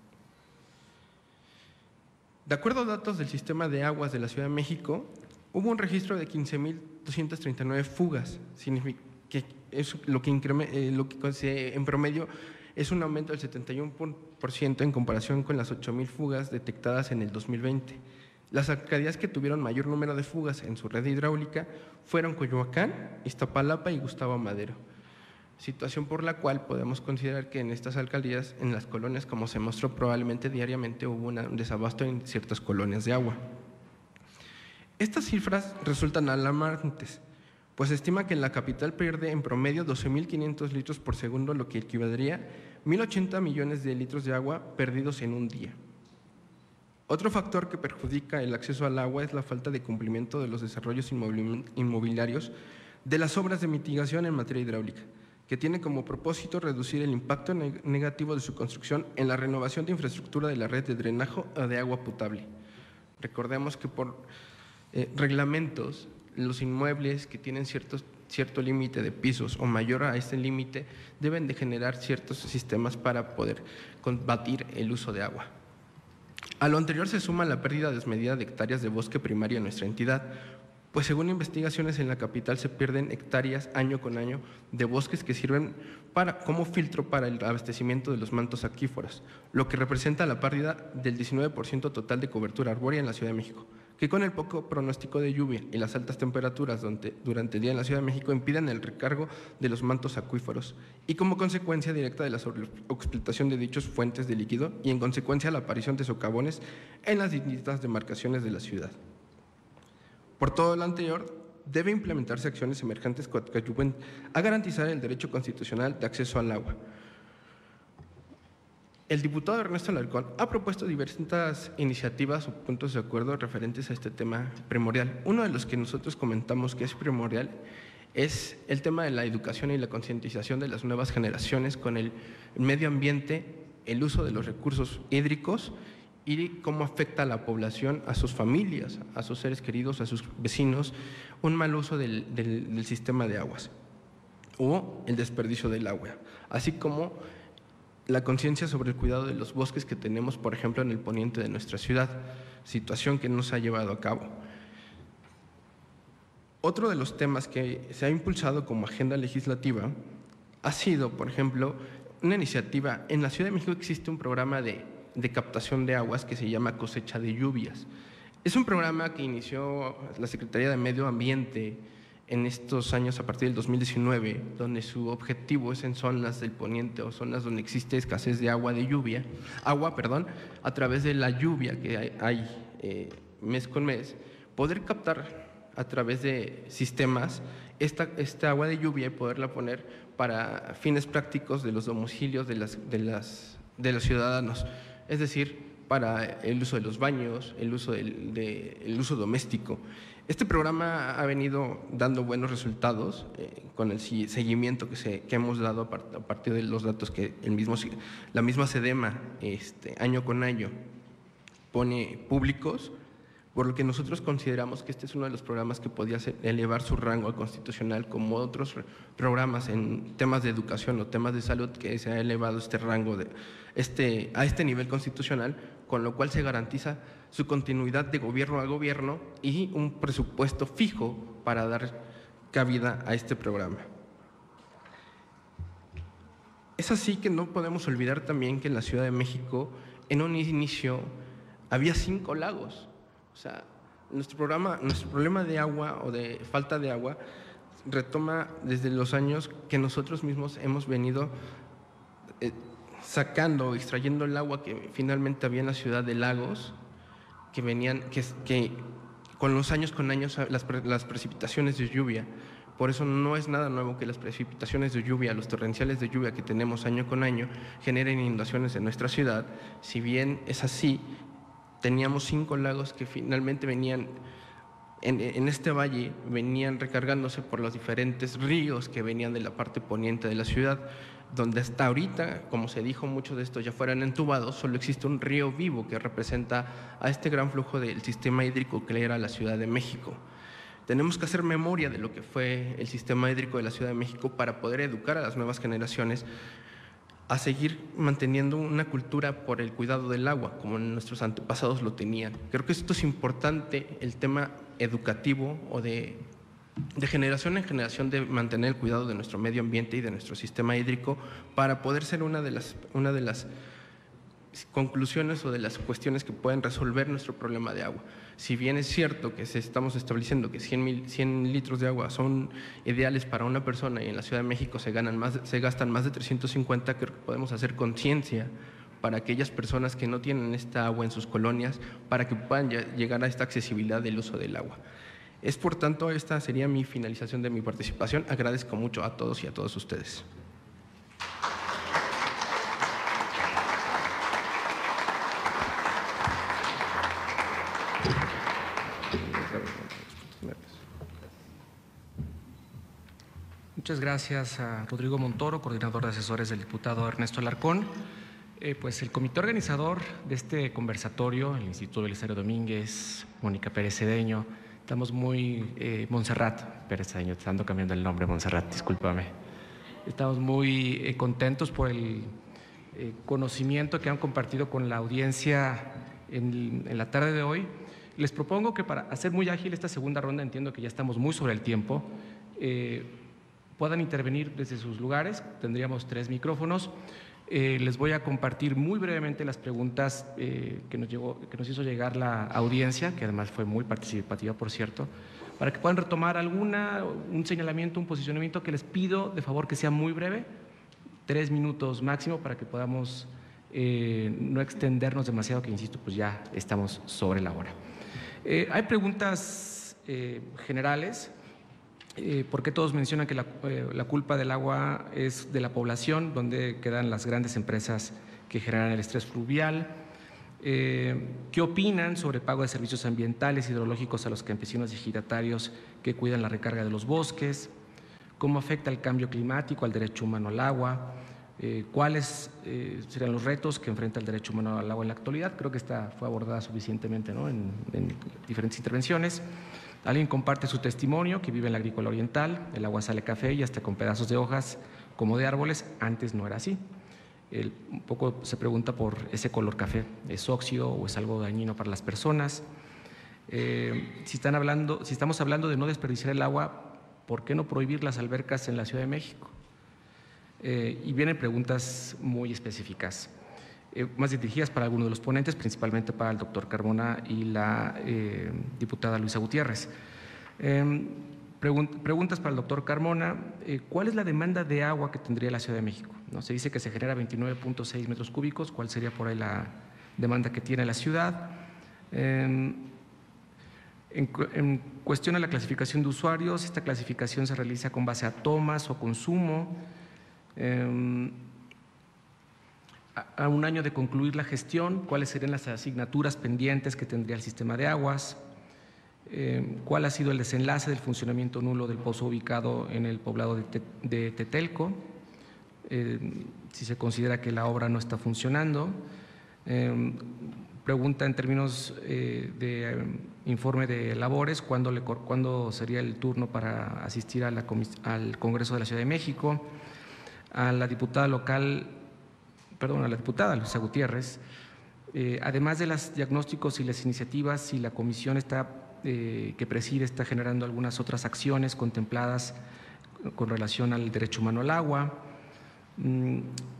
De acuerdo a datos del Sistema de Aguas de la Ciudad de México, hubo un registro de quince mil doscientas treinta y nueve fugas, que es lo que, eh, lo que se, en promedio es un aumento del setenta y uno por ciento en comparación con las ocho mil fugas detectadas en el dos mil veinte. Las alcaldías que tuvieron mayor número de fugas en su red hidráulica fueron Coyoacán, Iztapalapa y Gustavo Madero, situación por la cual podemos considerar que en estas alcaldías, en las colonias, como se mostró, probablemente diariamente hubo un desabasto en ciertas colonias de agua. Estas cifras resultan alarmantes, pues se estima que la capital pierde en promedio doce mil quinientos litros por segundo, lo que equivaldría a mil ochenta millones de litros de agua perdidos en un día. Otro factor que perjudica el acceso al agua es la falta de cumplimiento de los desarrollos inmobiliarios de las obras de mitigación en materia hidráulica, que tiene como propósito reducir el impacto negativo de su construcción en la renovación de infraestructura de la red de drenaje o de agua potable. Recordemos que por eh, reglamentos, los inmuebles que tienen ciertos, cierto límite de pisos o mayor a este límite deben de generar ciertos sistemas para poder combatir el uso de agua. A lo anterior se suma la pérdida desmedida de hectáreas de bosque primario en nuestra entidad, pues según investigaciones en la capital se pierden hectáreas año con año de bosques que sirven para, como filtro para el abastecimiento de los mantos acuíferos, lo que representa la pérdida del diecinueve por ciento total de cobertura arbórea en la Ciudad de México, que con el poco pronóstico de lluvia y las altas temperaturas durante, durante el día en la Ciudad de México impiden el recargo de los mantos acuíferos y como consecuencia directa de la sobreexplotación de dichos fuentes de líquido y en consecuencia la aparición de socavones en las distintas demarcaciones de la ciudad. Por todo lo anterior, debe implementarse acciones emergentes que ayuden a garantizar el derecho constitucional de acceso al agua. El diputado Ernesto Alarcón ha propuesto diversas iniciativas o puntos de acuerdo referentes a este tema primordial. Uno de los que nosotros comentamos que es primordial es el tema de la educación y la concientización de las nuevas generaciones con el medio ambiente, el uso de los recursos hídricos y cómo afecta a la población, a sus familias, a sus seres queridos, a sus vecinos, un mal uso del, del, del sistema de aguas o el desperdicio del agua, así como la conciencia sobre el cuidado de los bosques que tenemos, por ejemplo, en el poniente de nuestra ciudad, situación que no se ha llevado a cabo. Otro de los temas que se ha impulsado como agenda legislativa ha sido, por ejemplo, una iniciativa. En la Ciudad de México existe un programa de, de captación de aguas que se llama Cosecha de Lluvias. Es un programa que inició la Secretaría de Medio Ambiente en estos años a partir del dos mil diecinueve, donde su objetivo es en zonas del poniente o zonas donde existe escasez de agua de lluvia, agua, perdón, a través de la lluvia que hay, hay eh, mes con mes, poder captar a través de sistemas esta, esta agua de lluvia y poderla poner para fines prácticos de los domicilios de, las, de, las, de los ciudadanos, es decir, para el uso de los baños, el uso, del, de, el uso doméstico. Este programa ha venido dando buenos resultados eh, con el seguimiento que, se, que hemos dado a partir de los datos que el mismo, la misma SEDEMA este, año con año pone públicos, por lo que nosotros consideramos que este es uno de los programas que podía elevar su rango al constitucional, como otros programas en temas de educación o temas de salud que se ha elevado este rango de este, a este nivel constitucional, con lo cual se garantiza su continuidad de gobierno a gobierno y un presupuesto fijo para dar cabida a este programa. Es así que no podemos olvidar también que en la Ciudad de México, en un inicio, había cinco lagos. O sea, nuestro, programa, nuestro problema de agua o de falta de agua retoma desde los años que nosotros mismos hemos venido eh, sacando, extrayendo el agua que finalmente había en la ciudad de Lagos, que venían, que, que con los años con años las, las precipitaciones de lluvia. Por eso no es nada nuevo que las precipitaciones de lluvia, los torrenciales de lluvia que tenemos año con año, generen inundaciones en nuestra ciudad. Si bien es así, teníamos cinco lagos que finalmente venían, en, en este valle, venían recargándose por los diferentes ríos que venían de la parte poniente de la ciudad, donde hasta ahorita, como se dijo, muchos de estos ya fueran entubados, solo existe un río vivo que representa a este gran flujo del sistema hídrico que era la Ciudad de México. Tenemos que hacer memoria de lo que fue el sistema hídrico de la Ciudad de México para poder educar a las nuevas generaciones a seguir manteniendo una cultura por el cuidado del agua, como nuestros antepasados lo tenían. Creo que esto es importante, el tema educativo o de, de generación en generación, de mantener el cuidado de nuestro medio ambiente y de nuestro sistema hídrico para poder ser una de las, una de las conclusiones o de las cuestiones que pueden resolver nuestro problema de agua. Si bien es cierto que se estamos estableciendo que cien litros de agua son ideales para una persona y en la Ciudad de México se, ganan más, se gastan más de trescientos cincuenta, creo que podemos hacer conciencia para aquellas personas que no tienen esta agua en sus colonias, para que puedan llegar a esta accesibilidad del uso del agua. Es por tanto, esta sería mi finalización de mi participación. Agradezco mucho a todos y a todos ustedes. Muchas gracias a Rodrigo Montoro, coordinador de asesores del diputado Ernesto Alarcón. Eh, pues el comité organizador de este conversatorio, el Instituto Belisario Domínguez, Mónica Pérez Cedeño, estamos muy… Eh, Montserrat Pérez Cedeño, te ando cambiando el nombre, Montserrat, discúlpame. Estamos muy eh, contentos por el eh, conocimiento que han compartido con la audiencia en, en la tarde de hoy. Les propongo que para hacer muy ágil esta segunda ronda, entiendo que ya estamos muy sobre el tiempo, eh, puedan intervenir desde sus lugares. Tendríamos tres micrófonos. Eh, les voy a compartir muy brevemente las preguntas eh, que, nos llegó, que nos hizo llegar la audiencia, que además fue muy participativa, por cierto, para que puedan retomar alguna, un señalamiento, un posicionamiento, que les pido de favor que sea muy breve, tres minutos máximo, para que podamos eh, no extendernos demasiado, que insisto, pues ya estamos sobre la hora. Eh, hay preguntas eh, generales. Eh, ¿Por qué todos mencionan que la, eh, la culpa del agua es de la población? ¿Dónde quedan las grandes empresas que generan el estrés fluvial? Eh, ¿Qué opinan sobre el pago de servicios ambientales hidrológicos a los campesinos y ejidatarios que cuidan la recarga de los bosques? ¿Cómo afecta el cambio climático al derecho humano al agua? Eh, ¿Cuáles eh, serían los retos que enfrenta el derecho humano al agua en la actualidad? Creo que esta fue abordada suficientemente, ¿no?, en, en diferentes intervenciones. Alguien comparte su testimonio, que vive en la agrícola oriental, el agua sale café y hasta con pedazos de hojas como de árboles. Antes no era así. El, un poco se pregunta por ese color café, ¿es óxido o es algo dañino para las personas? Eh, si, están hablando, si estamos hablando de no desperdiciar el agua, ¿por qué no prohibir las albercas en la Ciudad de México? Eh, y vienen preguntas muy específicas, eh, más dirigidas para algunos de los ponentes, principalmente para el doctor Carmona y la eh, diputada Luisa Gutiérrez. Eh, pregun preguntas para el doctor Carmona. Eh, ¿Cuál es la demanda de agua que tendría la Ciudad de México? ¿No? Se dice que se genera veintinueve punto seis metros cúbicos. ¿Cuál sería por ahí la demanda que tiene la ciudad? Eh, En, en cuestión a la clasificación de usuarios, esta clasificación se realiza con base a tomas o consumo. Eh, a, a un año de concluir la gestión, ¿cuáles serían las asignaturas pendientes que tendría el sistema de aguas? Eh, ¿Cuál ha sido el desenlace del funcionamiento nulo del pozo ubicado en el poblado de, Te, de Tetelco? Eh, si se considera que la obra no está funcionando. Eh, Pregunta en términos eh, de eh, informe de labores, ¿cuándo, le, ¿cuándo sería el turno para asistir a la, al Congreso de la Ciudad de México? A la diputada local, perdón, a la diputada Luisa Gutiérrez, eh, además de los diagnósticos y las iniciativas, si la comisión está, eh, que preside está generando algunas otras acciones contempladas con relación al derecho humano al agua. Mm,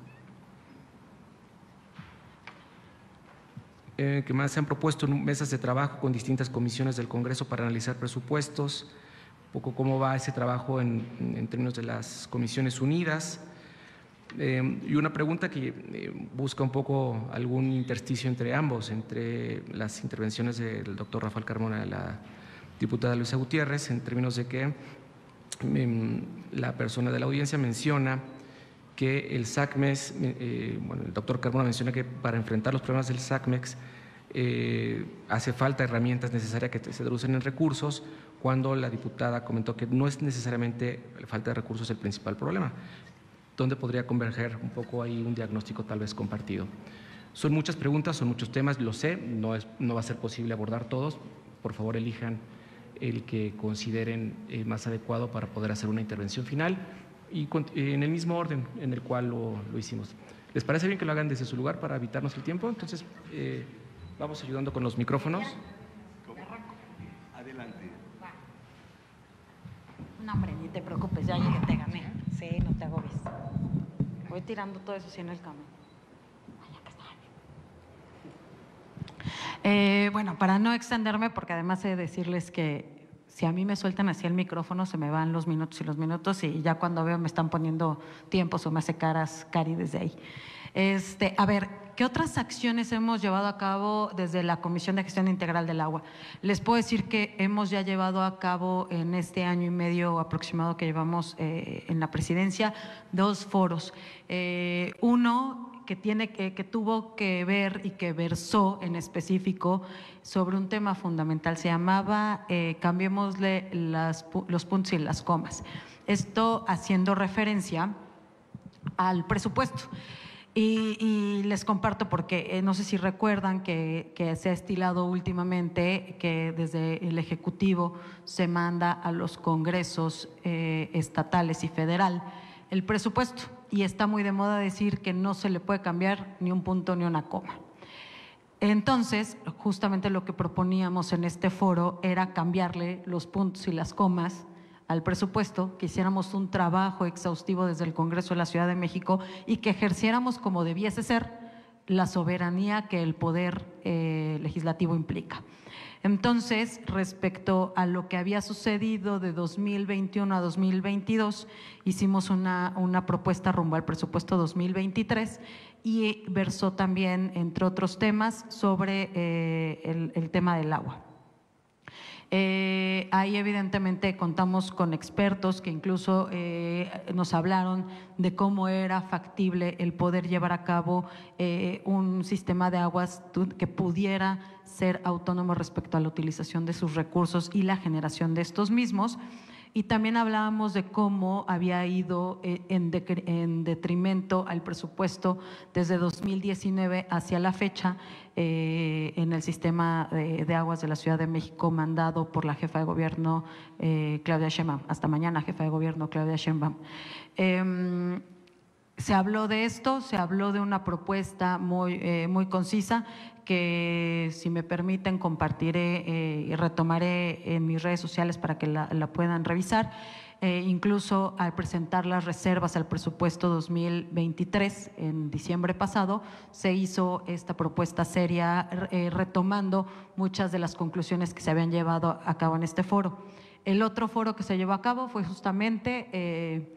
Eh, que más se han propuesto mesas de trabajo con distintas comisiones del Congreso para analizar presupuestos, un poco cómo va ese trabajo en, en términos de las Comisiones Unidas. Eh, y una pregunta que eh, busca un poco algún intersticio entre ambos, entre las intervenciones del doctor Rafael Carmona y la diputada Luisa Gutiérrez, en términos de que eh, la persona de la audiencia menciona que el SACMEX, eh, bueno, el doctor Carmona menciona que para enfrentar los problemas del SACMEX eh, hace falta herramientas necesarias que se traducen en recursos, cuando la diputada comentó que no es necesariamente la falta de recursos el principal problema. ¿Dónde podría converger un poco ahí un diagnóstico tal vez compartido? Son muchas preguntas, son muchos temas, lo sé, no, es, no va a ser posible abordar todos. Por favor, elijan el que consideren eh, más adecuado para poder hacer una intervención final y con, eh, en el mismo orden en el cual lo, lo hicimos. ¿Les parece bien que lo hagan desde su lugar para evitarnos el tiempo? Entonces, eh, vamos ayudando con los micrófonos. Adelante. No, hombre, ni te preocupes, ya llegué, te gané. Sí, no te agobies. Voy tirando todo eso así en el camino. Eh, bueno, para no extenderme, porque además he de decirles que si a mí me sueltan así el micrófono, se me van los minutos y los minutos y ya cuando veo me están poniendo tiempos o me hace caras Cari desde ahí. Este, a ver, ¿qué otras acciones hemos llevado a cabo desde la Comisión de Gestión Integral del Agua? Les puedo decir que hemos ya llevado a cabo en este año y medio aproximado que llevamos eh, en la presidencia dos foros. Eh, uno que, tiene, que, que tuvo que ver y que versó en específico sobre un tema fundamental, se llamaba eh, Cambiémosle las, los puntos y las comas. Esto haciendo referencia al presupuesto. Y, y les comparto porque eh, no sé si recuerdan que, que se ha estilado últimamente que desde el Ejecutivo se manda a los congresos eh, estatales y federal el presupuesto y está muy de moda decir que no se le puede cambiar ni un punto ni una coma. Entonces, justamente lo que proponíamos en este foro era cambiarle los puntos y las comas al presupuesto, que hiciéramos un trabajo exhaustivo desde el Congreso de la Ciudad de México y que ejerciéramos como debiese ser la soberanía que el poder eh, legislativo implica. Entonces, respecto a lo que había sucedido de dos mil veintiuno a dos mil veintidós, hicimos una, una propuesta rumbo al presupuesto dos mil veintitrés y versó también, entre otros temas, sobre eh, el, el tema del agua. Eh, ahí evidentemente contamos con expertos que incluso eh, nos hablaron de cómo era factible el poder llevar a cabo eh, un sistema de aguas que pudiera ser autónomo respecto a la utilización de sus recursos y la generación de estos mismos. Y también hablábamos de cómo había ido en, de, en detrimento al presupuesto desde dos mil diecinueve hacia la fecha eh, en el sistema de, de aguas de la Ciudad de México mandado por la jefa de gobierno eh, Claudia Sheinbaum. Hasta mañana, jefa de gobierno Claudia Sheinbaum. Eh, se habló de esto, se habló de una propuesta muy, eh, muy concisa que, si me permiten, compartiré eh, y retomaré en mis redes sociales para que la, la puedan revisar. Eh, incluso al presentar las reservas al presupuesto dos mil veintitrés en diciembre pasado, se hizo esta propuesta seria eh, retomando muchas de las conclusiones que se habían llevado a cabo en este foro. El otro foro que se llevó a cabo fue justamente eh,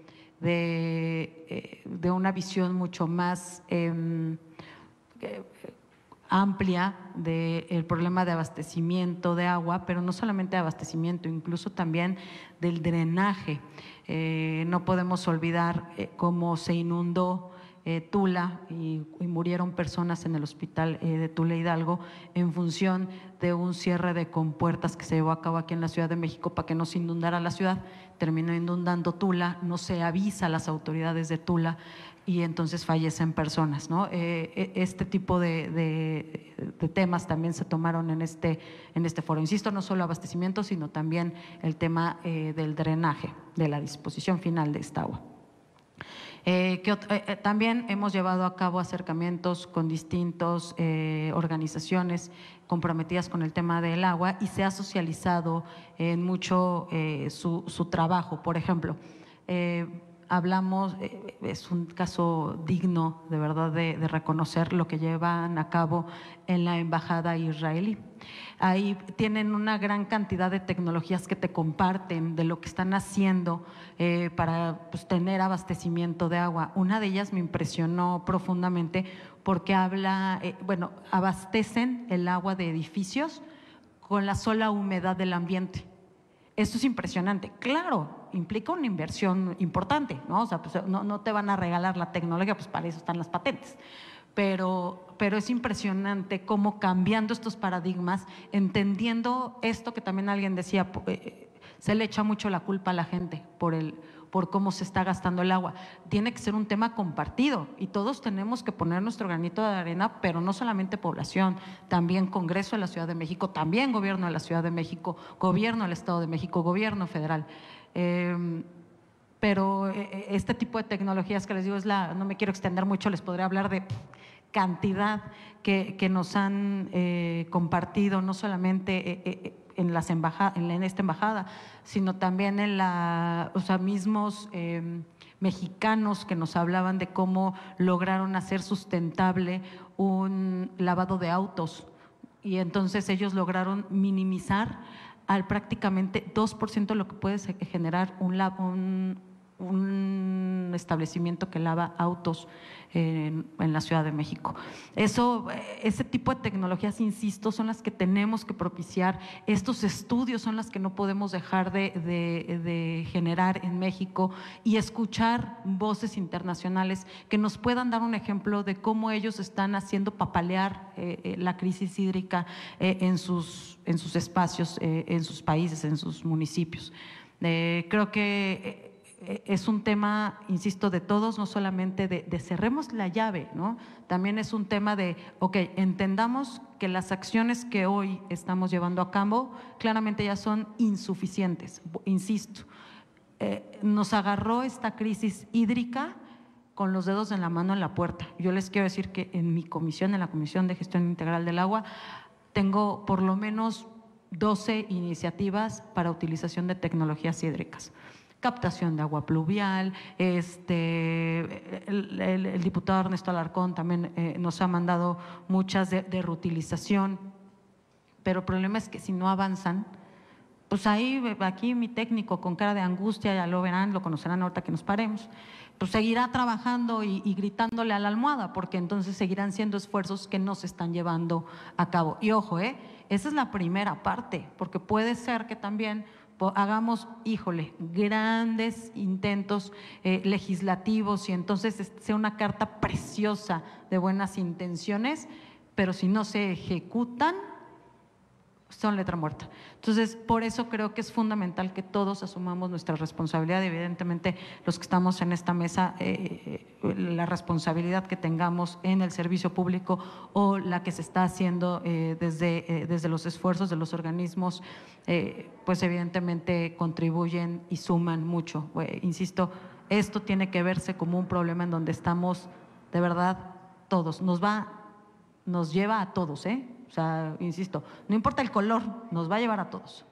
de, eh, de una visión mucho más eh, eh, amplia del problema de abastecimiento de agua, pero no solamente de abastecimiento, incluso también del drenaje. Eh, no podemos olvidar eh, cómo se inundó eh, Tula y, y murieron personas en el hospital eh, de Tula Hidalgo en función de un cierre de compuertas que se llevó a cabo aquí en la Ciudad de México para que no se inundara la ciudad. Terminó inundando Tula, no se avisa a las autoridades de Tula y entonces fallecen personas, ¿no? Eh, este tipo de, de, de temas también se tomaron en este, en este foro. Insisto, no solo abastecimiento, sino también el tema eh, del drenaje, de la disposición final de esta agua. Eh, que, eh, también hemos llevado a cabo acercamientos con distintas eh, organizaciones comprometidas con el tema del agua y se ha socializado en mucho eh, su, su trabajo. Por ejemplo, eh, hablamos, eh, es un caso digno de verdad de, de reconocer lo que llevan a cabo en la embajada israelí. Ahí tienen una gran cantidad de tecnologías que te comparten de lo que están haciendo eh, para pues, tener abastecimiento de agua. Una de ellas me impresionó profundamente porque habla, eh, bueno, abastecen el agua de edificios con la sola humedad del ambiente. Esto es impresionante. Claro, implica una inversión importante, ¿no? O sea, pues no, no te van a regalar la tecnología, pues para eso están las patentes. Pero, pero es impresionante cómo cambiando estos paradigmas, entendiendo esto que también alguien decía, eh, se le echa mucho la culpa a la gente por el por cómo se está gastando el agua. Tiene que ser un tema compartido y todos tenemos que poner nuestro granito de arena, pero no solamente población, también Congreso de la Ciudad de México, también Gobierno de la Ciudad de México, Gobierno del Estado de México, Gobierno federal. Eh, pero este tipo de tecnologías que les digo, es la, no me quiero extender mucho, les podría hablar de cantidad que, que nos han eh, compartido, no solamente eh, eh, en, las embajada, en, en esta embajada, sino también en la, o sea, mismos eh, mexicanos que nos hablaban de cómo lograron hacer sustentable un lavado de autos y entonces ellos lograron minimizar al prácticamente dos por ciento de lo que puede generar un, un, un establecimiento que lava autos en, en la Ciudad de México. Eso, ese tipo de tecnologías, insisto, son las que tenemos que propiciar. Estos estudios son las que no podemos dejar de, de, de generar en México y escuchar voces internacionales que nos puedan dar un ejemplo de cómo ellos están haciendo papalear eh, la crisis hídrica eh, en, sus, en sus espacios, eh, en sus países, en sus municipios. Eh, creo que… Eh, es un tema, insisto, de todos, no solamente de, de cerremos la llave, ¿no? También es un tema de, ok, entendamos que las acciones que hoy estamos llevando a cabo claramente ya son insuficientes, insisto. Eh, nos agarró esta crisis hídrica con los dedos en la mano en la puerta. Yo les quiero decir que en mi comisión, en la Comisión de Gestión Integral del Agua, tengo por lo menos doce iniciativas para utilización de tecnologías hídricas. Captación de agua pluvial, este, el, el, el diputado Ernesto Alarcón también eh, nos ha mandado muchas de, de reutilización, pero el problema es que si no avanzan, pues ahí, aquí mi técnico con cara de angustia, ya lo verán, lo conocerán ahorita que nos paremos, pues seguirá trabajando y, y gritándole a la almohada, porque entonces seguirán siendo esfuerzos que no se están llevando a cabo. Y ojo, eh, esa es la primera parte, porque puede ser que también hagamos, híjole, grandes intentos eh, legislativos y entonces sea una carta preciosa de buenas intenciones, pero si no se ejecutan, son letra muerta. Entonces, por eso creo que es fundamental que todos asumamos nuestra responsabilidad, evidentemente los que estamos en esta mesa, eh, la responsabilidad que tengamos en el servicio público o la que se está haciendo eh, desde, eh, desde los esfuerzos de los organismos, eh, pues evidentemente contribuyen y suman mucho. Eh, insisto, esto tiene que verse como un problema en donde estamos de verdad todos, nos va, nos lleva a todos, ¿eh? O sea, insisto, no importa el color, nos va a llevar a todos.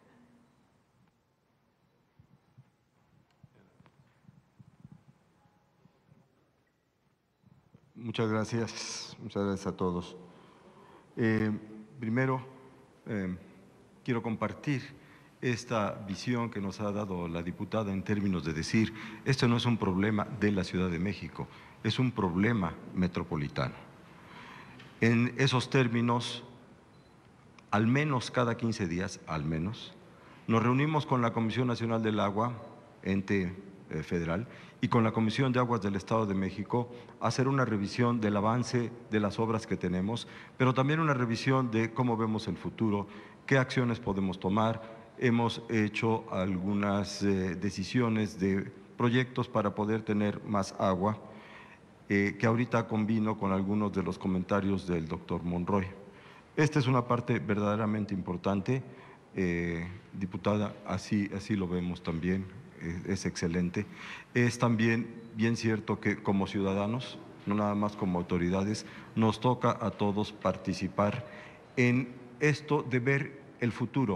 Muchas gracias, muchas gracias a todos. Eh, primero, eh, quiero compartir esta visión que nos ha dado la diputada en términos de decir, esto no es un problema de la Ciudad de México, es un problema metropolitano. En esos términos, al menos cada quince días, al menos, nos reunimos con la Comisión Nacional del Agua, ente eh, federal, y con la Comisión de Aguas del Estado de México a hacer una revisión del avance de las obras que tenemos, pero también una revisión de cómo vemos el futuro, qué acciones podemos tomar. Hemos hecho algunas eh, decisiones de proyectos para poder tener más agua, Eh, que ahorita combino con algunos de los comentarios del doctor Monroy. Esta es una parte verdaderamente importante, eh, diputada, así, así lo vemos también, eh, es excelente. Es también bien cierto que como ciudadanos, no nada más como autoridades, nos toca a todos participar en esto de ver el futuro,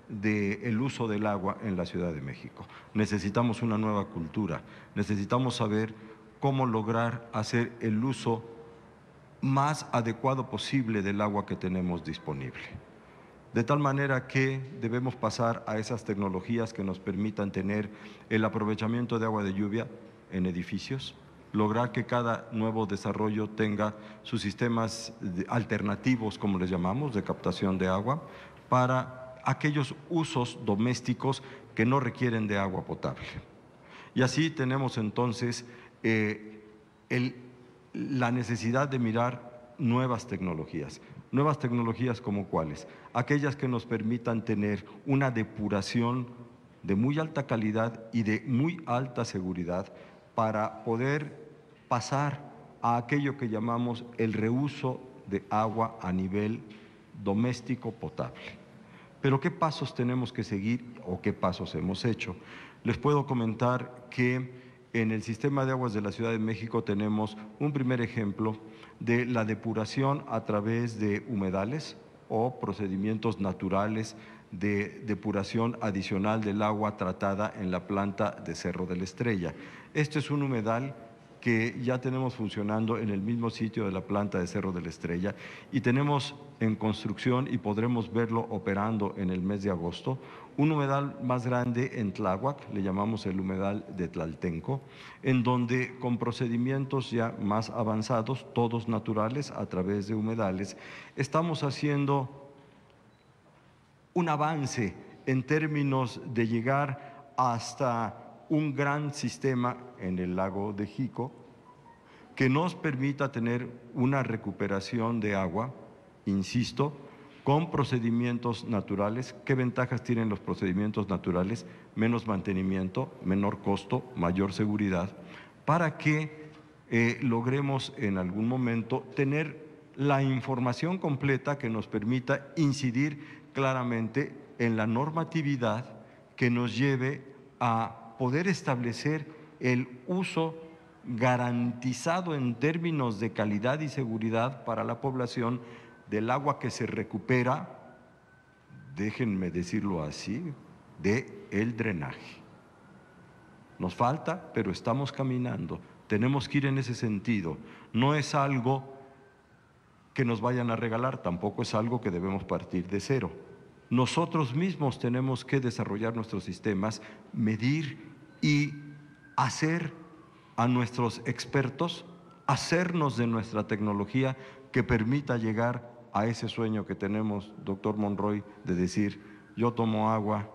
del uso del agua en la Ciudad de México. Necesitamos una nueva cultura, necesitamos saber cómo lograr hacer el uso más adecuado posible del agua que tenemos disponible. De tal manera que debemos pasar a esas tecnologías que nos permitan tener el aprovechamiento de agua de lluvia en edificios, lograr que cada nuevo desarrollo tenga sus sistemas alternativos, como les llamamos, de captación de agua, para aquellos usos domésticos que no requieren de agua potable. Y así tenemos entonces eh, el, la necesidad de mirar nuevas tecnologías. Nuevas tecnologías como cuáles, aquellas que nos permitan tener una depuración de muy alta calidad y de muy alta seguridad para poder pasar a aquello que llamamos el reuso de agua a nivel doméstico potable. Pero ¿qué pasos tenemos que seguir o qué pasos hemos hecho? Les puedo comentar que en el sistema de aguas de la Ciudad de México tenemos un primer ejemplo de la depuración a través de humedales o procedimientos naturales de depuración adicional del agua tratada en la planta de Cerro de la Estrella. Este es un humedal que ya tenemos funcionando en el mismo sitio de la planta de Cerro de la Estrella y tenemos en construcción y podremos verlo operando en el mes de agosto, un humedal más grande en Tláhuac, le llamamos el humedal de Tlaltenco, en donde con procedimientos ya más avanzados, todos naturales a través de humedales, estamos haciendo un avance en términos de llegar hasta un gran sistema en el lago de Jico que nos permita tener una recuperación de agua, insisto, con procedimientos naturales. ¿Qué ventajas tienen los procedimientos naturales? Menos mantenimiento, menor costo, mayor seguridad, para que eh, logremos en algún momento tener la información completa que nos permita incidir claramente en la normatividad que nos lleve a poder establecer el uso garantizado en términos de calidad y seguridad para la población del agua que se recupera, déjenme decirlo así, de el drenaje. Nos falta, pero estamos caminando. Tenemos que ir en ese sentido. No es algo que nos vayan a regalar, tampoco es algo que debemos partir de cero. Nosotros mismos tenemos que desarrollar nuestros sistemas, medir y hacer a nuestros expertos, hacernos de nuestra tecnología que permita llegar a ese sueño que tenemos, doctor Monroy, de decir, yo tomo agua,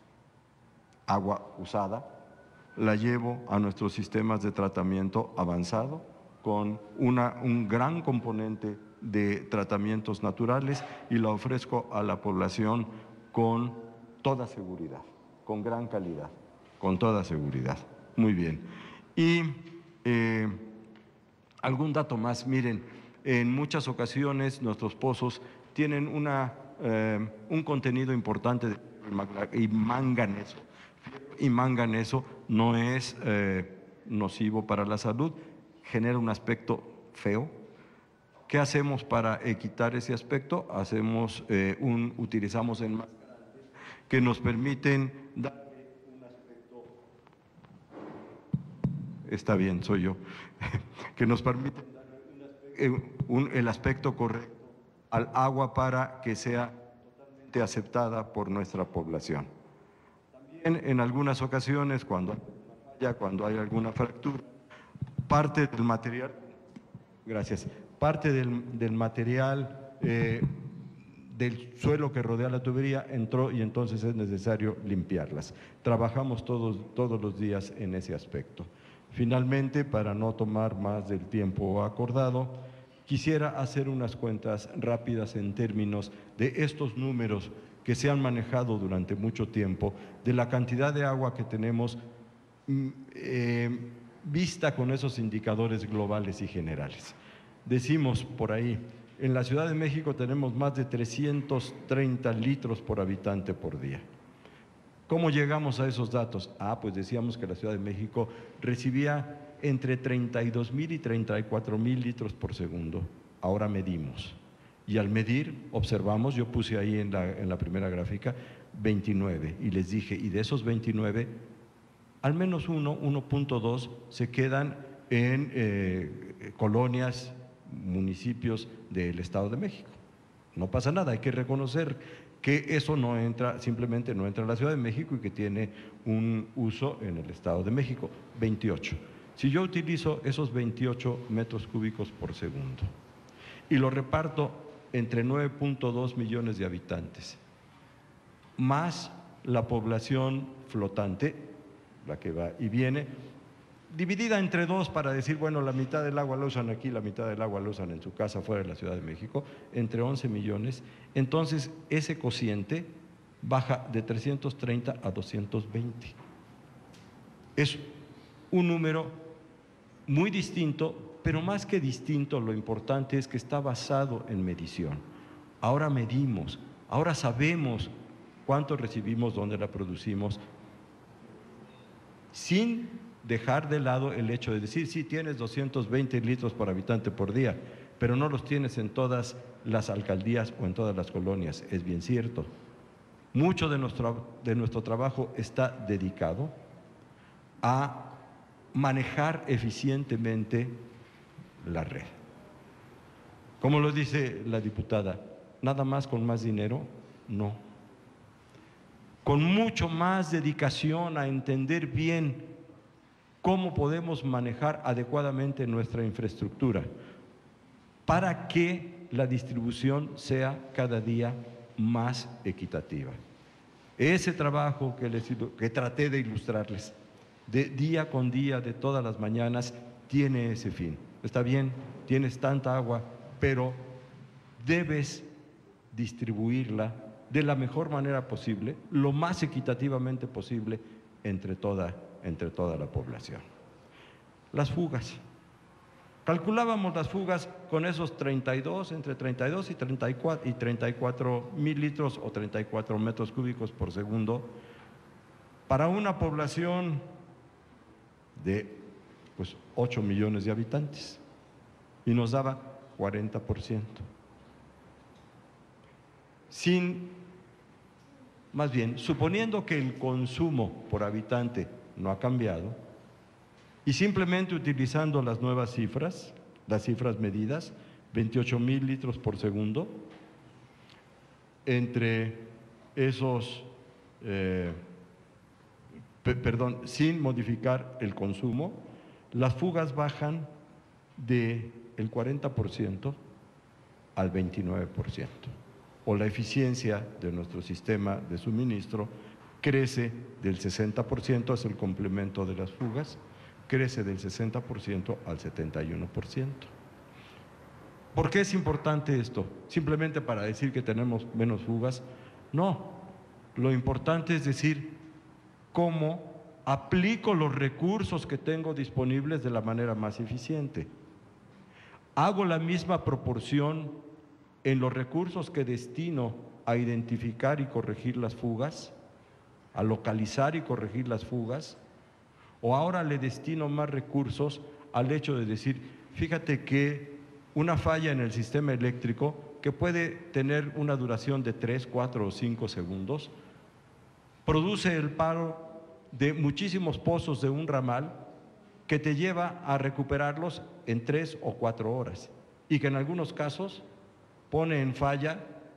agua usada, la llevo a nuestros sistemas de tratamiento avanzado con una, un gran componente de tratamientos naturales y la ofrezco a la población con toda seguridad, con gran calidad, con toda seguridad. Muy bien. Y eh, algún dato más, miren, en muchas ocasiones nuestros pozos tienen una, eh, un contenido importante de y manganeso. Y manganeso no es eh, nocivo para la salud, genera un aspecto feo. ¿Qué hacemos para quitar ese aspecto? Hacemos eh, un, utilizamos enmascarantes que nos permiten dar un aspecto, está bien, soy yo, que nos permiten dar un aspecto, un, el aspecto correcto al agua para que sea totalmente aceptada por nuestra población. También en algunas ocasiones, cuando hay una falla, cuando hay alguna fractura, parte del material, gracias, parte del, del material eh, del suelo que rodea la tubería entró y entonces es necesario limpiarlas. Trabajamos todos, todos los días en ese aspecto. Finalmente, para no tomar más del tiempo acordado, quisiera hacer unas cuentas rápidas en términos de estos números que se han manejado durante mucho tiempo, de la cantidad de agua que tenemos eh, vista con esos indicadores globales y generales. Decimos por ahí, en la Ciudad de México tenemos más de trescientos treinta litros por habitante por día. ¿Cómo llegamos a esos datos? Ah, pues decíamos que la Ciudad de México recibía entre treinta y dos mil y treinta y cuatro mil litros por segundo. Ahora medimos. Y al medir, observamos, yo puse ahí en la, en la primera gráfica, veintinueve. Y les dije, y de esos veintinueve, al menos uno, uno punto dos, se quedan en eh, colonias, municipios del Estado de México. No pasa nada, hay que reconocer que eso no entra, simplemente no entra a la Ciudad de México y que tiene un uso en el Estado de México, veintiocho. Si yo utilizo esos veintiocho metros cúbicos por segundo y lo reparto entre nueve punto dos millones de habitantes, más la población flotante, la que va y viene, dividida entre dos para decir, bueno, la mitad del agua la usan aquí, la mitad del agua la usan en su casa fuera de la Ciudad de México, entre once millones, entonces ese cociente baja de trescientos treinta a doscientos veinte. Es un número muy distinto, pero más que distinto, lo importante es que está basado en medición. Ahora medimos, ahora sabemos cuánto recibimos, dónde la producimos, sin dejar de lado el hecho de decir, sí, tienes doscientos veinte litros por habitante por día, pero no los tienes en todas las alcaldías o en todas las colonias. Es bien cierto. Mucho de nuestro, de nuestro trabajo está dedicado a manejar eficientemente la red. Como lo dice la diputada, nada más con más dinero, no. Con mucho más dedicación a entender bien cómo podemos manejar adecuadamente nuestra infraestructura para que la distribución sea cada día más equitativa. Ese trabajo que, les, que traté de ilustrarles, de día con día, de todas las mañanas, tiene ese fin. Está bien, tienes tanta agua, pero debes distribuirla de la mejor manera posible, lo más equitativamente posible entre toda, entre toda la población. Las fugas. Calculábamos las fugas con esos treinta y dos, entre treinta y dos y treinta y cuatro, y treinta y cuatro mil litros o treinta y cuatro metros cúbicos por segundo para una población de pues, ocho millones de habitantes y nos daba cuarenta por ciento. Sin, más bien, suponiendo que el consumo por habitante no ha cambiado y simplemente utilizando las nuevas cifras, las cifras medidas, veintiocho mil litros por segundo, entre esos, eh, pe- perdón, sin modificar el consumo, las fugas bajan del cuarenta por ciento al veintinueve por ciento. O la eficiencia de nuestro sistema de suministro crece del sesenta por ciento, es el complemento de las fugas, crece del sesenta por ciento al setenta y uno por ciento. ¿Por qué es importante esto? ¿Simplemente para decir que tenemos menos fugas? No, lo importante es decir cómo aplico los recursos que tengo disponibles de la manera más eficiente. Hago la misma proporción en los recursos que destino a identificar y corregir las fugas, a localizar y corregir las fugas, o ahora le destino más recursos al hecho de decir, fíjate que una falla en el sistema eléctrico que puede tener una duración de tres, cuatro o cinco segundos, produce el paro de muchísimos pozos de un ramal que te lleva a recuperarlos en tres o cuatro horas y que en algunos casos pone en falla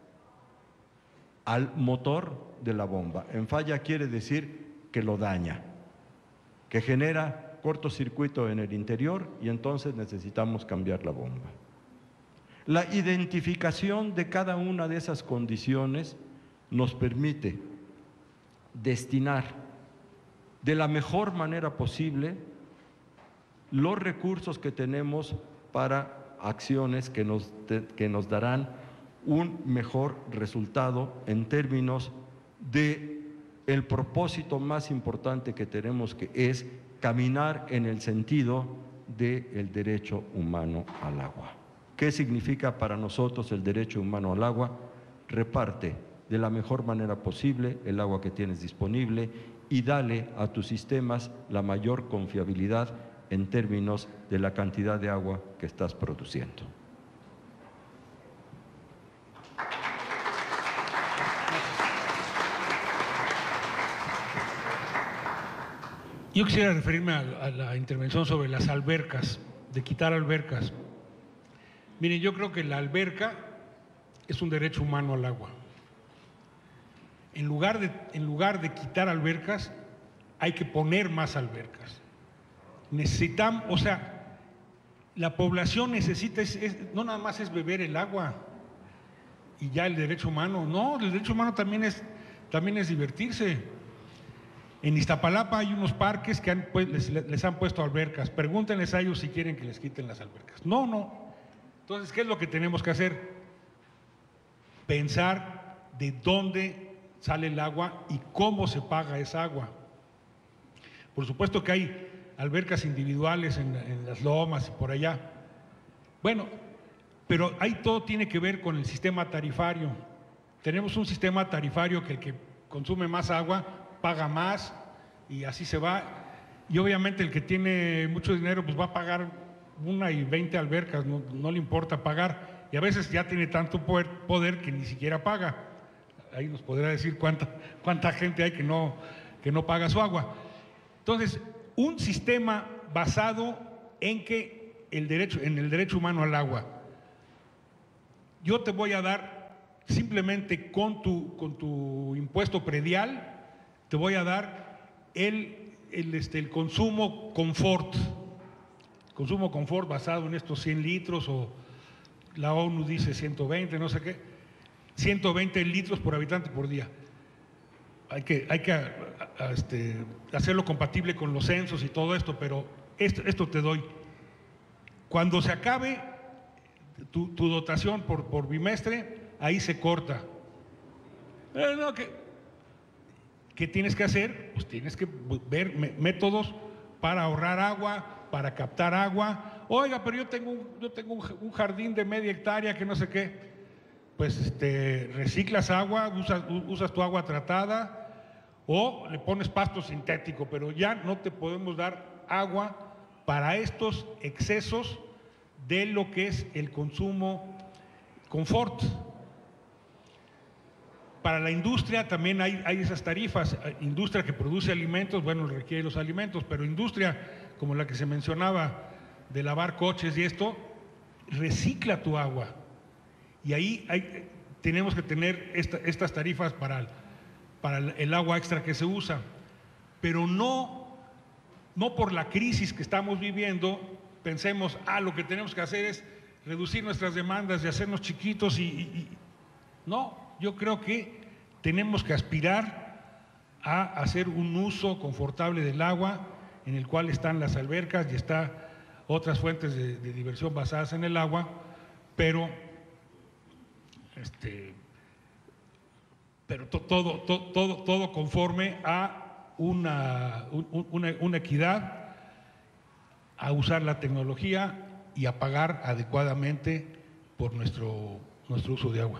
al motor de la bomba. En falla quiere decir que lo daña, que genera cortocircuito en el interior y entonces necesitamos cambiar la bomba. La identificación de cada una de esas condiciones nos permite destinar de la mejor manera posible los recursos que tenemos para acciones que nos, que nos darán un mejor resultado en términos de el propósito más importante que tenemos, que es caminar en el sentido del derecho humano al agua. ¿Qué significa para nosotros el derecho humano al agua? Reparte de la mejor manera posible el agua que tienes disponible y dale a tus sistemas la mayor confiabilidad en términos de la cantidad de agua que estás produciendo. Yo quisiera referirme a, a la intervención sobre las albercas, de quitar albercas. Miren, yo creo que la alberca es un derecho humano al agua. En lugar de, en lugar de quitar albercas, hay que poner más albercas. Necesitamos, o sea, la población necesita, es, es, no nada más es beber el agua y ya el derecho humano, no, el derecho humano también es, también es divertirse. En Iztapalapa hay unos parques que han, pues, les, les han puesto albercas, pregúntenles a ellos si quieren que les quiten las albercas. No, no. Entonces, ¿qué es lo que tenemos que hacer? Pensar de dónde sale el agua y cómo se paga esa agua. Por supuesto que hay albercas individuales en, en las lomas y por allá. Bueno, pero ahí todo tiene que ver con el sistema tarifario. Tenemos un sistema tarifario que el que consume más agua paga más y así se va. Y obviamente el que tiene mucho dinero pues va a pagar una y veinte albercas, no, no le importa pagar. Y a veces ya tiene tanto poder, poder que ni siquiera paga. Ahí nos podrá decir cuánta, cuánta gente hay que no, que no paga su agua. Entonces, un sistema basado en que el derecho, en el derecho humano al agua. Yo te voy a dar simplemente con tu, con tu impuesto predial, te voy a dar el, el, este, el consumo confort. Consumo confort basado en estos cien litros o la ONU dice ciento veinte, no sé qué. ciento veinte litros por habitante por día. Hay que, hay que a, a, este, hacerlo compatible con los censos y todo esto, pero esto, esto te doy. Cuando se acabe tu, tu dotación por, por bimestre, ahí se corta. Eh, no, ¿qué, ¿Qué tienes que hacer? Pues tienes que ver métodos para ahorrar agua, para captar agua. Oiga, pero yo tengo un, yo tengo un jardín de media hectárea que no sé qué. Pues este, reciclas agua, usas, usas tu agua tratada o le pones pasto sintético, pero ya no te podemos dar agua para estos excesos de lo que es el consumo confort. Para la industria también hay, hay esas tarifas. Industria que produce alimentos, bueno, requiere los alimentos, pero industria como la que se mencionaba de lavar coches y esto, recicla tu agua. Y ahí hay, tenemos que tener esta, estas tarifas para, para el agua extra que se usa. Pero no, no por la crisis que estamos viviendo, pensemos, ah, lo que tenemos que hacer es reducir nuestras demandas y hacernos chiquitos y, y, y no, yo creo que tenemos que aspirar a hacer un uso confortable del agua, en el cual están las albercas y están otras fuentes de, de diversión basadas en el agua, pero, este, pero to, todo, to, todo, todo conforme a una, un, una, una equidad, a usar la tecnología y a pagar adecuadamente por nuestro, nuestro uso de agua.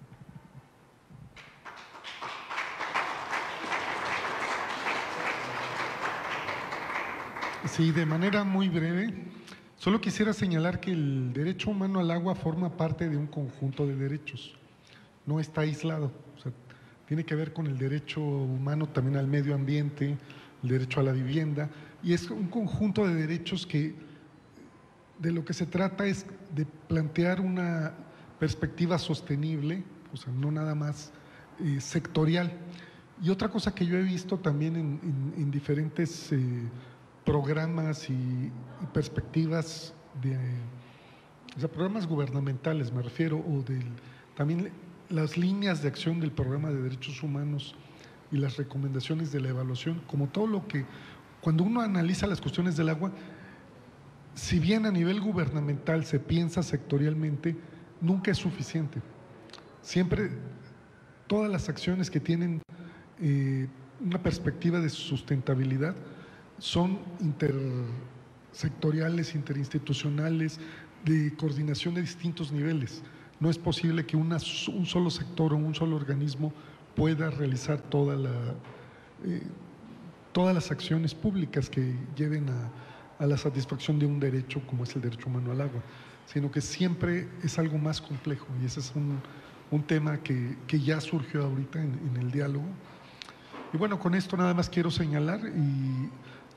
Sí, de manera muy breve, solo quisiera señalar que el derecho humano al agua forma parte de un conjunto de derechos, no está aislado, o sea, tiene que ver con el derecho humano también al medio ambiente, el derecho a la vivienda, y es un conjunto de derechos que de lo que se trata es de plantear una perspectiva sostenible, o sea, no nada más eh, sectorial. Y otra cosa que yo he visto también en, en, en diferentes eh, programas y, y perspectivas de, o sea, programas gubernamentales me refiero, o del, también las líneas de acción del programa de derechos humanos y las recomendaciones de la evaluación, como todo lo que, cuando uno analiza las cuestiones del agua, si bien a nivel gubernamental se piensa sectorialmente, nunca es suficiente. Siempre todas las acciones que tienen eh, una perspectiva de sustentabilidad son intersectoriales, interinstitucionales, de coordinación de distintos niveles. No es posible que una, un solo sector o un solo organismo pueda realizar toda la, eh, todas las acciones públicas que lleven a, a la satisfacción de un derecho como es el derecho humano al agua, sino que siempre es algo más complejo y ese es un, un tema que, que ya surgió ahorita en, en el diálogo. Y bueno, con esto nada más quiero señalar y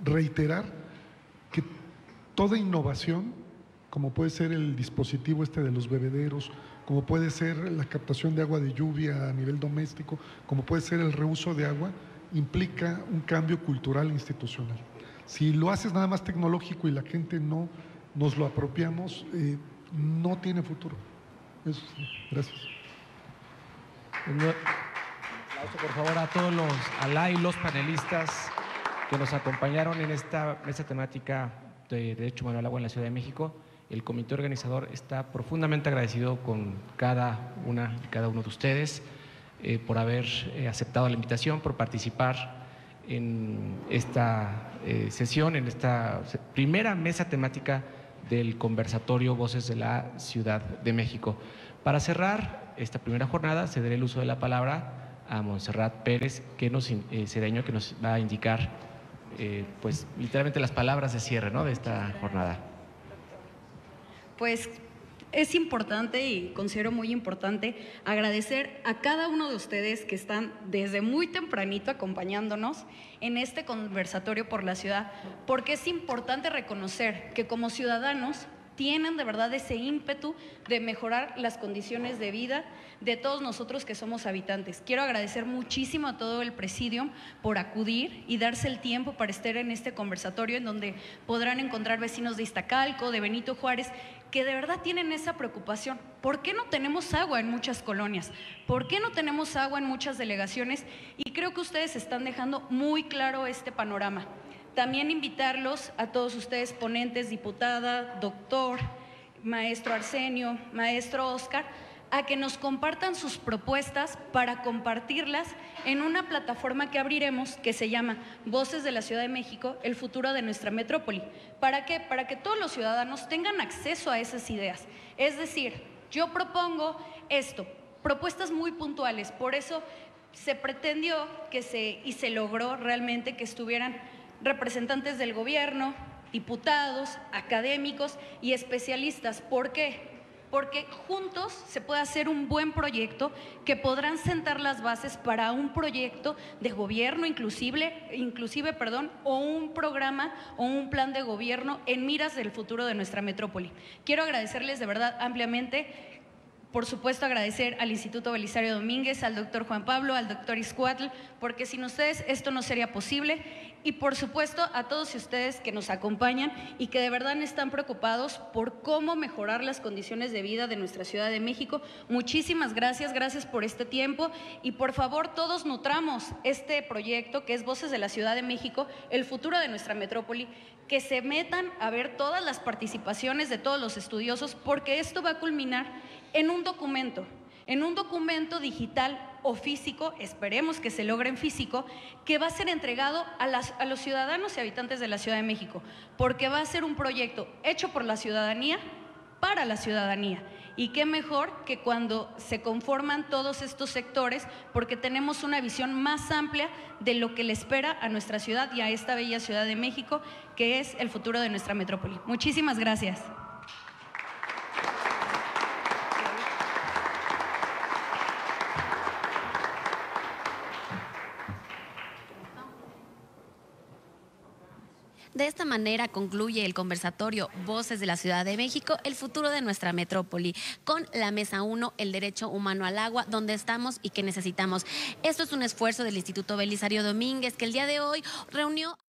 reiterar que toda innovación, como puede ser el dispositivo este de los bebederos, como puede ser la captación de agua de lluvia a nivel doméstico, como puede ser el reuso de agua, implica un cambio cultural e institucional. Si lo haces nada más tecnológico y la gente no nos lo apropiamos, eh, no tiene futuro. Eso sí. Gracias. Un aplauso, por favor, a todos los, a la y los panelistas que nos acompañaron en esta mesa temática de Derecho Humano al Agua en la Ciudad de México. El comité organizador está profundamente agradecido con cada una y cada uno de ustedes eh, por haber eh, aceptado la invitación, por participar en esta eh, sesión, en esta primera mesa temática del conversatorio Voces de la Ciudad de México. Para cerrar esta primera jornada, cederé el uso de la palabra a Montserrat Pérez, que nos, eh, Cedeño, que nos va a indicar eh, pues, literalmente las palabras de cierre, ¿no?, de esta jornada. Pues es importante y considero muy importante agradecer a cada uno de ustedes que están desde muy tempranito acompañándonos en este conversatorio por la ciudad, porque es importante reconocer que como ciudadanos tienen de verdad ese ímpetu de mejorar las condiciones de vida de todos nosotros que somos habitantes. Quiero agradecer muchísimo a todo el presidium por acudir y darse el tiempo para estar en este conversatorio, en donde podrán encontrar vecinos de Iztacalco, de Benito Juárez, que de verdad tienen esa preocupación. ¿Por qué no tenemos agua en muchas colonias? ¿Por qué no tenemos agua en muchas delegaciones? Y creo que ustedes están dejando muy claro este panorama. También invitarlos a todos ustedes, ponentes, diputada, doctor, maestro Arsenio, maestro Oscar, a que nos compartan sus propuestas para compartirlas en una plataforma que abriremos que se llama Voces de la Ciudad de México, el futuro de nuestra metrópoli. ¿Para qué? Para que todos los ciudadanos tengan acceso a esas ideas. Es decir, yo propongo esto, propuestas muy puntuales, por eso se pretendió que se, y se logró realmente que estuvieran representantes del gobierno, diputados, académicos y especialistas. ¿Por qué? Porque juntos se puede hacer un buen proyecto que podrán sentar las bases para un proyecto de gobierno inclusive, inclusive perdón, o un programa o un plan de gobierno en miras del futuro de nuestra metrópoli. Quiero agradecerles de verdad ampliamente. Por supuesto, agradecer al Instituto Belisario Domínguez, al doctor Juan Pablo, al doctor Izcuatl, porque sin ustedes esto no sería posible. Y por supuesto, a todos ustedes que nos acompañan y que de verdad están preocupados por cómo mejorar las condiciones de vida de nuestra Ciudad de México. Muchísimas gracias, gracias por este tiempo. Y por favor, todos nutramos este proyecto que es Voces de la Ciudad de México, el futuro de nuestra metrópoli, que se metan a ver todas las participaciones de todos los estudiosos, porque esto va a culminar en un documento, en un documento digital o físico, esperemos que se logre en físico, que va a ser entregado a, las, a los ciudadanos y habitantes de la Ciudad de México, porque va a ser un proyecto hecho por la ciudadanía, para la ciudadanía. Y qué mejor que cuando se conforman todos estos sectores, porque tenemos una visión más amplia de lo que le espera a nuestra ciudad y a esta bella Ciudad de México, que es el futuro de nuestra metrópoli. Muchísimas gracias. De esta manera concluye el conversatorio Voces de la Ciudad de México, el futuro de nuestra metrópoli, con la mesa uno, el derecho humano al agua, donde estamos y que necesitamos. Esto es un esfuerzo del Instituto Belisario Domínguez, que el día de hoy reunió